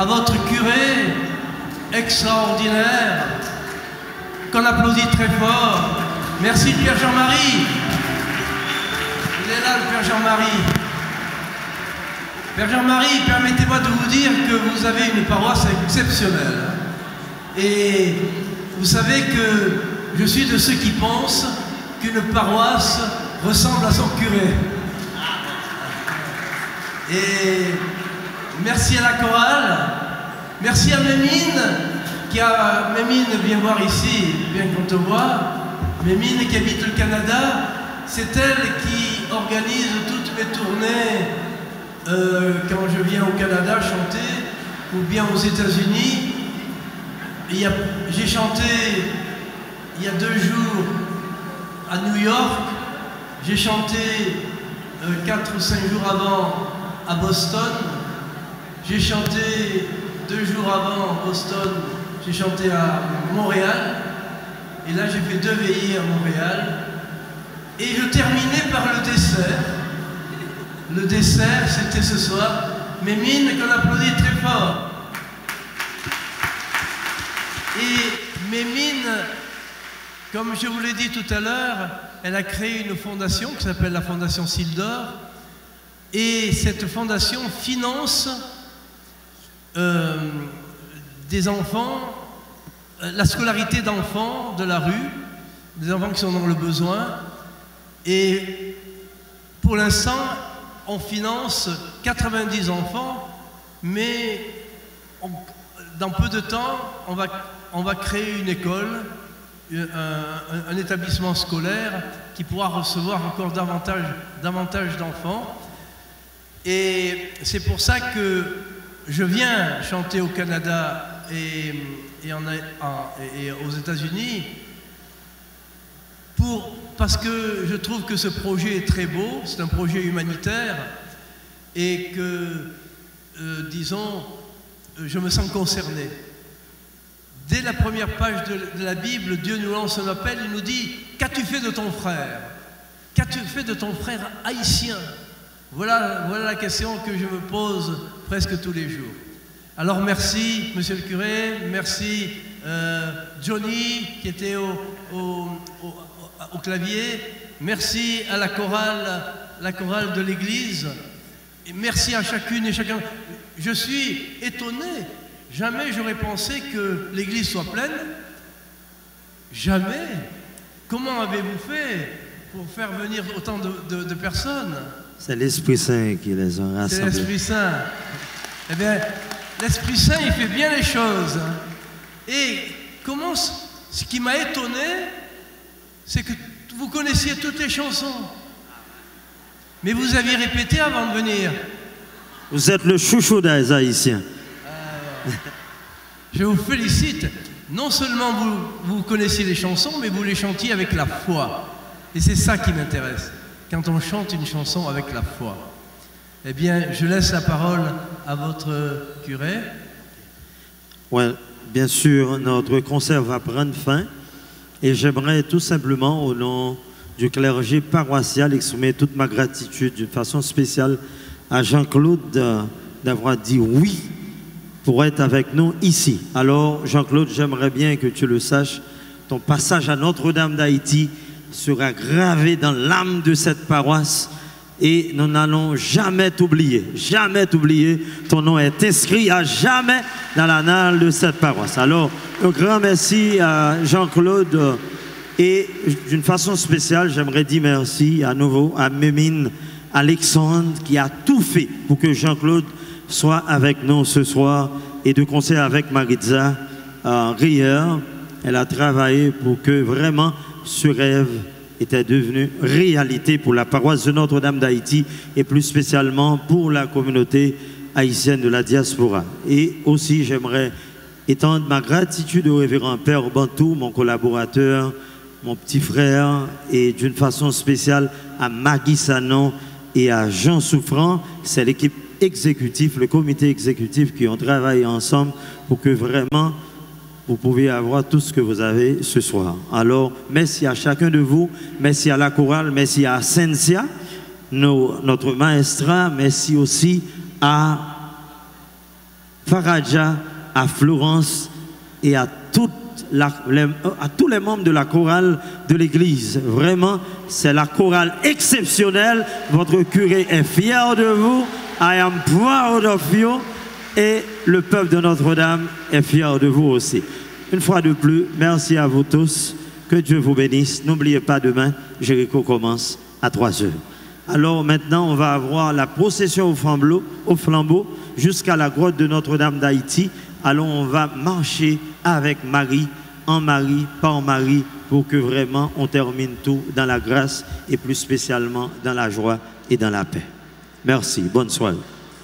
à votre curé extraordinaire, qu'on applaudit très fort. Merci le Père Jean-Marie. Il est là, le Père Jean-Marie. Père Jean-Marie, permettez-moi de vous dire que vous avez une paroisse exceptionnelle. Et vous savez que je suis de ceux qui pensent qu'une paroisse ressemble à son curé. Et merci à la chorale, merci à Mémine, qui a, Mémine vient voir ici, bien qu'on te voit, Mémine qui habite le Canada, c'est elle qui organise toutes mes tournées euh, quand je viens au Canada chanter, ou bien aux États-Unis. J'ai chanté il y a deux jours à New York, j'ai chanté euh, quatre ou cinq jours avant à Boston, j'ai chanté deux jours avant à Boston, j'ai chanté à Montréal, et là j'ai fait deux veillées à Montréal, et je terminais par le dessert. Le dessert, c'était ce soir, Mémine qu'on applaudit très fort. Et Mémine, comme je vous l'ai dit tout à l'heure, elle a créé une fondation qui s'appelle la Fondation Sildor. Et cette fondation finance euh, des enfants, euh, la scolarité d'enfants de la rue, des enfants qui sont dans le besoin. Et pour l'instant, on finance quatre-vingt-dix enfants, mais on, dans peu de temps, on va, on va créer une école, un, un, un établissement scolaire qui pourra recevoir encore davantage, davantage d'enfants. Et c'est pour ça que je viens chanter au Canada et, et, en, en, et aux États-Unis pour, parce que je trouve que ce projet est très beau, c'est un projet humanitaire et que, euh, disons, je me sens concerné. Dès la première page de, de la Bible, Dieu nous lance un appel, il nous dit « Qu'as-tu fait de ton frère? Qu'as-tu fait de ton frère haïtien ?» Voilà, voilà la question que je me pose presque tous les jours. Alors merci, monsieur le curé, merci euh, Johnny qui était au, au, au, au clavier, merci à la chorale, la chorale de l'église, et merci à chacune et chacun. Je suis étonné, jamais j'aurais pensé que l'église soit pleine, jamais. Comment avez-vous fait pour faire venir autant de, de, de personnes? C'est l'Esprit Saint qui les a rassemblés. C'est l'Esprit Saint. Eh bien, l'Esprit Saint, il fait bien les choses. Et comment, ce qui m'a étonné, c'est que vous connaissiez toutes les chansons. Mais vous aviez répété avant de venir. Vous êtes le chouchou des Haïtiens. Alors, je vous félicite. Non seulement vous, vous connaissiez les chansons, mais vous les chantiez avec la foi. Et c'est ça qui m'intéresse. Quand on chante une chanson avec la foi. Eh bien, je laisse la parole à votre curé. Oui, bien sûr, notre concert va prendre fin. Et j'aimerais tout simplement, au nom du clergé paroissial, exprimer toute ma gratitude d'une façon spéciale à Jean-Claude d'avoir dit oui pour être avec nous ici. Alors, Jean-Claude, j'aimerais bien que tu le saches, ton passage à Notre-Dame d'Haïti sera gravé dans l'âme de cette paroisse et nous n'allons jamais t'oublier, jamais t'oublier. Ton nom est inscrit à jamais dans l'annale de cette paroisse. Alors, un grand merci à Jean-Claude et d'une façon spéciale, j'aimerais dire merci à nouveau à Mémine Alexandre qui a tout fait pour que Jean-Claude soit avec nous ce soir et de concert avec Maritza euh, Rieur. Elle a travaillé pour que vraiment ce rêve était devenu réalité pour la paroisse de Notre-Dame d'Haïti et plus spécialement pour la communauté haïtienne de la diaspora. Et aussi, j'aimerais étendre ma gratitude au révérend Père Bantou, mon collaborateur, mon petit frère, et d'une façon spéciale à Magui Sanon et à Jean Souffrant. C'est l'équipe exécutive, le comité exécutif qui ont travaillé ensemble pour que vraiment vous pouvez avoir tout ce que vous avez ce soir. Alors, merci à chacun de vous, merci à la chorale, merci à Cynthia, nos, notre maestra, merci aussi à Faradja, à Florence et à, toute la, les, à tous les membres de la chorale de l'église. Vraiment, c'est la chorale exceptionnelle. Votre curé est fier de vous. I am proud of you. Et le peuple de Notre-Dame est fier de vous aussi. Une fois de plus, merci à vous tous. Que Dieu vous bénisse. N'oubliez pas, demain, Jéricho commence à trois heures. Alors maintenant, on va avoir la procession au flambeau, au flambeau jusqu'à la grotte de Notre-Dame d'Haïti. Alors on va marcher avec Marie, en Marie, par Marie, pour que vraiment on termine tout dans la grâce et plus spécialement dans la joie et dans la paix. Merci. Bonne soirée.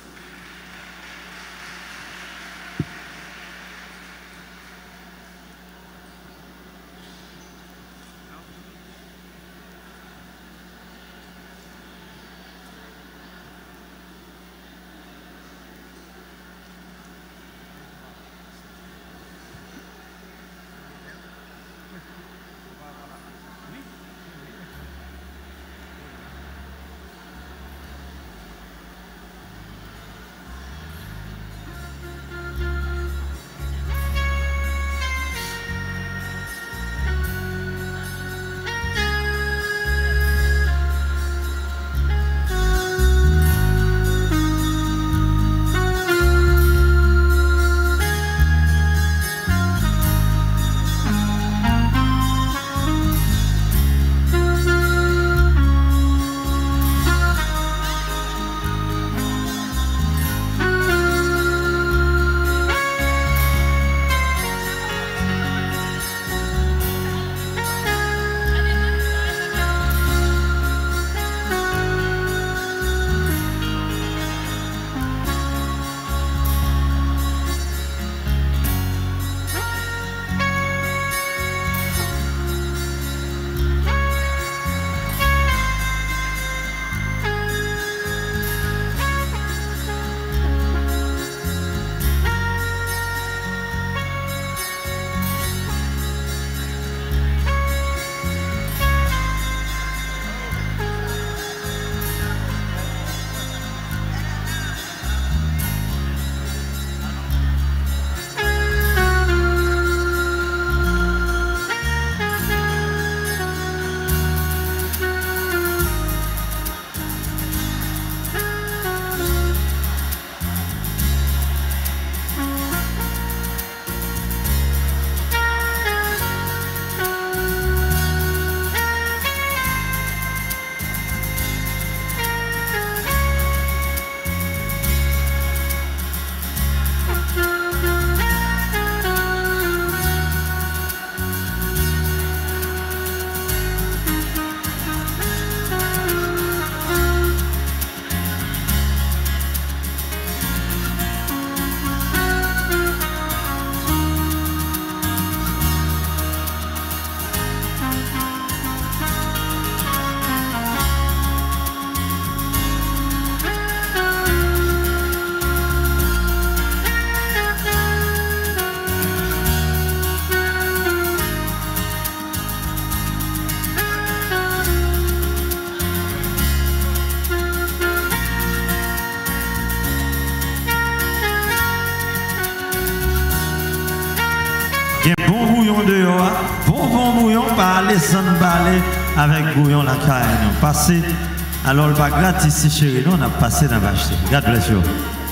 Dehors, bon bon bouillon, pas aller sans balai avec bouillon la caille. Passez, alors le bac gratis ici chérie, nous on a passé dans la vache. God bless you.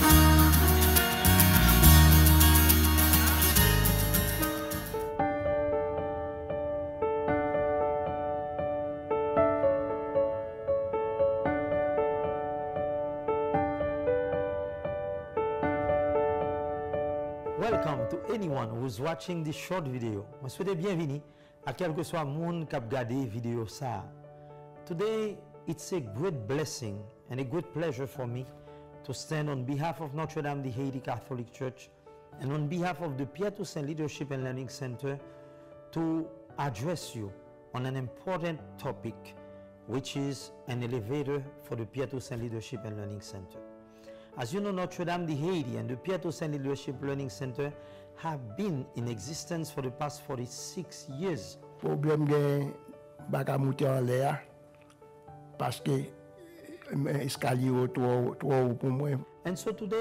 Welcome to anyone who's watching this short video. Je souhaite bienvenue à quel que soit le monde qui a regardé vidéo ça. Today, it's a great blessing and a great pleasure for me to stand on behalf of Notre-Dame de Haiti Catholic Church and on behalf of the Pierre Toussaint Leadership and Learning Center to address you on an important topic, which is an elevator for the Pierre Toussaint Leadership and Learning Center. As you know, Notre-Dame de Haiti and the Pierre Toussaint Leadership Learning Center have been in existence for the past forty-six years. Problème de baka monter en l'air parce que escalier trop trop pour moi. And so today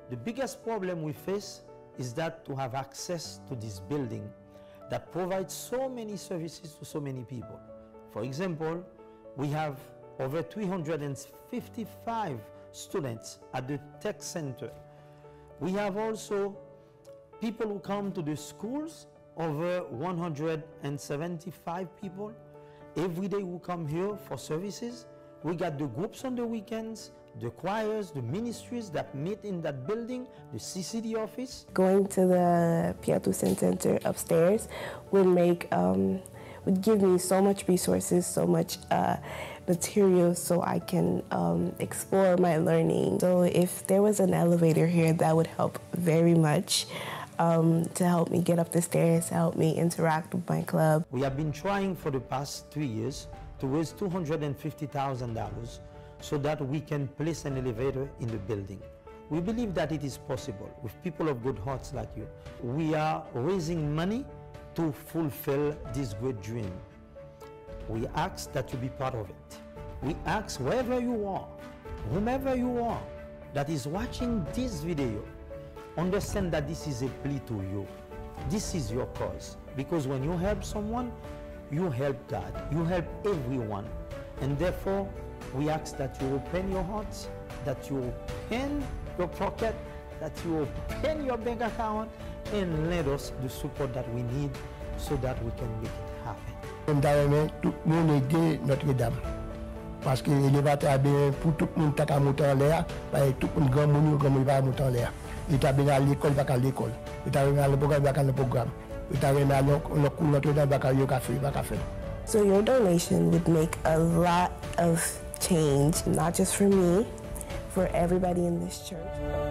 the biggest problem we face is that to have access to this building that provides so many services to so many people. For example, we have over three hundred fifty-five students at the tech center. We have also people who come to the schools, over one hundred seventy-five people every day who come here for services. We got the groups on the weekends, the choirs, the ministries that meet in that building, the C C D office. Going to the Piatoussaint Center upstairs would make um, would give me so much resources, so much uh, material, so I can um, explore my learning. So if there was an elevator here, that would help very much. Um, to help me get up the stairs, to help me interact with my club. We have been trying for the past three years to raise two hundred fifty thousand dollars so that we can place an elevator in the building. We believe that it is possible with people of good hearts like you. We are raising money to fulfill this great dream. We ask that you be part of it. We ask wherever you are, whomever you are that is watching this video, understand that this is a plea to you. This is your cause. Because when you help someone, you help God. You help everyone. And therefore, we ask that you open your hearts, that you open your pocket, that you open your bank account, and let us the support that we need so that we can make it happen. Tout le monde aide Notre-Dame. Parce que l'élévateur a bien pour tout le monde qui a monté en l'air, tout le monde grand monde qui va monter en l'air. Il t'a bien à l'école, pas à l'école. Il t'a bien à le programme, pas à le programme. Il t'a bien à le cours Notre-Dame, pas à le café, pas à café. So your donation would make a lot of change, not just for me, for everybody in this church.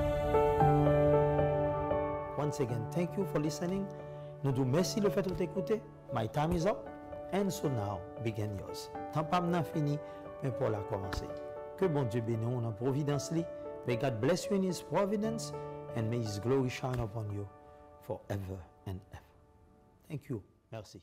Once again, thank you for listening. Nous disons merci le fait de t'écouter. My time is up, and so now begin yours. Tant pas n'a fini, mais pour la commencer. Que bon Dieu bénisse en providence li. May God bless you in His providence, and may His glory shine upon you forever and ever. Thank you. Merci.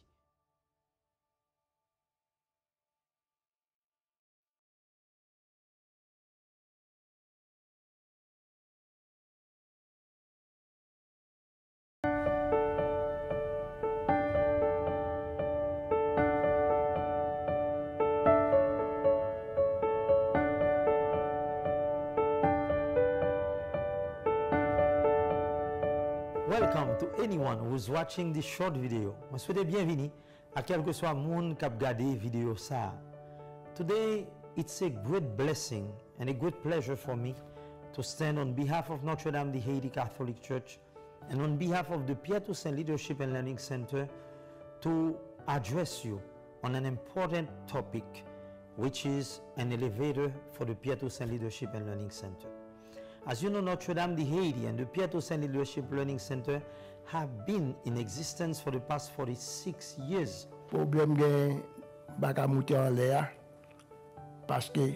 Welcome to anyone who's watching this short video. Je souhaite bienvenue à quel que soit le monde qui a regardé vidéo ça. Today, it's a great blessing and a great pleasure for me to stand on behalf of Notre Dame de Haiti Catholic Church and on behalf of the Piatoussaint Leadership and Learning Center to address you on an important topic, which is an elevator for the Piatoussaint Leadership and Learning Center. As you know, Notre Dame de Haiti and the Piatoussaint Leadership Learning Center have been in existence for the past forty-six years. Problème de baka monter en l'air parce que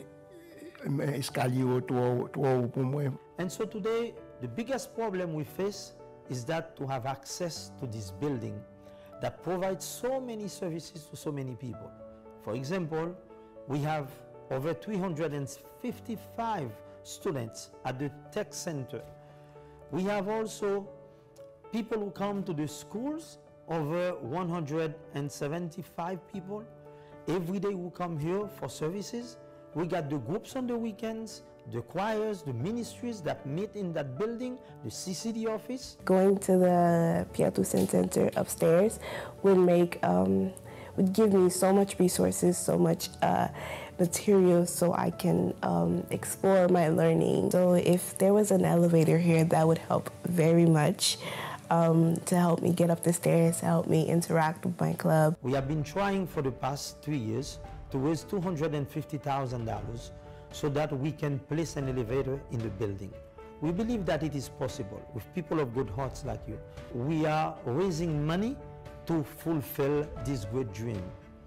escalier trop trop pour moi. And so today, the biggest problem we face is that to have access to this building that provides so many services to so many people. For example, we have over three hundred fifty-five students at the tech center. We have also people who come to the schools, over one hundred seventy-five people every day who come here for services. We got the groups on the weekends, the choirs, the ministries that meet in that building, the C C D office. Going to the Piatoussaint Center upstairs would make um, would give me so much resources, so much uh, material, so I can um, explore my learning. So if there was an elevator here, that would help very much um, to help me get up the stairs, to help me interact with my club. We have been trying for the past three years to raise two hundred fifty thousand dollars so that we can place an elevator in the building. We believe that it is possible with people of good hearts like you. We are raising money to fulfill this great dream.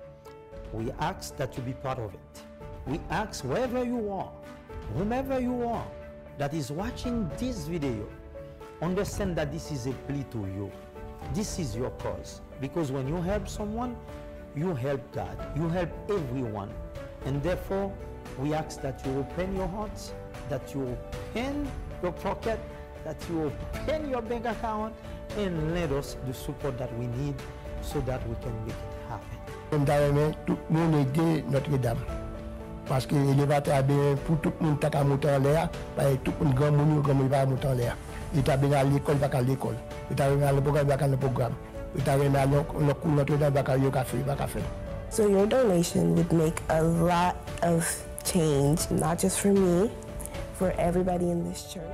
We ask that you be part of it. We ask wherever you are, whomever you are that is watching this video, understand that this is a plea to you. This is your cause. Because when you help someone, you help God. You help everyone. And therefore, we ask that you open your hearts, that you open your pocket, that you open your bank account and let us the support that we need so that we can make it happen. Tout le monde est Notre-Dame. Parce que l'élévateur a bien pour tout le monde qui a monté en l'air, tout le monde grand monde qui va monter en l'air. Il a bien à l'école, pas à l'école. Il a bien à le programme, pas à le programme. Il a bien à le cours Notre-Dame, pas à le café, pas à café. So your donation would make a lot of change, not just for me, for everybody in this church.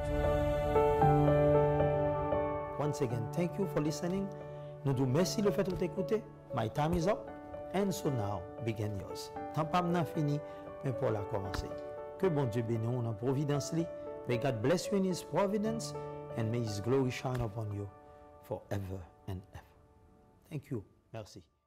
Once again, thank you for listening. Nous vous remercions le fait de t'écouter. My time is up. And so now, begin yours. Tant pas n'a fini, mais pour la commencer. Que bon Dieu bénisse en providence. May God bless you in His providence, and may His glory shine upon you forever and ever. Thank you. Merci.